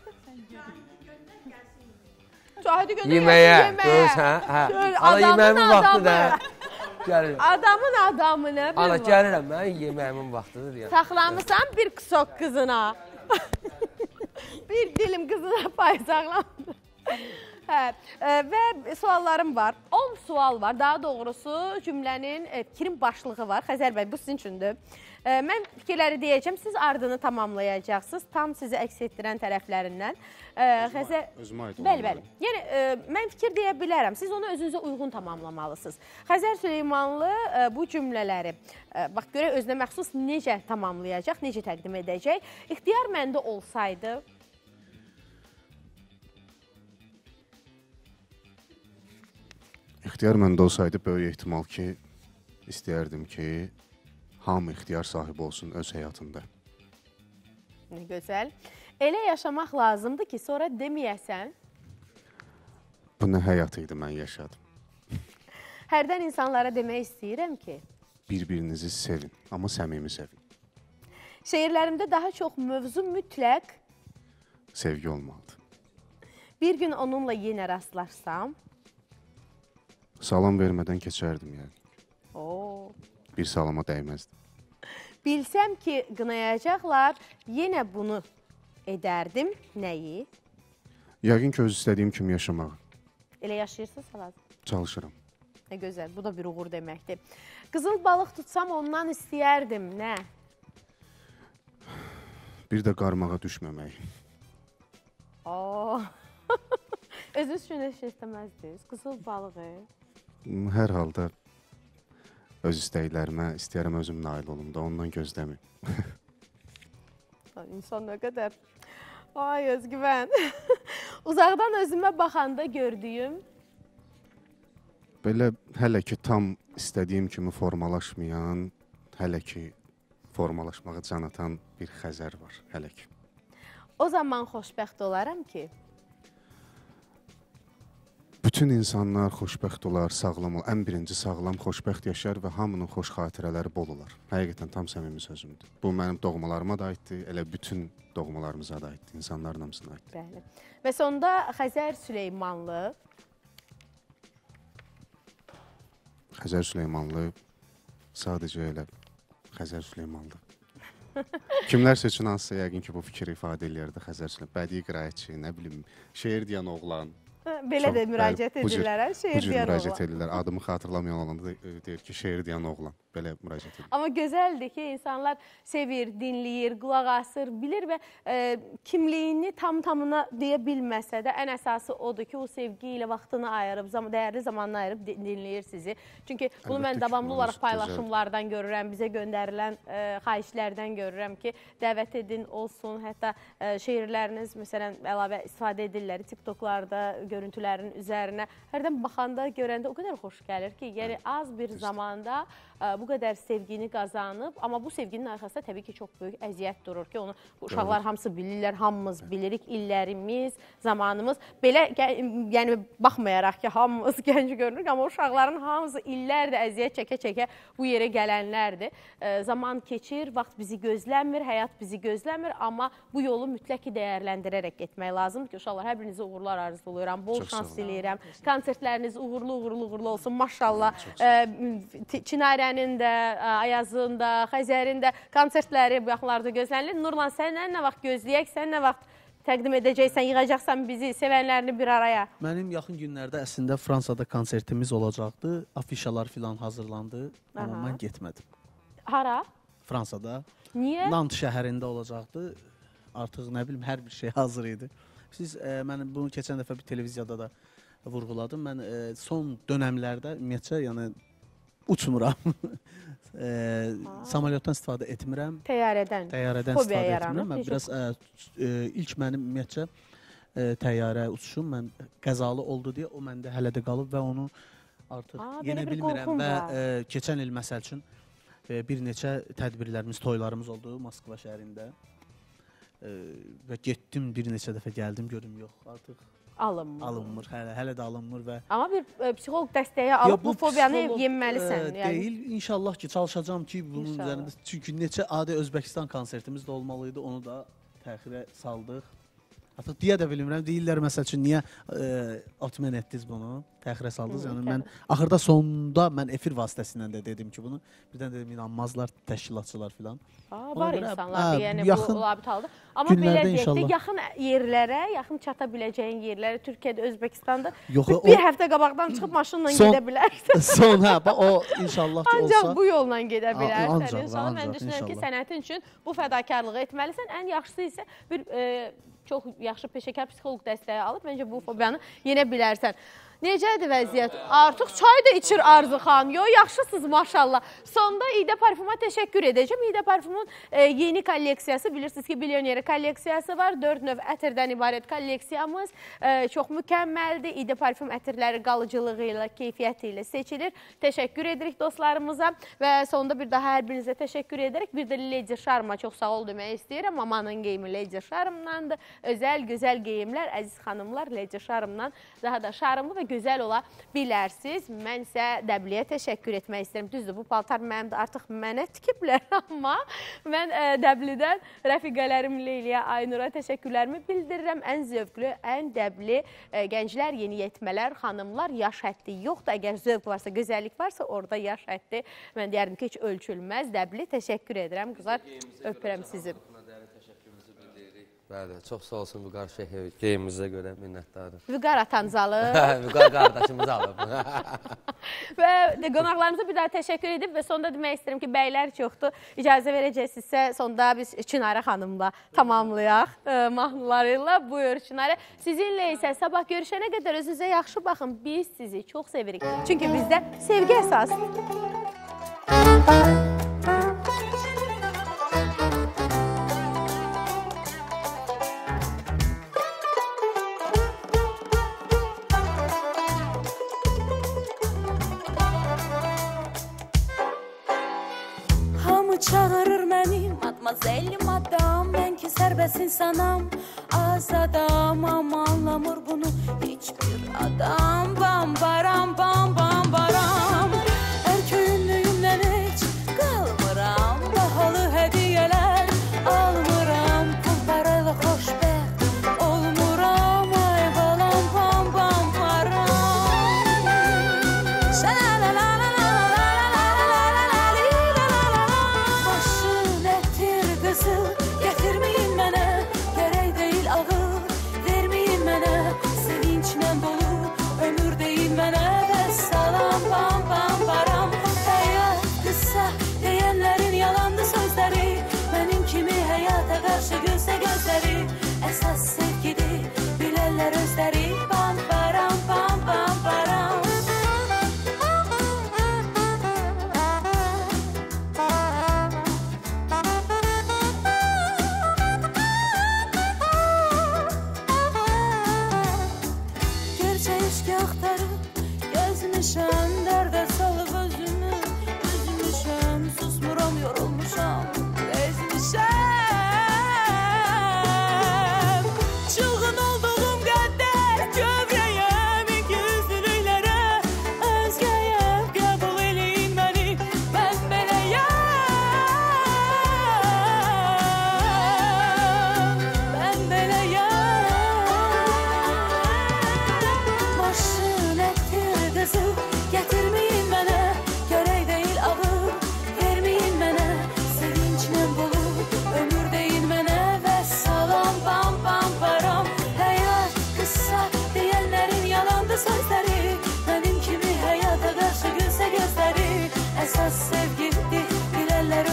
Cahidi göndər yeməyə. Ana yeməyimin vaxtıdır. Adamın adamını. Ana gəlirəm, mən yeməyimin vaxtıdır deyəm. Saxlamısan bir qısok qızına. Bir dilim qızına pay saxlamısan. Və suallarım var. 10 sual var. Daha doğrusu cümlənin fikrin başlığı var. Xəzər bəy, bu sizin üçündür. Mən fikirləri deyəcəm, siz ardını tamamlayacaqsınız. Tam sizi əks etdirən tərəflərindən. Özümə aid olanları. Bəli. Yəni, mən fikir deyə bilərəm. Siz onu özünüzə uyğun tamamlamalısınız. Xəzər Süleymanlı bu cümlələri, bax, görə özünə məxsus necə tamamlayacaq, necə təqdim edəcək. İxtiyar məndə olsaydı, İxtiyar məndə olsaydı, böyük ehtimal ki, istəyərdim ki, hamı ixtiyar sahibi olsun öz həyatında. Nə gözəl. Elə yaşamaq lazımdır ki, sonra deməyəsən. Bu nə həyat idi, mən yaşadım. Hərdən insanlara demək istəyirəm ki, bir-birinizi sevin, amma səmimi sevin. Şeirlərimdə daha çox mövzu mütləq sevgi olmalıdır. Bir gün onunla yenə rastlaşsam, salam vermədən keçərdim, yəni. Bir salama dəyməzdi. Bilsəm ki, qınayacaqlar, yenə bunu edərdim. Nəyi? Yəqin ki, öz istədiyim kimi yaşamağı. Elə yaşayırsınız hal-hazır? Çalışıram. Nə gözəl, bu da bir uğur deməkdir. Qızıl balıq tutsam ondan istəyərdim, nə? Bir də qarmağa düşməmək. Özünüz üçün heç istəməzdiniz, qızıl balığı. Hər halda öz istəklərimə istəyərəm özüm nail olum da, ondan gözləmiyim. İnsan nə qədər? Ay, özgüvən. Uzaqdan özümə baxanda gördüyüm? Belə hələ ki tam istədiyim kimi formalaşmayan, hələ ki formalaşmağa can atan bir Xəzər var, hələ ki. O zaman xoşbəxt olaram ki, bütün insanlar xoşbəxt olar, sağlam olar. Ən birinci sağlam, xoşbəxt yaşar və hamının xoş xatirələri bol olar. Həqiqətən tam səmimi sözümdür. Bu mənim doğmalarıma da aiddir, elə bütün doğmalarımıza da aiddir, insanların hamısına aiddir. Bəli. Və sonda Xəzər Süleymanlı. Xəzər Süleymanlı sadəcə elə Xəzər Süleymanlı. Kimlərsə üçün hansısa yəqin ki, bu fikri ifadə eləyərdi Xəzər Süleymanlı. Bədii qiraətçi, nə bilim, şeir deyən oğlan. Belə də müraciət edirlər, şeir deyən oğlan. Bu cür müraciət edirlər. Adımı xatırlamayan olanda deyir ki, şeir deyən oğlan. Belə müraciət edirlər. Amma gözəldir ki, insanlar sevir, dinləyir, qulaq asır, bilir və kimliyini tam-tamına deyə bilməsə də ən əsası odur ki, o sevgi ilə vaxtını ayırıb, dəyərli zamanını ayırıb dinləyir sizi. Çünki bunu mən davamlı olaraq paylaşımlardan görürəm, bizə göndərilən xahişlərdən görürəm ki, dəvət edin, olsun. Hətta şeirləriniz, məsələn, əlavə istifadə edirlər TikToklarda, görüntülərin üzərinə. Hərdən baxanda, görəndə o qədər xoş gəlir ki, yəni az bir zamanda bu qədər sevgini qazanıb, amma bu sevginin arxasında təbii ki, çox böyük əziyyət durur ki, onu uşaqlar hamısı bilirlər, hamımız bilirik, illərimiz, zamanımız. Belə, yəni baxmayaraq ki, hamımız gənc görünürük, amma uşaqların hamısı illərdir əziyyət çəkə-çəkə bu yerə gələnlərdir. Zaman keçir, vaxt bizi gözləmir, həyat bizi gözləmir, amma bu yolu mütləq ki, dəyərləndirərək getmək lazımdır ki, uşaqlar, hər birinizə uğurlar arzulayıram, bol şans diləyirəm. Konsertləriniz uğurlu olsun, maşallah. Çinarə Səmənin də, Ayazın da, Xəzərin də konsertləri bu yaxınlarda gözlənilir. Nurlan, səndən nə vaxt gözləyək, sən nə vaxt təqdim edəcəksən, yığacaqsan bizi, sevənlərini bir araya? Mənim yaxın günlərdə əslində Fransada konsertimiz olacaqdı. Afişalar filan hazırlandı, amma mən getmədim. Hara? Fransada. Niyə? Nant şəhərində olacaqdı. Artıq nə bilim, hər bir şey hazır idi. Siz, mən bunu keçən dəfə bir televiziyada da vurğuladım. Mən son dönəmlərdə ümumiyyətcə, yəni uçmuram. Samolyotdan istifadə etmirəm. Təyyarədən istifadə etmirəm. Mən biraz ilk mənim ümumiyyətcə təyyarə uçuşum mən qəzalı oldu deyə o məndə hələ də qalıb və onu artıq yenə bilmirəm və keçən il məsəl üçün bir neçə tədbirlərimiz, toylarımız oldu Moskva şəhərində və getdim bir neçə dəfə gəldim görüm yox artıq alınmır, hələ də alınmır və amma bir psixoloq dəstəyi alıb bu fobiyanı yenməlisən. Deyil, inşallah ki çalışacağam ki bunun üzərində, çünki neçə adi Özbəkistan konsertimiz də olmalıydı, onu da təxirə saldıq. Artıq deyə də bilmirəm, deyirlər məsəl üçün niyə atmen etdiniz bunu, təxirə saldınız. Yəni mən axırda sonunda mən efir vasitəsilə də dedim ki bunu, birdən dedim inanmazlar təşkilatçılar filan. Var insanlar yəni bu labit aldı. Amma belə deyək də yaxın yerlərə, yaxın çata biləcəyin yerlərə Türkiyədə, Özbəkistanda bir həftə qabaqdan çıxıb maşınla gedə bilərsən. Son, o inşallah ki olsa. Ancaq bu yolla gedə bilərsən. İnşallah mən düşünürəm ki sənətin üçün bu fədakarlığı etməlisən. Ən yaxşısı isə bir çox yaxşı peşəkar psixoloq dəstəyi alıb məncə bu fobiyanı yenə bilərsən. Necədir vəziyyət? Artıq çay da içir Arzu xan. Yaxşısınız maşallah. Sonda İdə Parfuma təşəkkür edəcəm. İdə Parfumun yeni kolleksiyası, bilirsiniz ki, Bilyoneri kolleksiyası var. 4 növ ətirdən ibarət kolleksiyamız. Çox mükəmməldir. İdə Parfum ətirləri qalıcılığı ilə, keyfiyyəti ilə seçilir. Təşəkkür edirik dostlarımıza və sonda bir daha hər birinizə təşəkkür edərək bir də Lady Sharma çox sağ ol demək istəyirəm. Mamanın geyimi Lady Sharmdandır. Özəl, gözəl geyimlər, əziz xanımlar Lady Sharmdan daha da şarımlı və gözəl ola bilərsiniz. Mən isə Dəbliyə təşəkkür etmək istəyirəm. Düzdür, bu paltar mənim də artıq mənə tikiblər, amma mən Dəblidən rəfiqələrim Leyliyə, Aynura təşəkkürlərimi bildirirəm. Ən zövqlü, ən dəbli gənclər, yeniyetmələr, xanımlar, yaş həddi yoxdur. Əgər zövq varsa, gözəllik varsa, orada yaş həddi, mən deyərdim ki, heç ölçülməz. Dəbli, təşəkkür edirəm. Qızlar, öpürəm sizi. Bəli, çox sağ olsun Vüqar Şehiyev, geyimimizə görə minnətdarım. Vüqar atanız alıb. Vüqar qardaşımız alıb. Və qonaqlarımıza bir daha təşəkkür edib və sonda demək istəyirəm ki, bəylər çoxdur. İcazə verəcəksinizsə, sonda biz Çinarə xanımla tamamlayaq mahnılarıyla. Buyur Çinarə. Sizinlə isə sabah görüşənə qədər özünüzə yaxşı baxın. Biz sizi çox sevirik. Çünki bizdə sevgi əsasdır. Çağırır mənim Matmazel madam, mən ki sərbəst insanam, azadam, amma anlamır bunu heç bir adam. Bam baram, bam bam baram, ərköyünlüyümdən heç qalmıram, bahalı hədiyyələr almıram, pul parayla xoşbəxt olmuram, ay balam, bam bam baram. Getirmeyin mənə, gərək deyil ağır, vermeyin mənə, sevinçlə dolu, ömür deyin mənə, və salam, bam, bam, baram. Həyat qısa, deyənlərin yalandı sözləri, mənim kimi həyata qarşı gözlə gözləri, əsas sevgidir, bilərlər özləri, bam, baram, bam, bam, baram. Gezmişəm, dərdə salıb özümü, üzmüşəm, susmuram, yorulmuşam, bezmişəm. Çılğın olduğum qədər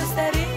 gözləri